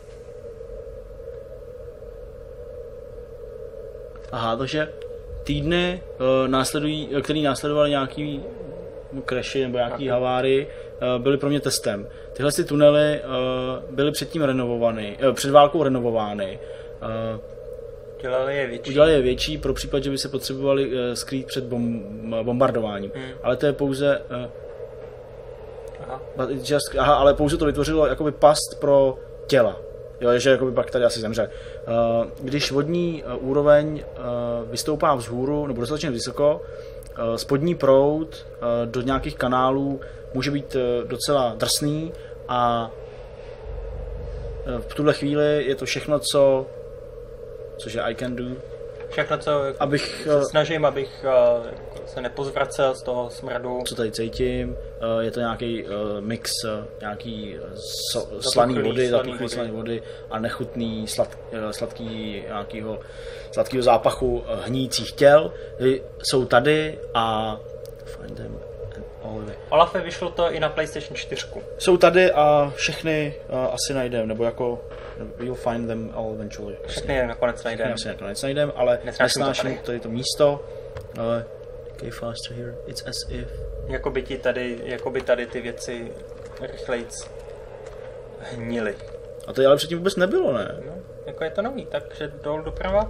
Aha, takže týdny, uh, následují, který následovaly nějaký crashy nebo nějaký havárii, uh, byly pro mě testem. Tyhle ty tunely uh, byly předtím renovovány, uh, před válkou renovovány. Uh, dělali je větší. udělali je větší pro případ, že by se potřebovali uh, skrýt před bom, bombardováním. Hmm. Ale to je pouze... Uh, Aha. But it just, aha, ale pouze to vytvořilo jakoby past pro těla. Jo, že jakoby pak tady asi zemře. Uh, když vodní uh, úroveň uh, vystoupá vzhůru, nebo dostatečně vysoko, uh, spodní proud uh, do nějakých kanálů může být uh, docela drsný a uh, v tuhle chvíli je to všechno, co což je I can do. Všechno, co abych, se snažím, abych uh, se nepozvracel z toho smradu. Co tady cítím, uh, je to nějaký uh, mix uh, nějaký so, slaný vody, zapuchlý slaný vody a nechutný slad, uh, sladký nějakýho sladkýho zápachu uh, hníjících těl. Jsou tady a find them and all of it. Olafe, vyšlo to i na PlayStation čtyři. Jsou tady a všechny uh, asi najdem, nebo jako we'll find them all eventually. Všechny nakonec najdem. Všechny nakonec najdem, ale nesnáším tady to místo. Ale okay, faster here. It's as if. Jakoby ti tady, jakoby tady ty věci rychlejc hnily. A to ale předtím vůbec nebylo, ne? No, jako je to nový, takže dolů doprava.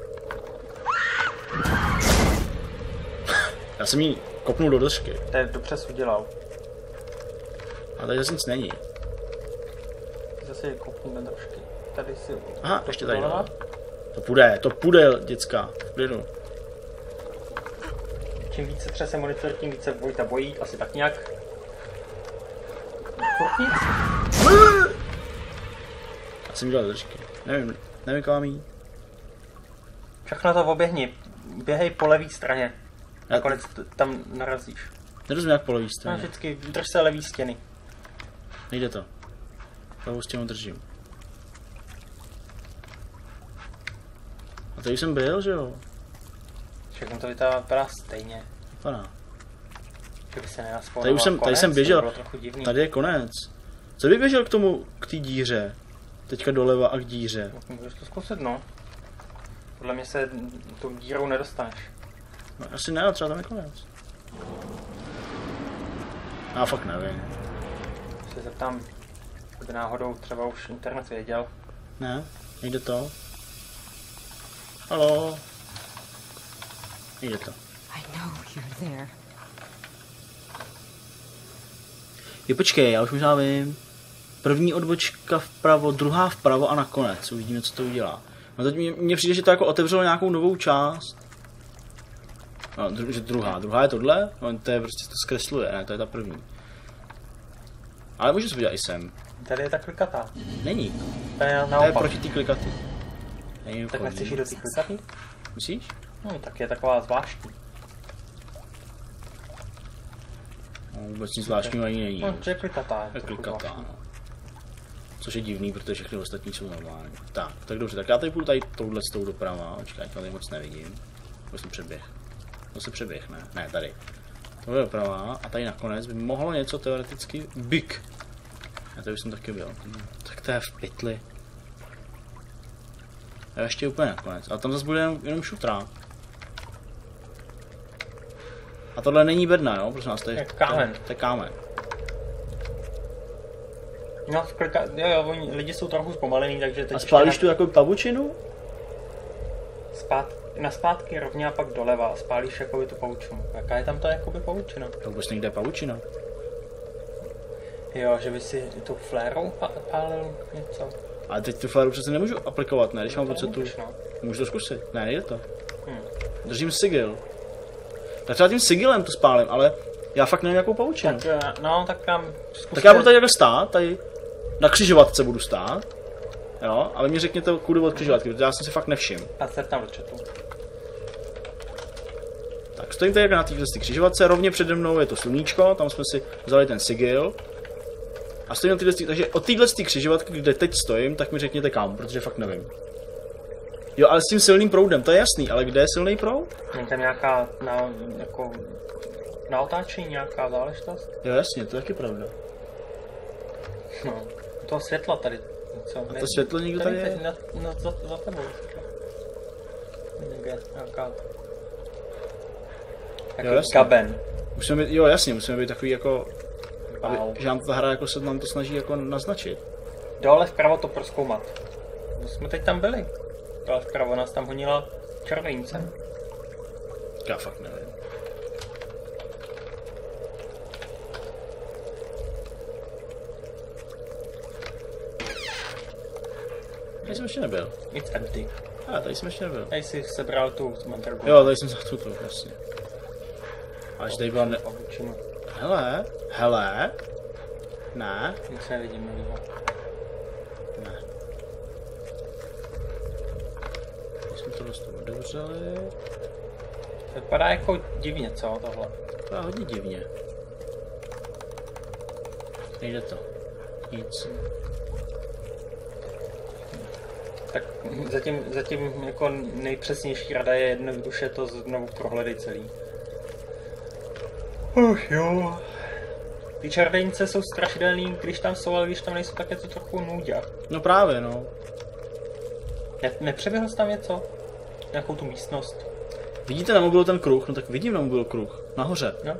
Já jsem jí kopnul do držky. To je dobře jsi udělal. A tady zase nic není. Zase je kopnu do držky. Tady si... Aha, ještě tady dole. To půjde, to půjde, děcka. V klidu. Čím více třese monitor, tím více Vojta bojí, asi tak nějak. Furt nic. Já jsem dělal držky. Nevím, nevím kam jí. Všechno to oběhni. Běhej po levý straně. Nakonec tam narazíš. Nerozumím jak po levý No, straně. vždycky drž se levý stěny. Nejde to. Pravou stěnu držím. A tady jsem byl, že jo? Všechno to vypadá stejně. Vypadá. Kdyby se nenaspal. Tady už jsem, tady jsem běžel. Divný. Tady je konec. Co by běžel k tomu, k té díře? Teďka doleva a k díře. Můžeš to zkusit, no. Podle mě se tou dírou nedostaneš. No, asi ne, třeba tam je konec. Já fakt nevím. Se zeptám, kdyby náhodou třeba už internet věděl. Ne, nejde to. Haló. Nejde to. I know you're there. Jo, počkej, já už možná vím. První odbočka vpravo, druhá vpravo a nakonec. Uvidíme, co to udělá. No teď mně přijde, že to jako otevřelo nějakou novou část. No, dru, že druhá. Druhá je tohle? No, to je prostě, to zkresluje, ne, to je ta první. Ale můžu se podívat i sem. Tady je ta klikatá. Není. To je To je naopak. proti té klikaty. Není Tak nechceš jít do té klikaty? Myslíš? No, tak je taková zvláštní. No, vůbec nic zvláštního ani není. No, že je klikatá. Je klikatá, no. Což je divný, protože všechny ostatní jsou normální. Tak, tak dobře, tak já tady půjdu tady touhle s tou doprava. Počkej, tady moc nevidím. To jsem přeběh. To se přeběh, ne? Ne, tady. Tohle je doprava a tady nakonec by mohlo něco teoreticky big. Já tady už jsem taky byl. Hm, tak to je v pytli. A ještě úplně nakonec. Ale tam zase bude jenom, jenom šutrák. A tohle není bedna, jo? Prosím vás, to je, Je kámen. To, to je kámen. No, klika... jo, jo, oni, lidi jsou trochu zpomalení, takže teď A spálíš ještě tu jako pavučinu? na... Spát... na zpátky rovně a pak doleva a spálíš jakoby tu pavučinu. Jaká je tam ta jakoby pavučina? To vůbec někde je pavučina. Jo, že by si tu flérou pa- pálil něco. Ale teď tu fléru přece nemůžu aplikovat, ne? Když mám pocit tu... Můžeš, no. Můžu to zkusit? Ne, nejde to. Hmm. Držím sigil. Tak třeba tím sigilem to spálím, ale já fakt nevím jakou pavučinu. Tak, eh, no, tak tam zkuste... Tak já budu tady takhle stát, tady na křižovatce budu stát. Jo, ale mi řekněte kudy od křižovatky, protože já jsem si fakt nevšiml. A se tam do chatu. Tak stojím tady na této křižovatce, rovně přede mnou je to sluníčko, tam jsme si vzali ten sigil. A stojím na této, takže od této křižovatky, kde teď stojím, tak mi řekněte kam, protože fakt nevím. Jo, ale s tím silným proudem, to je jasný, ale kde je silný proud? Není tam nějaká na, jako, na otáčení nějaká záležitost? Jo, jasně, to je taky pravda. No, toho světla tady. Co? A to světlo někdo tady je? Na, na, za, za tebou. Někde nějaká... Jo, Jako jasně. kaben. Musíme být, jo, jasně, musíme být takový jako... Aby, Wow. že nám ta hra jako se nám to snaží jako naznačit. Dole vpravo to prozkoumat. My jsme teď tam byli. Dole vpravo nás tam honila čarodějnice. Já fakt nevím. jsem ještě nebyl. It's empty. A tady jsem ještě nebyl. Tady jsi sebral tu mandragu. Jo, tady jsem za tu, jasně. Až tady byla ne... Obyčinu. Hele, hele. Ne, Nic nevidím novýho. ne. Když jsme to dost otevřeli. To vypadá jako divně, co tohle? To je hodně divně. Nejde to. Nic. Tak zatím, zatím jako nejpřesnější rada je jednoduše to znovu prohledej celý. Uch jo. Ty čarodějnice jsou strašidelný, když tam jsou, ale když tam nejsou, tak je to trochu nůďa. No právě, no. Ne, nepřeběhl jsi tam něco? Nějakou tu místnost? Vidíte na mobilu ten kruh? No tak vidím na mobilu kruh. Nahoře. No?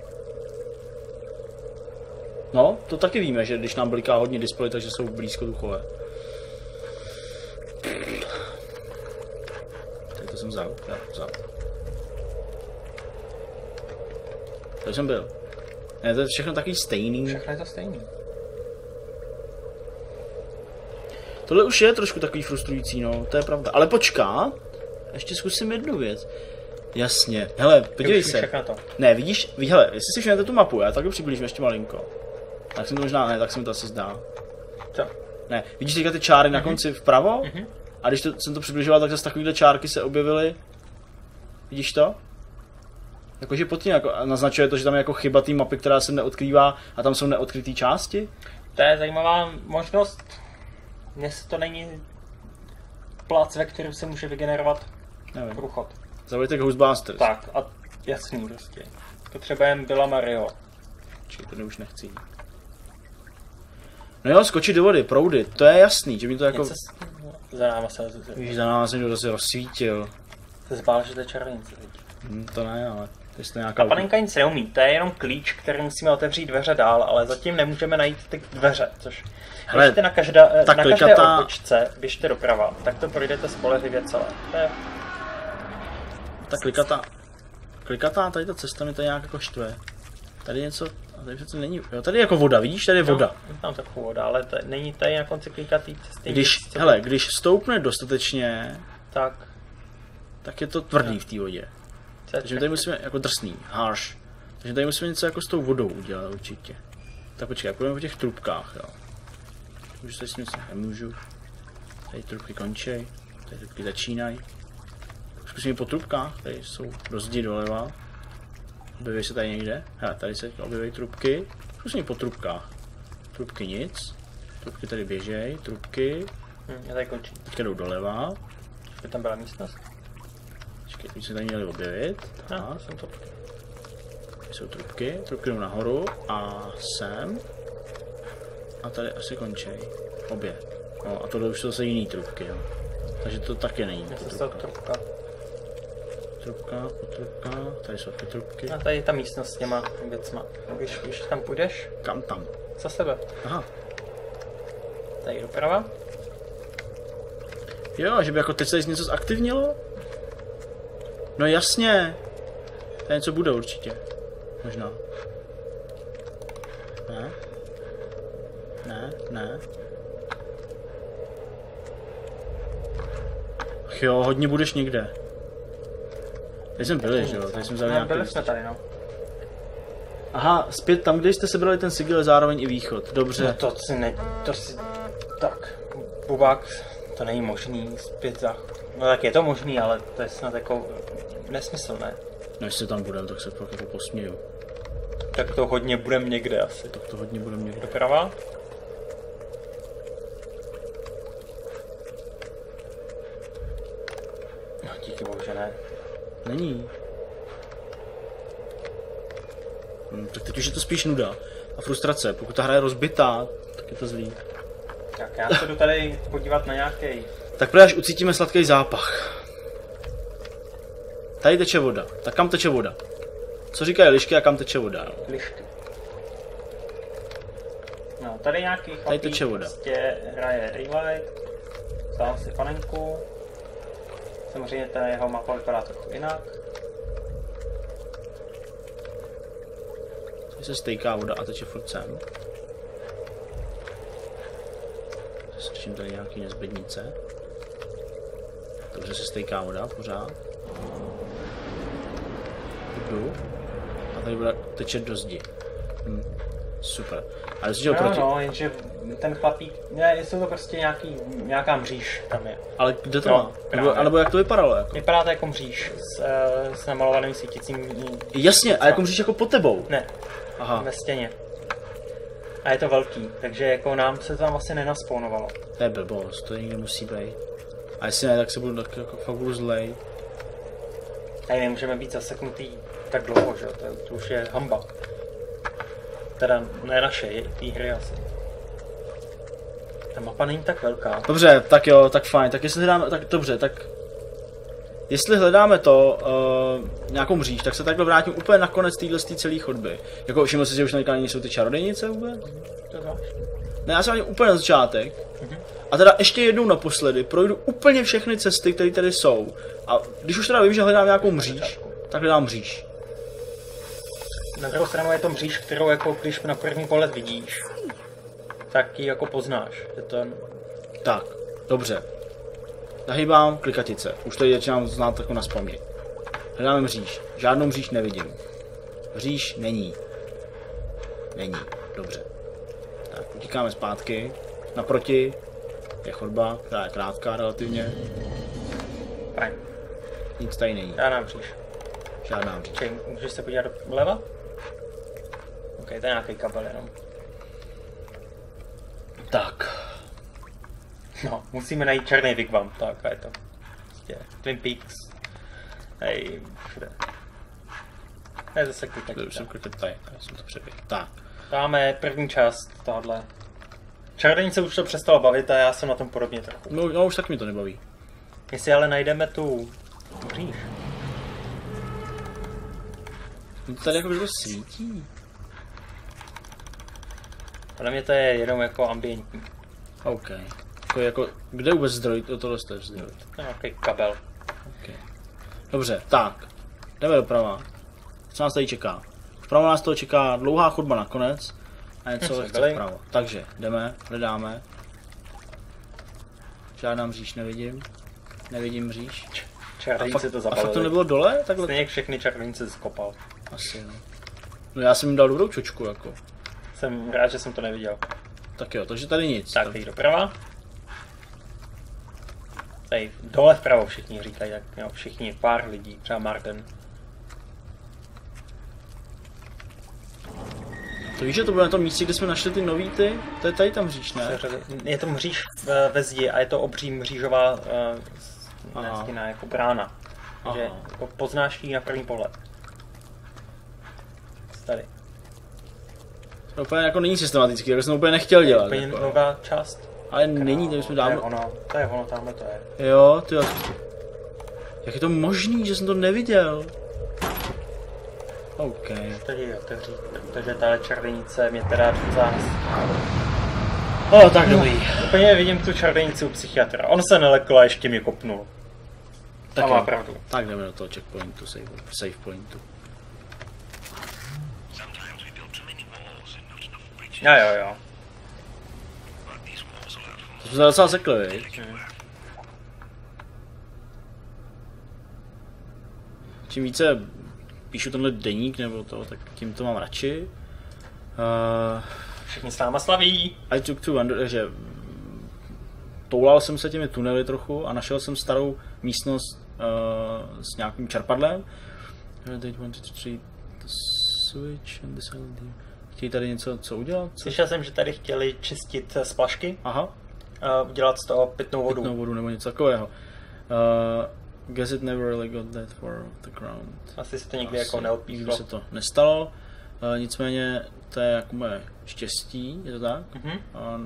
No, to taky víme, že když nám bliká hodně displej, takže jsou blízko duchové. Tady to jsem vzal. Já, vzal. Tady jsem byl. Ne, to je všechno takový stejný. Všechno je to stejný. Tohle už je trošku takový frustrující, no, to je pravda. Ale počká, ještě zkusím jednu věc. Jasně, hele, podívej se. Všechno to. Ne, vidíš, ví, hele, jestli si všimnete tu mapu, já taky přiblížím ještě malinko. Tak jsem to možná, ne, tak se mi to asi zdá. Co? Ne, vidíš teďka ty čáry na Mhm. konci vpravo? Mhm. A když to, jsem to přibližoval, tak zase takovýhle čárky se objevily. Vidíš to? Jakože pod tím jako, naznačuje to, že tam je jako chyba té mapy, která se neodkrývá a tam jsou neodkryté části? To je zajímavá možnost. Dnes to není plac, ve kterém se může vygenerovat Nevím. průchod. Zavolejte Ghostbusters. Tak a jasný prostě. Potřebujeme Billa Mario. Či to už nechci. No jo, skočit do vody, proudy, to je jasný, že mi to jako... Něco s... Za náma se Víš, za nás někdo zase rozsvítil. se zbál, že to je čarodějnice. Hm, to ne, ale to je nějaká... Ta panenka nic neumí, to je jenom klíč, který musíme otevřít dveře dál, ale zatím nemůžeme najít ty dveře, což... Hele, Běžte na, každá, na tak každé klikatá- odbočce, běžte doprava, tak to projdete spolehlivě celé. To je... Ta klikatá... Klikatá, tady ta cesta mi tady nějak jako štve. Tady něco... A tady přece není... Jo, tady je jako voda, vidíš, tady je voda. No, tam trochu voda, ale to, není tady na konci klikatý cesty. Když, nic, co- hele, když stoupne dostatečně, Tak, tak je to tvrdý v té vodě. co je Takže my tady musíme, jako drsný, harsh. Takže tady musíme něco jako s tou vodou udělat určitě. Tak počkej, půjdeme po těch trubkách, jo. Už tady si něco nemůžu. Tady trubky končí, tady trubky začínají. Zkusíme po trubkách, tady jsou rozdíly doleva. Objeví se tady někde. Hele, tady se objeví trubky. Zkusíme po trubkách. Trubky nic. Trubky tady běžejí, trubky. Hm, já tady končím. Teďka jdou doleva. By tam byla místnost? Počkej, teď se tady měli objevit. No, Tak, jsem to... tady jsou trubky. Trubky jdou nahoru a sem. A tady asi končí. Obě. No, a tohle už jsou zase jiný trubky, jo. Takže to taky není. Já po jsem z toho trubkách. trubka. Trubka, po trubka, tady jsou taky trubky. A tady je ta místnost s těma věcma. Když, když tam půjdeš, Kam tam? za sebe. Aha. Tady doprava. Jo, že by jako teď se něco zaktivnilo? No jasně. Tady něco bude určitě. Možná. Ne? Ne, ne. Ach jo, hodně budeš někde. Tady jsme byli, že jo? Tady jsme vzali No, nějaký... byli jsme tady, no. Aha, zpět tam, kde jste sebrali ten sigil, je zároveň i východ. Dobře. No to si ne... To si... Tak. Bubák, to není možný zpět za... No tak je to možný, ale to je snad jako nesmyslné. No jestli tam budeme, tak se pak jako posměju. Tak to hodně budem někde asi. Tak to hodně budeme někde. Doprava. No díky bohu, že ne. Není. Hm, tak teď už je to spíš nuda a frustrace. Pokud ta hra je rozbitá, tak je to zlý. Tak já se jdu tady podívat na nějaký. Tak právě až ucítíme sladký zápach. Tady teče voda. Tak kam teče voda? Co říkají lišky a kam teče voda? Lišky. No, tady nějaký chlapík Tady teče voda. prostě hraje Daylight, vzal si panenku, samozřejmě ta jeho mapa vypadá trochu jinak. Tady se stejká voda a teče furt sem. Slyším tady nějaký nezbednice. Dobře se stejká voda pořád. Jdu. A tady bude tečet do zdi. Hm. Super. A jestli No, proti... no, jenže ten chlapík, ne, jestli to prostě nějaký, nějaká mříž tam je. Ale kde to No, má? Nebo, anebo jak to vypadalo? Jako? Vypadá to jako mříž s, uh, s namalovaným svítícím... Jasně, a jako mříž jako pod tebou? Ne, Aha. ve stěně. A je to velký, takže jako nám se tam asi nenaspawnovalo. To je blbost, to někde musí být. A jestli ne, tak se budu tak jako fakt budu zlej. Tady nemůžeme být zaseknutý tak dlouho, že? To, to už je hamba. Teda ne naše, je té hry asi. Ta mapa není tak velká. Dobře, tak jo, tak fajn, tak jestli hledáme, tak dobře, tak... Jestli hledáme to, uh, nějakou mříž, tak se takhle vrátím úplně na konec téhle celé chodby. Jako všiml jsi, že už na jsou ty čarodějnice vůbec? To zvláštní. Ne, já jsem ani úplně na začátek. A teda ještě jednou naposledy projdu úplně všechny cesty, které tady jsou. A když už teda vím, že hledám nějakou mříž, tak hledám mříž. Na druhou stranu je to mříž, kterou jako když na první pohled vidíš, tak ji jako poznáš. Je to... Tak, dobře. Nahýbám klikatice. Už tady začínám znát jako na vzpomněť. Hledáme mříž. Žádnou mříž nevidím. Mříž není. Není. Dobře. Tak, utíkáme zpátky. Naproti je chodba, která je krátká relativně. Fajn. Nic tady není. Já nám mříž. Žádná mříž. Čej, můžeš se podívat doleva? Ok, to je nějaký kabel jenom. Tak. No, musíme najít černý wigwam, tak a je to. Prostě Twin Peaks. Hej, všude. To je zase To klikat. už jsem klikal tady, já jsem to přeběhl. Tak. Dáme první část tohle. Čarodějnice už to přestalo bavit a já jsem na tom podobně trochu. No, no už tak mi to nebaví. Jestli ale najdeme tu mříž. No to tady jako to svítí. Podle mě to je jenom jako ambientní. OK. Jako, jako, kde vůbec zdroj? To tohle je zdroj. To je nějaký kabel. Okay. Dobře, tak. Jdeme doprava. Co nás tady čeká? Vpravo nás toho čeká dlouhá chodba nakonec. A něco Hm, lehce byli. vpravo. Takže, jdeme, hledáme. Žádná mříž nevidím. Nevidím mříž. A Čarodějnice fakt, to a fakt to zabalili. nebylo dole? Takhle? Stejně jak všechny čarodějnice skopal. Asi jo. No já jsem jim dal dobrou čočku jako. Jsem rád, že jsem to neviděl. Tak jo, takže tady nic. Tak, teď doprava. Tady dole vpravo všichni říkají, tak jo, všichni, pár lidí, třeba Martin. To víš, že to bylo na tom místě, kde jsme našli ty nový ty? To je tady tam mříž, ne? Je to mříž ve, ve zdi a je to obří mřížová uh, ne, Aha. stěna, jako brána. Takže Aha. jako poznáš ji na první pohled. Tady. To úplně jako není systematický, tak jsem to úplně nechtěl dělat. Úplně Jako. nová část. Ale není, to jsme To je dávno... ono, to je ono, tamhle to je. Jo, ty jo. Jak je to možný, že jsem to neviděl? OK. Tady je otevřít, protože tahle čarodějnice mě teda docela... O, tak dobrý. Úplně vidím tu čarodějnici u psychiatra. On se nelekl a ještě mě kopnul. Tak A má jo. pravdu. Tak jdeme do toho checkpointu, save, save pointu. Sometimes we build too many walls and not enough bridges. Jo, jo, jo. But these walls allow for To jsme se docela sekli, viď? Čím více píšu tenhle deník nebo to, tak tím to mám radši. Uh, Všichni s náma slaví. I took two hundred, takže toulal jsem se těmi tunely trochu a našel jsem starou místnost uh, s nějakým čerpadlem. Switch and this one. Chtějí tady něco co udělat? Co? Slyšel jsem, že tady chtěli čistit splašky, Aha, a udělat z toho pitnou vodu. pitnou vodu nebo něco takového. Uh, guess it never really got that far off the ground. Asi se to nikdy Asi jako neodpíchlo. nikdy se to nestalo. Uh, nicméně to je jako moje štěstí, je to tak? Mhm. Uh,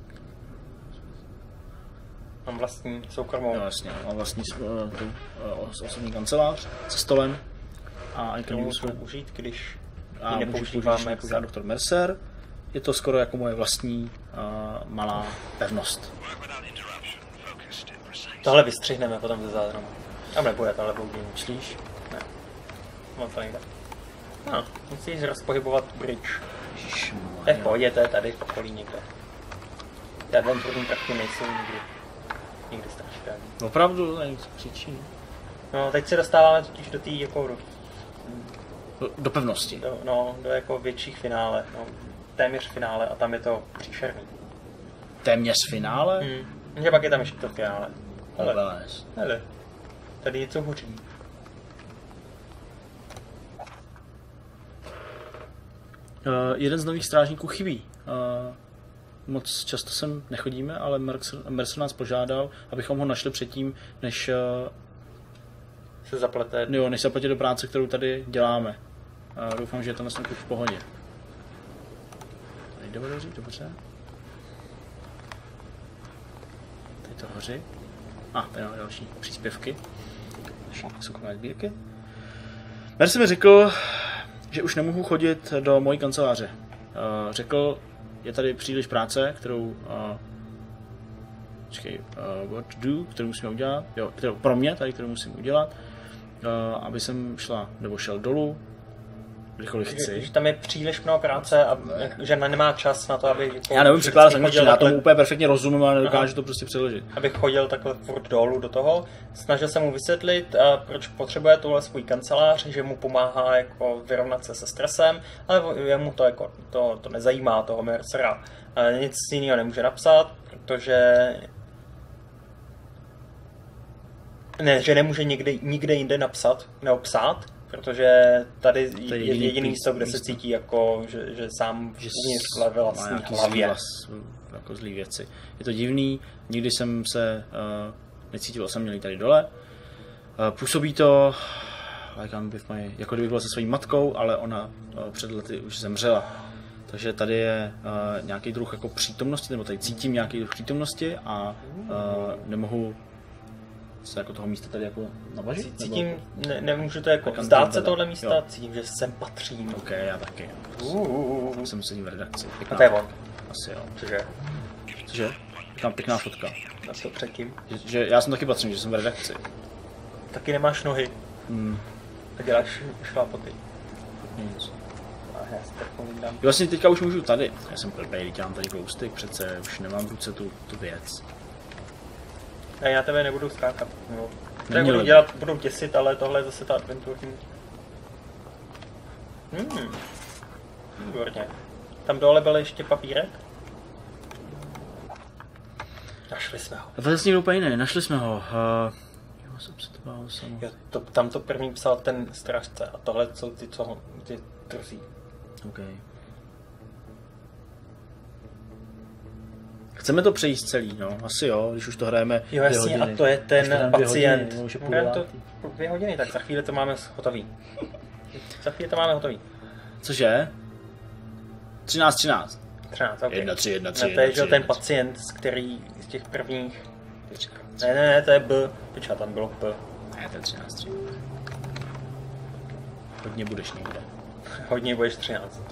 Mám vlastní soukromou. No jasně, mám vlastní uh, tu, uh, osobní kancelář se stolem a I can Kterou use můžu užít, když a ji můžu nepoužíváme. použít, jak říká doktor Mercer. Je to skoro jako moje vlastní uh, malá pevnost. work without interruption, focused and precise. Tohle vystřihneme potom ze záznamu. Tam nebude tohle boudění. Myslíš? Ne. Mám to někde. No, musíš rozpohybovat bridge. To je v pohodě, to je tady v okolí někde. Ty adventurní prvky nejsou nikdy. někdy strašidelný. Opravdu, tady něco křičí. No, teď se dostáváme totiž do té jako do, Do, do pevnosti. do, no, do jako větších finále, no, téměř finále a tam je to příšerný. Téměř finále? Hmm. Že pak je tam ještě to finále. Hele, Hele. hele, tady něco hoří. Uh, jeden z nových strážníků chybí. Uh, moc často sem nechodíme, ale Mercer nás požádal, abychom ho našli předtím, než, uh, Se zaplete. jo, než se zaplatí do práce, kterou tady děláme. Uh, doufám, že je to na v pohodě. Tady jde hoří, dobře. Tady to hoří. A, ah, tady máme další příspěvky. Další soukromé sbírky. Mercer mi řekl, že už nemohu chodit do mojí kanceláře. Uh, řekl, je tady příliš práce, kterou uh, čekej, uh, what to do, kterou musíme udělat, jo, kterou, pro mě tady, kterou musím udělat, uh, aby jsem šla, nebo šel dolů, kdykoliv chci. Že tam je příliš mnoho práce a že nemá čas na to, aby... Já nevím překládat angličtinu, já tomu úplně perfektně rozumím, ale nedokážu to prostě přeložit. Abych chodil takhle furt dolů do toho. Snažil jsem mu vysvětlit, proč potřebuje tuhle svůj kancelář, že mu pomáhá jako vyrovnat se se stresem, ale jemu to, jako, to, to nezajímá, toho Mercera. Nic jiného nemůže napsat, protože... Ne, že nemůže nikde, nikde jinde napsat, neobsát, protože tady je jediný, jediný místo, kde místo. se cítí jako, že, že sám uvnitř ve vlastní hlavě. Vlas, jako zlý věci. Je to divný, nikdy jsem se uh, necítil osamělý tady dole. Uh, působí to, like my, jako kdybych byl se svojí matkou, ale ona uh, před lety už zemřela. Takže tady je uh, nějaký druh jako přítomnosti, nebo tady cítím nějaký druh přítomnosti a uh, nemohu se jako toho místa tady jako navažit? Cítím, nebo... ne, nemůžu to jako vzdát se tohle místa, jo. Cítím, že sem patřím. Ok, já taky. Uh, jsem sedím v redakci. Pěkná. A to je on. Asi jo. Cože? Cože? Tam pěkná fotka. Na to předtím. Že, že já jsem taky patřím, že jsem v redakci. Taky nemáš nohy. Hmm. A děláš šlápoty. Nic. A já si tak povídám. Vlastně teďka už můžu tady. Já jsem blbej, dělám tady gloustik, přece už nemám v ruce tu, tu věc. A já tebe nebudu skákat. No. Tak budu dělat, budu těsit, ale tohle je zase ta adventurní. Hmm. Výborně. Tam dole byl ještě papírek. Našli jsme ho. Vlastně úplně jiný, našli jsme ho. Uh, jo, to, tam to první psal ten strážce a tohle jsou ty, co ty trzí. Okay. Chceme to přejít celý, no, asi jo, když už to hrajeme jo, jasně, dvě hodiny. A to je ten pacient. Hodiny, to dvě hodiny, tak za chvíli to máme hotový. Za chvíli to máme hotový. Cože? třináct třináct. třináct, ok. jedna tři jedna tři. No, to je že ten pacient, z který z těch prvních... Ne, ne, ne, to je B. Počká, tam bylo P. Ne, to je třináct tři. Hodně budeš někde. Hodně budeš třináct.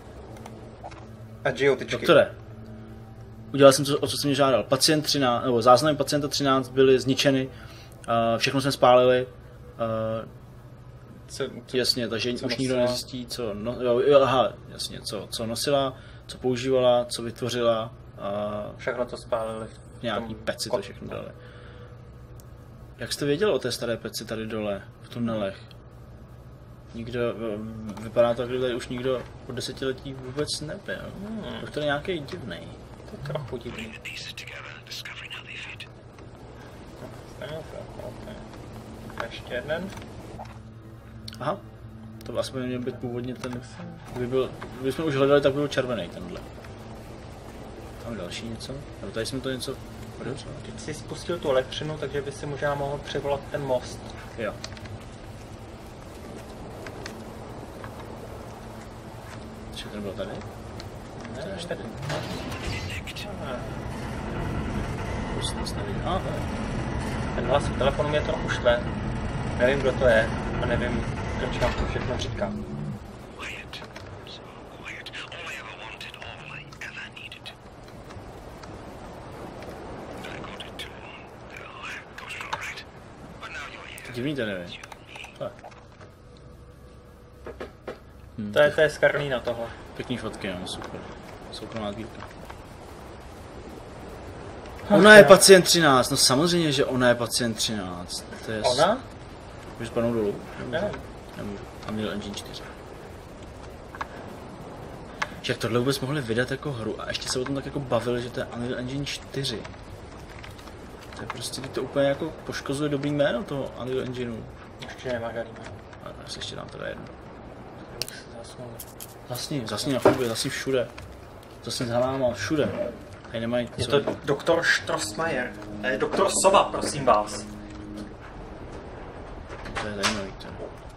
A geotyčky. Doktore, udělal jsem to, o co jsem mě žádal. Pacient třináct, nebo záznamy pacienta třináct byly zničeny, uh, všechno jsme spálili. Uh, co, co, jasně, takže už nosila? Nikdo nezjistí, co, no, jo, jo, aha, jasně, co, co nosila, co používala, co vytvořila. Uh, všechno to spálili. V nějaký peci to všechno dali. Jak jste věděl o té staré peci tady dole, v tunelech? Nikdo, vypadá to, že tady už nikdo po desetiletí vůbec nebyl. Hmm. Už to je nějaký divný. To je trochu divný. Ještě jeden. Aha, to aspoň měl být původně ten, kdyby byl, kdyby jsme už hledali, tak byl červený tenhle. Tam další něco? Nebo tady jsme to něco odevřeli. Teď jsi spustil tu elektřinu, takže by si možná mohl přivolat ten most. Jo. Ještě ten byl tady? Ne, to až tady. Aha. Ten hlas v telefonu mě trochu štve. Nevím, kdo to je a nevím, proč nám to všechno říká. Divný to nevím. Hmm, to je, to je z Karlína toho. Pěkný fotky, no, super. Soukromá sbírka. Ona je pacient třináct, no samozřejmě, že ona je pacient třináct. To je Ona? Můžu spadnout dolů? Ne. Nemůžu. Unreal Engine čtyři. Že jak tohle vůbec mohli vydat jako hru a ještě se o tom tak jako bavili, že to je Unreal Engine čtyři. To je prostě, to úplně jako poškozuje dobrý jméno toho Unreal Engineu. Ještě nemá žádný jméno. A já si ještě dám teda jedno. Zasnul. Zasni, zasni na chodbě, zasni všude. Zasni za náma, všude. Tady nemají Je co. to doktor Strossmayer. Eh, doktor Sova, prosím vás. To je zajímavý, to.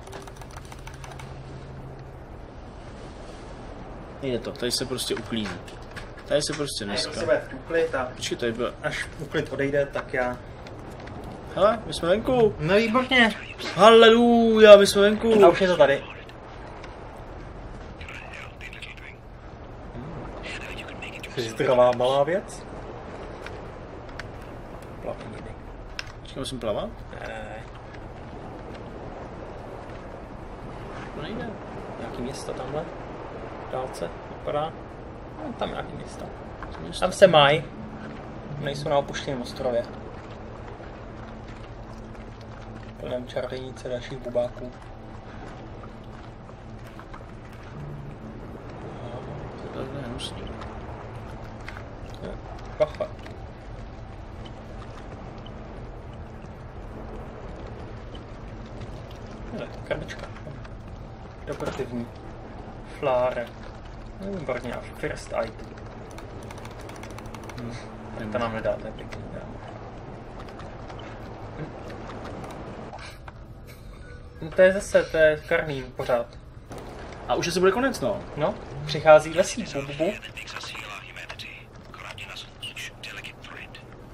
Nejde to, tady se prostě uklízí. Tady se prostě dneska. uklid a Počkej, tady bylo. až uklid odejde, tak já... Hele, my jsme venku. No výborně. Haleluja, my jsme venku. A už je to tady. Jsi zdravá malá věc? Plavníny. Počkej, musím plavat? Ne, To nejde. nějaký město tamhle? V dálce? Vypadá? No, tam nějaký město. To město. Tam se mají. Nejsou na opuštěném ostrově. Plném čarodějnice dalších bubáků. To je hnusný. Bacha. Hele, krabička. Dekorativní. Fláre. No, výborně, a first item. Hm. Tak to nám nedá, to je pěkný. Hm. No to je zase, to je karmín pořád. A už asi bude konec, no. No, přichází lesík, bubu. Makes us heal our humanity, corrupting us each delicate thread.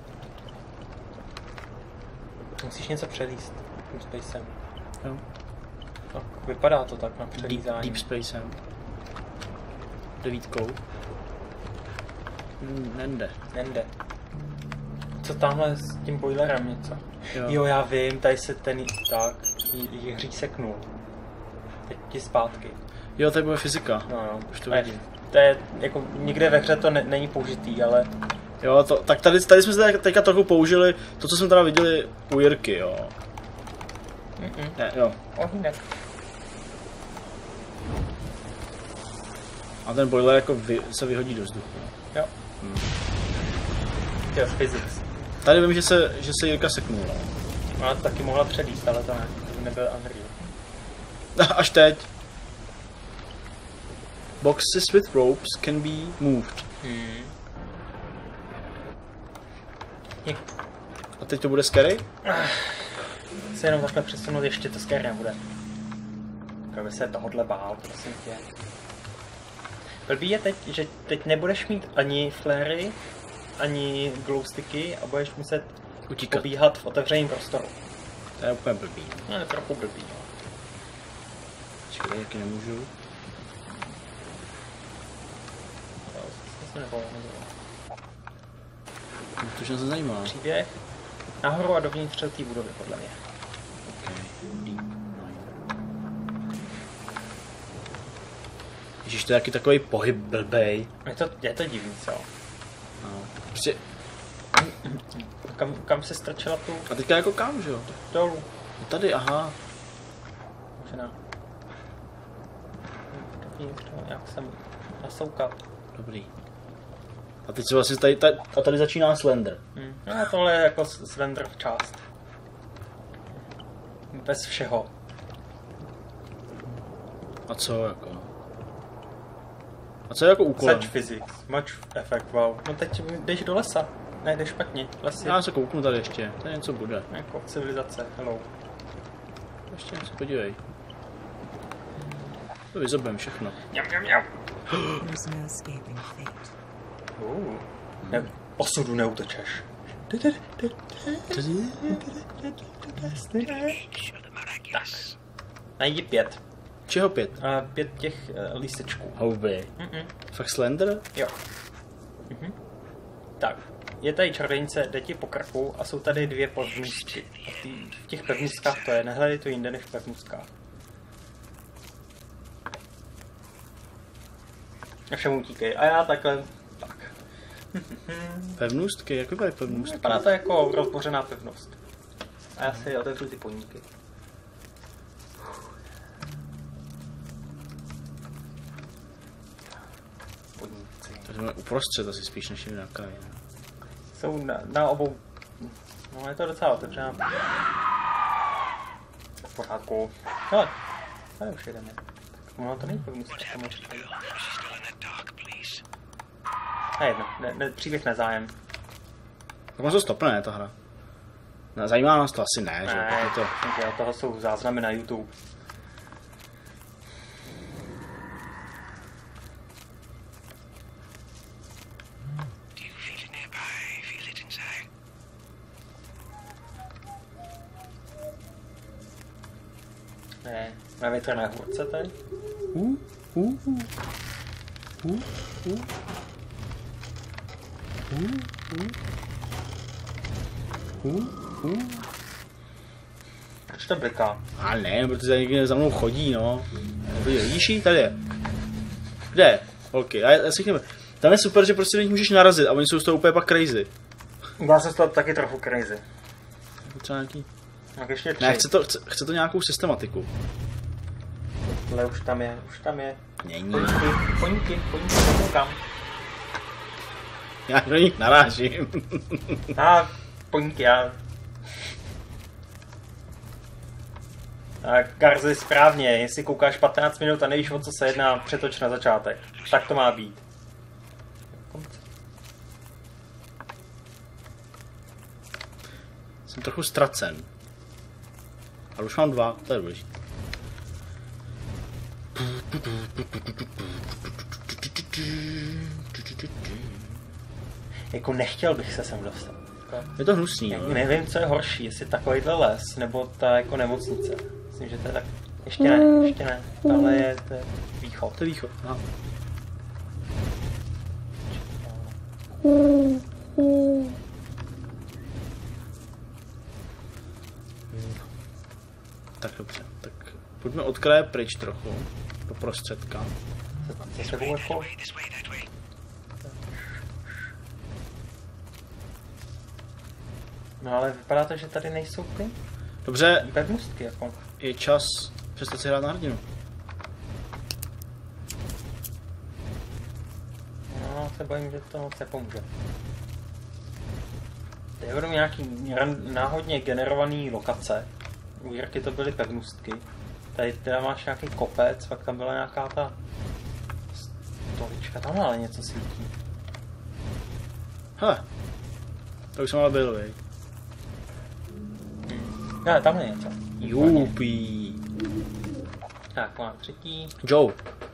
Musíš něco přelíst tím spacem. Jo. No, vypadá to tak na Deep, přelízání. deep spacem. Devítkou. Hmm, nende. Nende. Co tamhle s tím boilerem něco? Jo. Jo, já vím, tady se ten tak, Jiří seknul. Teď ti zpátky. Jo, tady bude fyzika. No, no. Už to A je- vidím. To je, jako, nikde ve hře to ne, není použitý, ale Jo, to, tak tady, tady jsme se teď- teďka trochu použili to, co jsme teda viděli u Jirky, jo. Mm-mm. Ne, jo. ohýnek. A ten boiler jako vy, se vyhodí do vzduchu. No. Jo. Jo, physics. Tady vím, že se, že se Jirka seknul, no. Ona to taky mohla předjíst, ale to ne. To by nebyl Unreal. Až teď. Boxes with ropes can be moved. Hmm. A teď to bude scary? Se jenom takhle přesunout, ještě to scary nebude. Kdyby se tohodle bál, prosím tě. Blbý je teď, že teď nebudeš mít ani flary, ani glowsticky a budeš muset Utíkat. pobíhat v otevřeném prostoru. To je úplně blbý. No, je trochu blbý, no. Počkej, tady taky nemůžu. Jo, to se nebylo, nebylo. To už nás nezajímá. Příběh nahoru a dovnitř té budovy, podle mě. Okay. Deep mine. Ježiš, to je taky takový pohyb blbej. Je to, je to divný, co? No. Prostě, Kam, kam se strčila tu a teďka jako kam, že jo? dolů? Tady, aha. Možná. Dovnitř, no, jak jsem nasoukat. Dobrý. A teď se vlastně tady, tady, a tady začíná Slender. Hmm. No a tohle je jako Slender v část. Bez všeho. A co jako? A co je jako úkolem? Such physics, much effect, wow. No teď jdeš do lesa. Ne, jdeš špatně. Les je Já se kouknu tady ještě, tady něco bude. jako civilizace, hello. Ještě něco podívej. To vyzobem všechno. Mňam, mňam, mňam. There's no escaping fate. Uh. Ne, osudu neutečeš. Tak. Najdi pět. Čeho pět? A pět těch uh, lístečků. Houby. Mm-mm. Fakt Slender? Jo. Mhm. Tak. Je tady čarodějnice, jde ti po krku a jsou tady dvě pevnůstky. A ty, v těch pevnůstkách to je, nehledej to jinde než v pevnůstkách. A všemu utíkej. A já takhle, tak. Pevnůstky, jak vypadají pevnůstky? Vypadá to jako rozbořená pevnost. A já si otevřu ty poníky. Poníci. To jsme uprostřed asi spíš než na kraji. Jsou na, na obou... No je to docela otevřená. V pořádku. Hele, tady už jedeme. Tak ono to není pevnost, tak to může tady. She's still in the dark, please. A jedno, ne, ne, příběh nezájem. Tak ono se stopne, ta hra. No, zajímá nás to asi ne, že? Ne, Je to... to... toho jsou záznamy na YouTube. Do you feel it nearby? Feel it inside? Ne, na větrné hůrce tady. Uh, uh, uh. Uh, uh. Uh, uh. Uh, uh. Proč to bliká? A ne, protože někde za mnou chodí, no. Vidíš jí? Tady je. Kde je? OK, a já si chtěme. Tam je super, že prostě do nich můžeš narazit a oni jsou z toho úplně pak crazy. Dá se to taky trochu crazy. Třeba nějaký... Tak ještě tři. Ne, chce to, chce, chce to nějakou systematiku. Ale už tam je, už tam je. Není. Poníky, poníky, poníky, kam? Já do nich narážím. A poníky, já... Tak, Garzi, správně, jestli koukáš patnáct minut a nevíš, o co se jedná, přetoč na začátek. Tak to má být. Jsem trochu ztracen. Ale už mám dva, to je důležité. Jako nechtěl bych se sem dostat. Je to hnusný, Jako, no. nevím, co je horší, jestli takovýhle les, nebo ta jako nemocnice. Myslím, že to je tak... Ještě ne, ještě ne. Tohle je, to je východ. To je východ. Aha. Tak dobře, tak pojďme od kraje pryč trochu, do prostředka. Za sebou jako... This way, that way. No ale vypadá to, že tady nejsou ty Dobře, pevnostky jako. je čas přestat si hrát na hrdinu. No, se bojím, že to moc nepomůže. Tady budou nějaký náhodně generovaný lokace. U Jirky to byly pevnostky. Tady teda máš nějaký kopec, pak tam byla nějaká ta stolička, tam ale něco svítí. Hele, to už jsem ale byl, vej. Ne, tam je něco. Jupí. Tak, má třetí. Joe.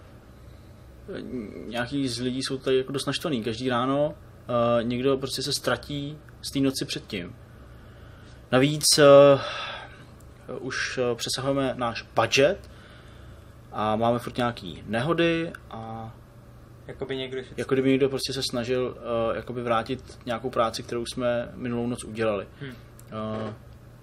Nějaký z lidí jsou tady jako dost naštvaný. Každý ráno uh, někdo prostě se ztratí z té noci předtím. Navíc uh, už uh, přesahujeme náš budget a máme furt nějaký nehody a Jakoby někdo... jako kdyby někdo prostě se snažil uh, jakoby vrátit nějakou práci, kterou jsme minulou noc udělali. Hmm. Uh,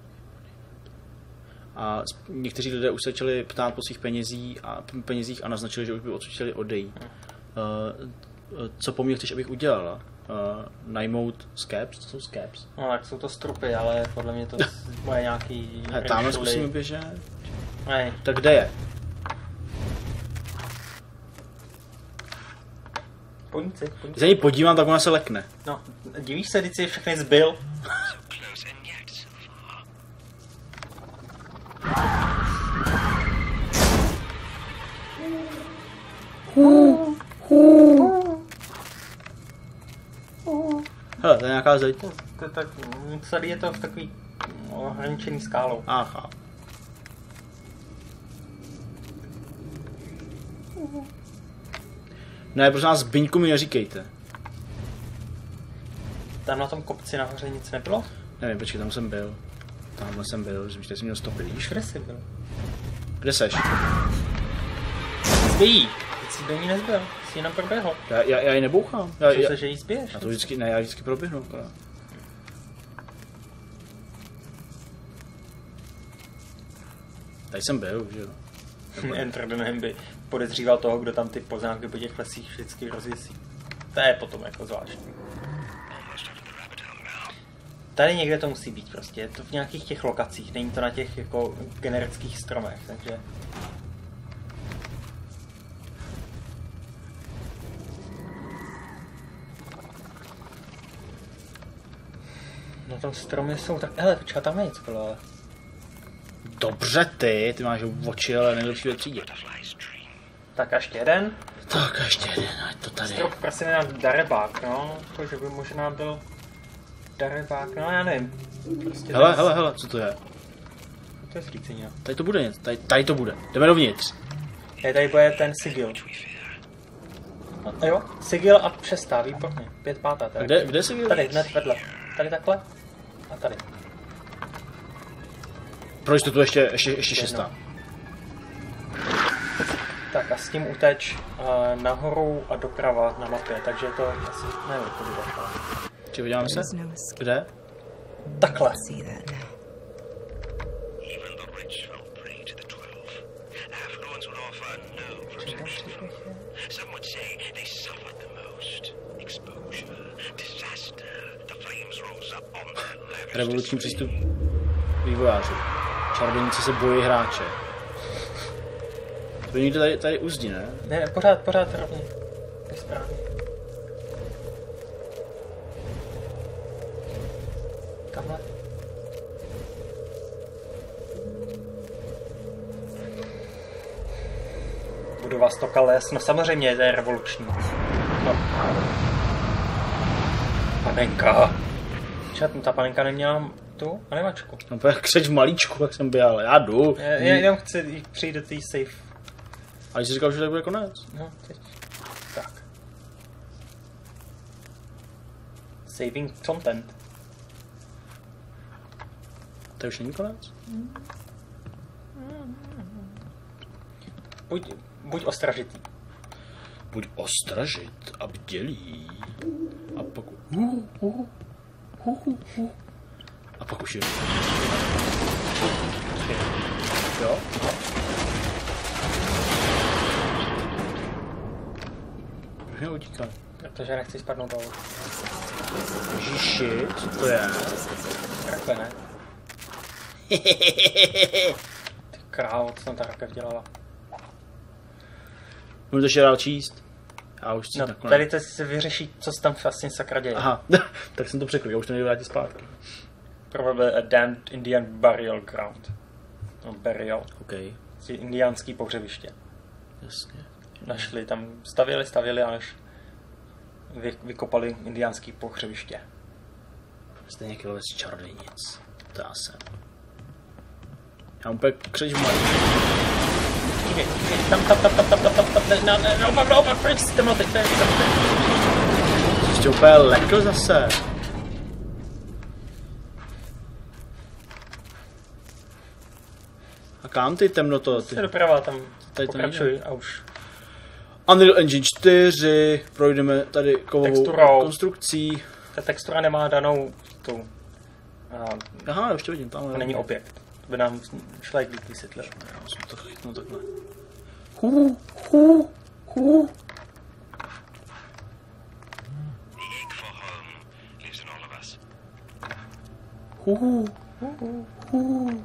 a někteří lidé už se začali ptát po svých penězích a, penězích a naznačili, že už by odsud chtěli odejít. Uh, co po mně chceš, abych udělala? Uh, najmout scaps? Co jsou scaps? No tak jsou to strupy, ale podle mě to bude nějaký... He, tamhle zkusíme běžet. Nej. Tak kde je? Poníci, Když poníci. se ní podívám, tak ona se lekne. No, divíš se, když jsi všechny zbyl? Close and yet so far. Hele, to je nějaká zeď. To, to, tak, celý je to v takový ohraničený skálou. Aha. Ne, prosím vás, Byňku mi neříkejte. Tam na tom kopci nahoře nic nebylo? Nevím, počkej, tam jsem byl. Tamhle jsem byl, že jsem měl stopy, víš? Kde jsi byl? Kde seš? Zbíjí! Teď jsi do ní nezbyl, jsi jenom proběhl. Já, já, já ji nebouchám. Já, Co já, se, že jí zbiješ? já to vždycky, ne, já vždycky proběhnu. Akorát. Tady jsem byl, že jo. Enter the Name by podezříval toho, kdo tam ty poznámky po těch lesích vždycky rozvěsí. To je potom jako zvláštní. Tady někde to musí být prostě, je to v nějakých těch lokacích, není to na těch jako generických stromech, takže... No tam stromy jsou tak... Hele, počká, tam je něco bylo, ale... Dobře ty, ty máš oči, ale nejlepší ve třídě. Tak a ještě jeden. Tak a ještě jeden, ať to tady. Strop prosím na darebák, no, to, že by možná byl... Darebák, no já nevím. Prostě Hele, ten... hele, hele, co to je? To je svícení, jo. Tady to bude něco, tady, tady to bude. Jdeme dovnitř. Je, tady bude ten sigil. No, jo, sigil a šestá, výborně. Pět pátá, tady. Kde, kde jsi? Tady, hned vedle. Tady takhle. A tady. Proč to tu ještě, ještě, ještě šestá? Tak a s tím uteč uh, nahoru a doprava na mapě, takže to asi nevím, kudy to. Či vyděláme se? There's no escape. Kde? Takhle. See that now. Even the rich fell prey to the twelve. Affluence would offer no protection. Some would say they suffered the most. Exposure, disaster. The flames rose up on their left. Revoluční přístup vývojářů. Čarodějníci se bojí hráče. To někde tady, tady uzdí, ne? Ne, pořád, pořád rovně. Je správně. Tamhle. Budova Stoka les, no samozřejmě, to je revoluční. No. Panenka. Čet, ta panenka neměla tu animačku. No jak křeč v malíčku, jak jsem běhal, já jdu. Já, já jenom chci jít přijít do té safe. Ale jsi říkal, že tak bude konec. No, teď. Tak. Saving content. To už není konec? Buď, buď ostražitý. Buď ostražit a bdělý. A pak... Uh, uh, uh, uh. A pak už je... Jo? Proč mě utíká? Protože nechci spadnout dolů. Ježiši, co to je? Rakve, ne? Ty krávo, co tam ta rakev dělala. Můžu to ještě dál číst? Já už No, nakonec. tady to se vyřeší, co se tam vlastně sakra děje. Aha, tak jsem to překryl, já už to nejdu vrátit zpátky. Probably a damned Indian burial ground. No, burial. OK, Indiánský pohřebiště. jasně. Našli tam, stavěli, stavěli a než vy, vykopali indiánský pohřebiště. Stejně jako les čarodějnic. To já jsem. Já úplně křeč v malý. Tam, tam, tam, tam, tam, tam, tam, tam, ne, ne, ne, naopak, naopak, pryč z temnoty, to je temnoty. Ještě úplně lekl zase. A kam ty temnoto? Ty? Se doprava tam Tady to pokračuj nejde. a už. Unreal Engine čtyři, projdeme tady kovovou Texturou. konstrukcí. Ta textura nemá danou tu. A Aha, ještě vidím, tam to není objekt. To by nám člověk víc vysvětlil. Já jsem to chytnul takhle. Hu, hu, hu. The ache for home lives in all of us. Hu, hu, hu.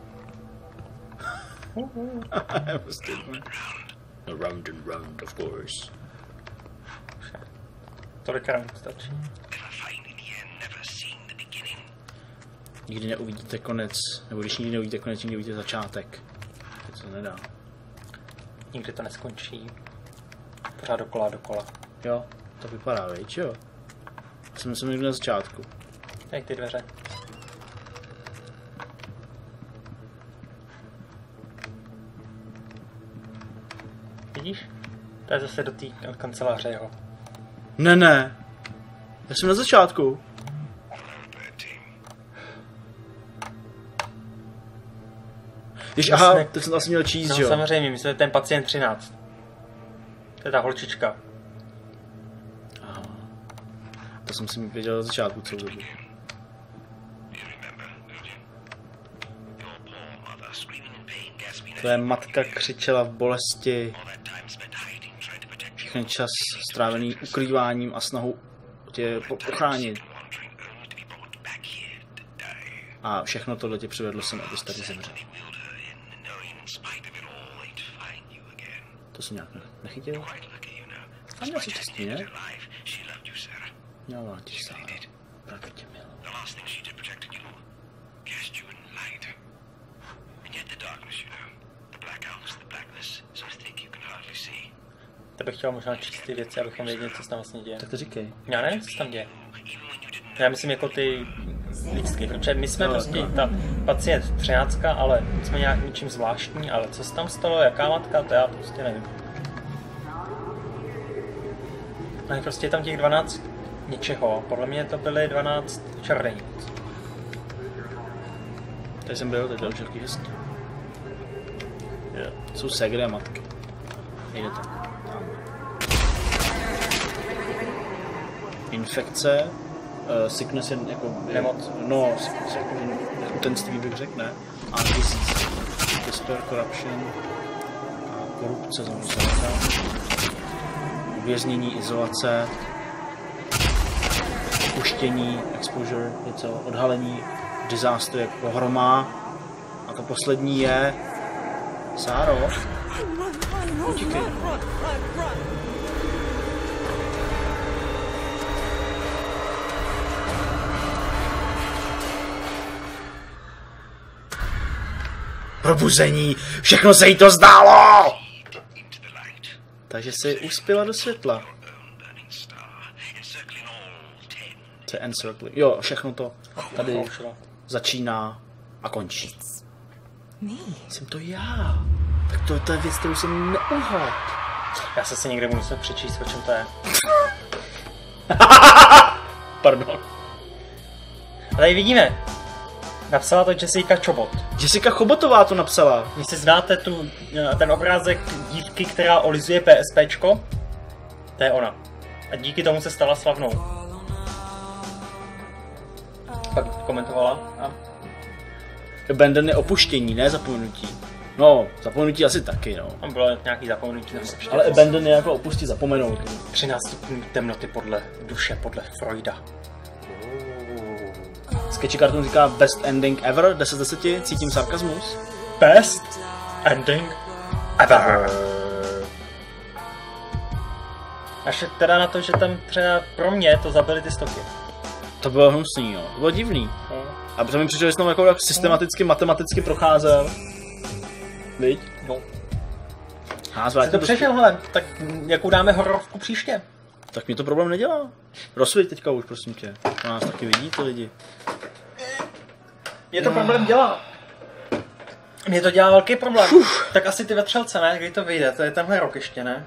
Prostě, round and round, of course. Tolik round stačí. Never find in the end, never seen the beginning. Nikdy neuvidíte konec, nebo když nikdy neuvidíte konec, nikdy neuvidíte začátek. To se nedá. Nikdy to neskončí. Pořád dokola, dokola. Jo, to vypadá, veď jo. Jsem jsem někde na začátku. Jak ty dveře. Vidíš? To je zase do té kanceláře jeho. Ne, ne. Já jsem na začátku. Když, Jasně. aha, tak jsem to asi měl číst, No jo. samozřejmě, my jsme ten pacient třináct. To je ta holčička. To jsem si věděl na začátku celou dobu. You remember, don't you? Your poor mother screaming in pain, gasping Tvoje matka křičela v bolesti. all that time spent hiding, trying to protect you. všechny čas strávený ukrýváním a snahou tě ochránit. A všechno tohle tě přivedlo sem, abys tady zemřel. To jsem nějak nechytil? A měl jsi štěstí, ne? Měla ti Sára. Právě tě měl. To bych chtěl možná číst ty věci, abychom věděli, co se tam vlastně děje. Tak to říkej. Já nevím, co se tam děje. Já myslím jako ty lidský, protože my jsme no, prostě no. ta pacient třináctka, ale jsme nějak něčím zvláštní, ale co se tam stalo, jaká matka, to já prostě nevím. Ale prostě je tam těch dvanáct něčeho, podle mě to byly dvanáct čarodějnic. Tady jsem byl, tady další hezky. Jsou segry a matky. Nejde to. Infekce, uh, sickness je jako... Nemoc. No, sickness jako utenství bych řekl, ne? A disease, despair, corruption, a korupce, zamyslená, uvěznění, izolace, opuštění, exposure, něco, odhalení, disaster jako pohroma. A to poslední je... Sáro, utíkej. Probuzení! Všechno se jí to zdálo! Takže si uspěla do světla. To je encircling. Jo, všechno to tady začíná a končí. Jsem to já. Tak to, to je věc, kterou jsem neuhad. Já se si někde musím přečíst, o čem to je. Pardon. A tady vidíme. Napsala to Jessica Chobot. Jessica Chobotová to napsala. Když si znáte tu, ten obrázek dívky, která olizuje PSPčko, to je ona. A díky tomu se stala slavnou. Pak komentovala. A... Abandon je opuštění, ne zapomenutí. No, zapomenutí asi taky, no. Tam bylo nějaký zapomenutí. Ale abandon je jako opustit, zapomenout. třináct stupňů temnoty podle duše, podle Freuda. Sketchy Cartoon říká best ending ever, deset z deseti, cítím sarkazmus. Best ending ever. Až teda na to, že tam třeba pro mě to zabili ty stoky. To bylo hnusný, jo. To bylo divný. No. A protože mi přišlo, že jsem jako jak systematicky, matematicky procházel. Viď? No. A Jsi to přešel, hele, tak jakou dáme hororovku příště? Tak mi to problém nedělá. Rozsvěď teďka už, prosím tě. To nás taky vidí ty lidi. Mě to no. problém dělá. Mě to dělá velký problém. Uf. Tak asi ty vetřelce, ne? Kdy to vyjde? To je tenhle rok ještě, ne?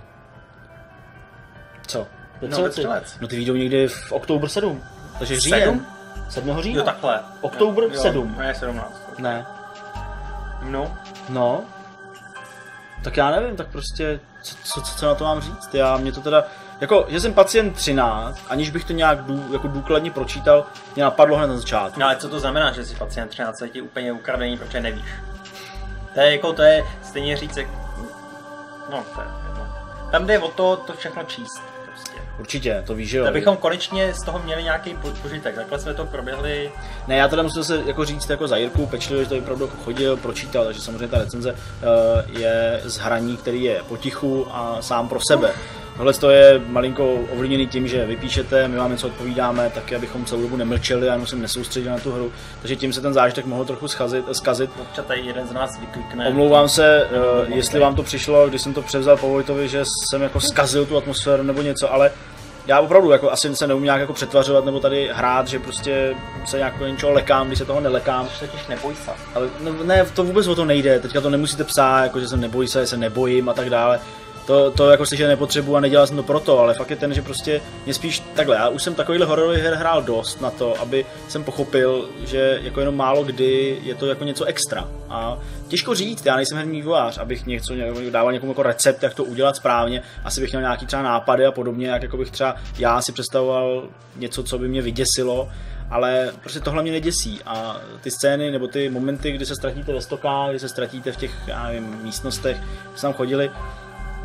Co? Vetřelci? No, no ty vyjdou někdy v oktober sedm. Takže říjen. sedm? sedmého října. Jo, takhle. Oktober jo, sedm. Ne, sedmnáct. Ne. No. No. Tak já nevím, tak prostě, co, co, co na to mám říct? Já, mě to teda, jako, že jsem pacient třináct, aniž bych to nějak dů, jako důkladně pročítal, mě napadlo hned na začátku. No ale co to znamená, že jsi pacient třináct, je ti úplně ukradený, protože nevíš? To je jako, to je stejně říct, jak... No, to je jedno. Tam jde o to, to všechno číst. Prostě. Určitě, to víš, že jo. Abychom konečně z toho měli nějaký požitek, takhle jsme to proběhli. Ne, já teda musím se jako říct jako za Jirku pečlivě, že to opravdu chodil, pročítal, takže samozřejmě ta recenze uh, je z hraní, který je potichu a sám pro sebe. Tohle to je malinko ovlivněný tím, že vypíšete, my vám něco odpovídáme, tak abychom celou dobu nemlčeli a jenom se nesoustředili na tu hru. Takže tím se ten zážitek mohl trochu schazit, zkazit. Občas tady jeden z nás vyklikne. Omlouvám se, uh, jestli vám to přišlo, když jsem to převzal po Vojtovi, že jsem jako zkazil tu atmosféru nebo něco, ale já opravdu jako asi se neumím nějak jako přetvařovat nebo tady hrát, že prostě se nějak něčeho lekám, když se toho nelekám. Že totiž neboj se. Ale no, ne, to vůbec o to nejde, teďka to nemusíte psát, jako že se neboj se, se nebojím a tak dále. To, to jako slyšet nepotřebuji a nedělal jsem to proto, ale fakt je ten, že prostě mě spíš takhle, já už jsem takovýhle hororový her hrál dost na to, aby jsem pochopil, že jako jenom málo kdy je to jako něco extra. A těžko říct, já nejsem herní vývojář, abych něco dával někomu jako recept, jak to udělat správně, asi bych měl nějaký třeba nápady a podobně, jak jako bych třeba já si představoval něco, co by mě vyděsilo, ale prostě tohle mě neděsí a ty scény nebo ty momenty, kdy se ztratíte ve stokách, kdy se ztratíte v těch, já nevím, místnostech, kde jsme tam chodili,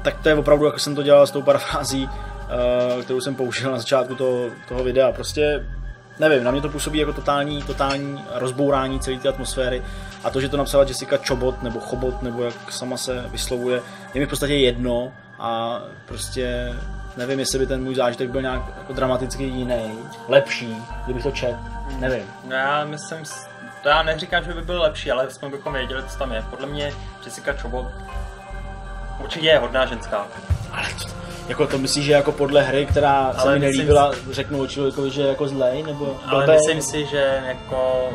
tak to je opravdu, jako jsem to dělal s tou parafrází, uh, kterou jsem použil na začátku toho, toho videa. Prostě nevím, na mě to působí jako totální, totální rozbourání celé té atmosféry a to, že to napsala Jessica Chobot nebo Chobot, nebo jak sama se vyslovuje, je mi v podstatě jedno a prostě nevím, jestli by ten můj zážitek byl nějak jako dramaticky jiný, lepší, kdybych to četl, nevím. No já myslím, to já neříkám, že by byl lepší, ale jsme bychom věděli, co tam je. Podle mě Jessica Chobot určitě je hodná ženská. Ale to, jako to myslíš, že jako podle hry, která se Ale mi myslím nelíbila, řeknu člověkovi, že je jako zlej, nebo Ale blbej, myslím nebo... si, že jako...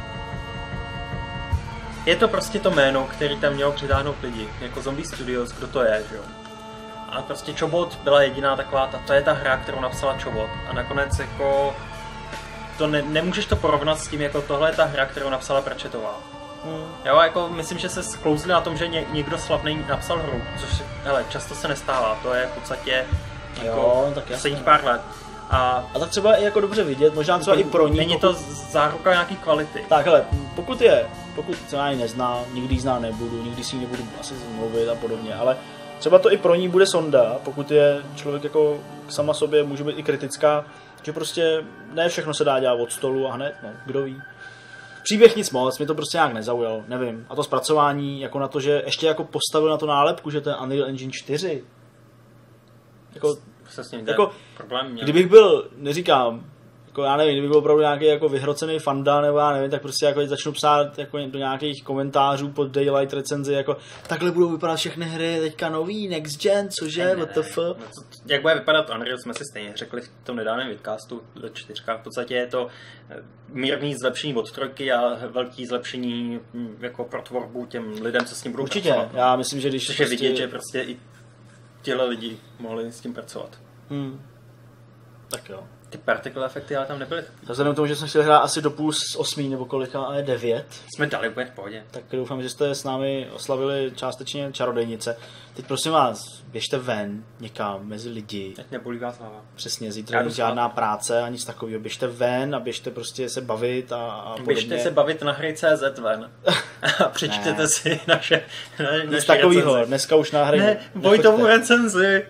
Je to prostě to jméno, který tam mělo přitáhnout lidi. Jako Zombie Studios, kdo to je, že jo? A prostě Chobot byla jediná taková, ta, to je ta hra, kterou napsala Chobot. A nakonec jako... To ne, nemůžeš to porovnat s tím, jako tohle je ta hra, kterou napsala Pratchettová. Hmm. Jo, jako myslím, že se sklouzli na tom, že ně, někdo slavný napsal hru, což hele, často se nestává, to je v podstatě jako Jo, tak jasně. sedí pár let. A, A tak třeba i jako dobře vidět, možná třeba i pro ní. Není pokud... to záruka nějaký kvality. Tak hele, pokud je, pokud se já ji nezná, nikdy ji znát nebudu, nikdy si ji nebudu asi mluvit a podobně, ale třeba to i pro ní bude sonda, pokud je člověk jako sama sobě může být i kritická, že prostě ne všechno se dá dělat od stolu a hned, no, kdo ví. Příběh nic moc, mě to prostě nějak nezaujal, nevím. A to zpracování, jako na to, že ještě jako postavil na to nálepku, že to je Unreal Engine čtyři. Jako, Se s ním jako problém měl. kdybych byl, neříkám, jako já nevím, kdybych byl opravdu nějaký jako vyhrocený fanda, nebo já nevím, tak prostě jako začnu psát jako do nějakých komentářů pod Daylight recenzi, jako takhle budou vypadat všechny hry, teďka nový, next gen, cože, Ne, what the fuck. no co- Jak bude vypadat Unreal, jsme si stejně řekli v tom nedávném vidcastu ve čtyřkách. V podstatě je to mírný zlepšení od trojky a velký zlepšení hm, jako pro tvorbu těm lidem, co s tím budou Určitě, pracovat. já myslím, že když Což je vidět, že prostě i těhle lidi mohli s tím pracovat. Hmm. Tak jo. Ty particle efekty ale tam nebyly. Vzhledem k tomu, že jsme chtěli hrát asi do půl z osmí nebo kolika, ale devět, Jsme dali úplně v pohodě. tak doufám, že jste s námi oslavili částečně čarodejnice. Teď prosím vás, běžte ven někam mezi lidi. Teď nebolí vás hlava. Přesně, zítra Já není jdu žádná spát. práce a nic takového. Běžte ven a běžte prostě se bavit a, a podobně. Běžte se bavit na hry tečka cé zet ven. A přečtěte Ne. si naše, na, Nic naše takového, recenze. dneska už na hry Ne, Vojtovu recenzi.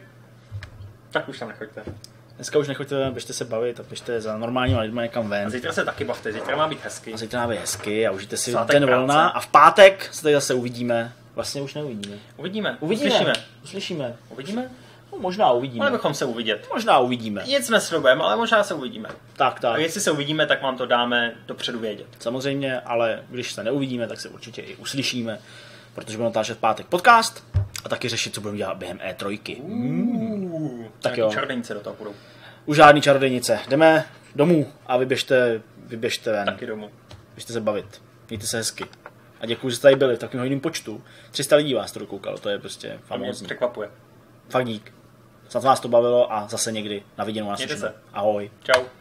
Tak už tam nechoďte. Dneska už nechoďte ven, běžte se bavit a běžte za normálníma lidma někam A ven. zítra se taky bavte, zítra má být hezky. A zítra máme hezky a užijte si Svátek ten práce. volna a v pátek se tady zase uvidíme. Vlastně už neuvidíme. Uvidíme, Uvidíme. uslyšíme. Uslyšíme. Uvidíme? No, možná uvidíme. Mohli bychom se uvidět. Možná uvidíme. Nic neslibujeme, ale možná se uvidíme. Tak, A tak. jestli se uvidíme, tak vám to dáme dopředu vědět. Samozřejmě, ale když se neuvidíme, tak se určitě i uslyšíme, protože budeme natáčet v pátek podcast a taky řešit, co budeme dělat během E tři. Uh, Tak jo. Čarodejnice do toho budou. Už žádný čarodějnice. Jdeme domů a vyběžte, vyběžte ven. Taky domů. Běžte se bavit. Mějte se hezky. A děkuji, že jste tady byli v takovém hojném počtu. tři sta lidí vás to dokoukalo, to je prostě To mě famózní. překvapuje. Fakt dík. Snad vás to bavilo a zase někdy na viděnou nás Mějte slyšíme. se. Ahoj. Čau.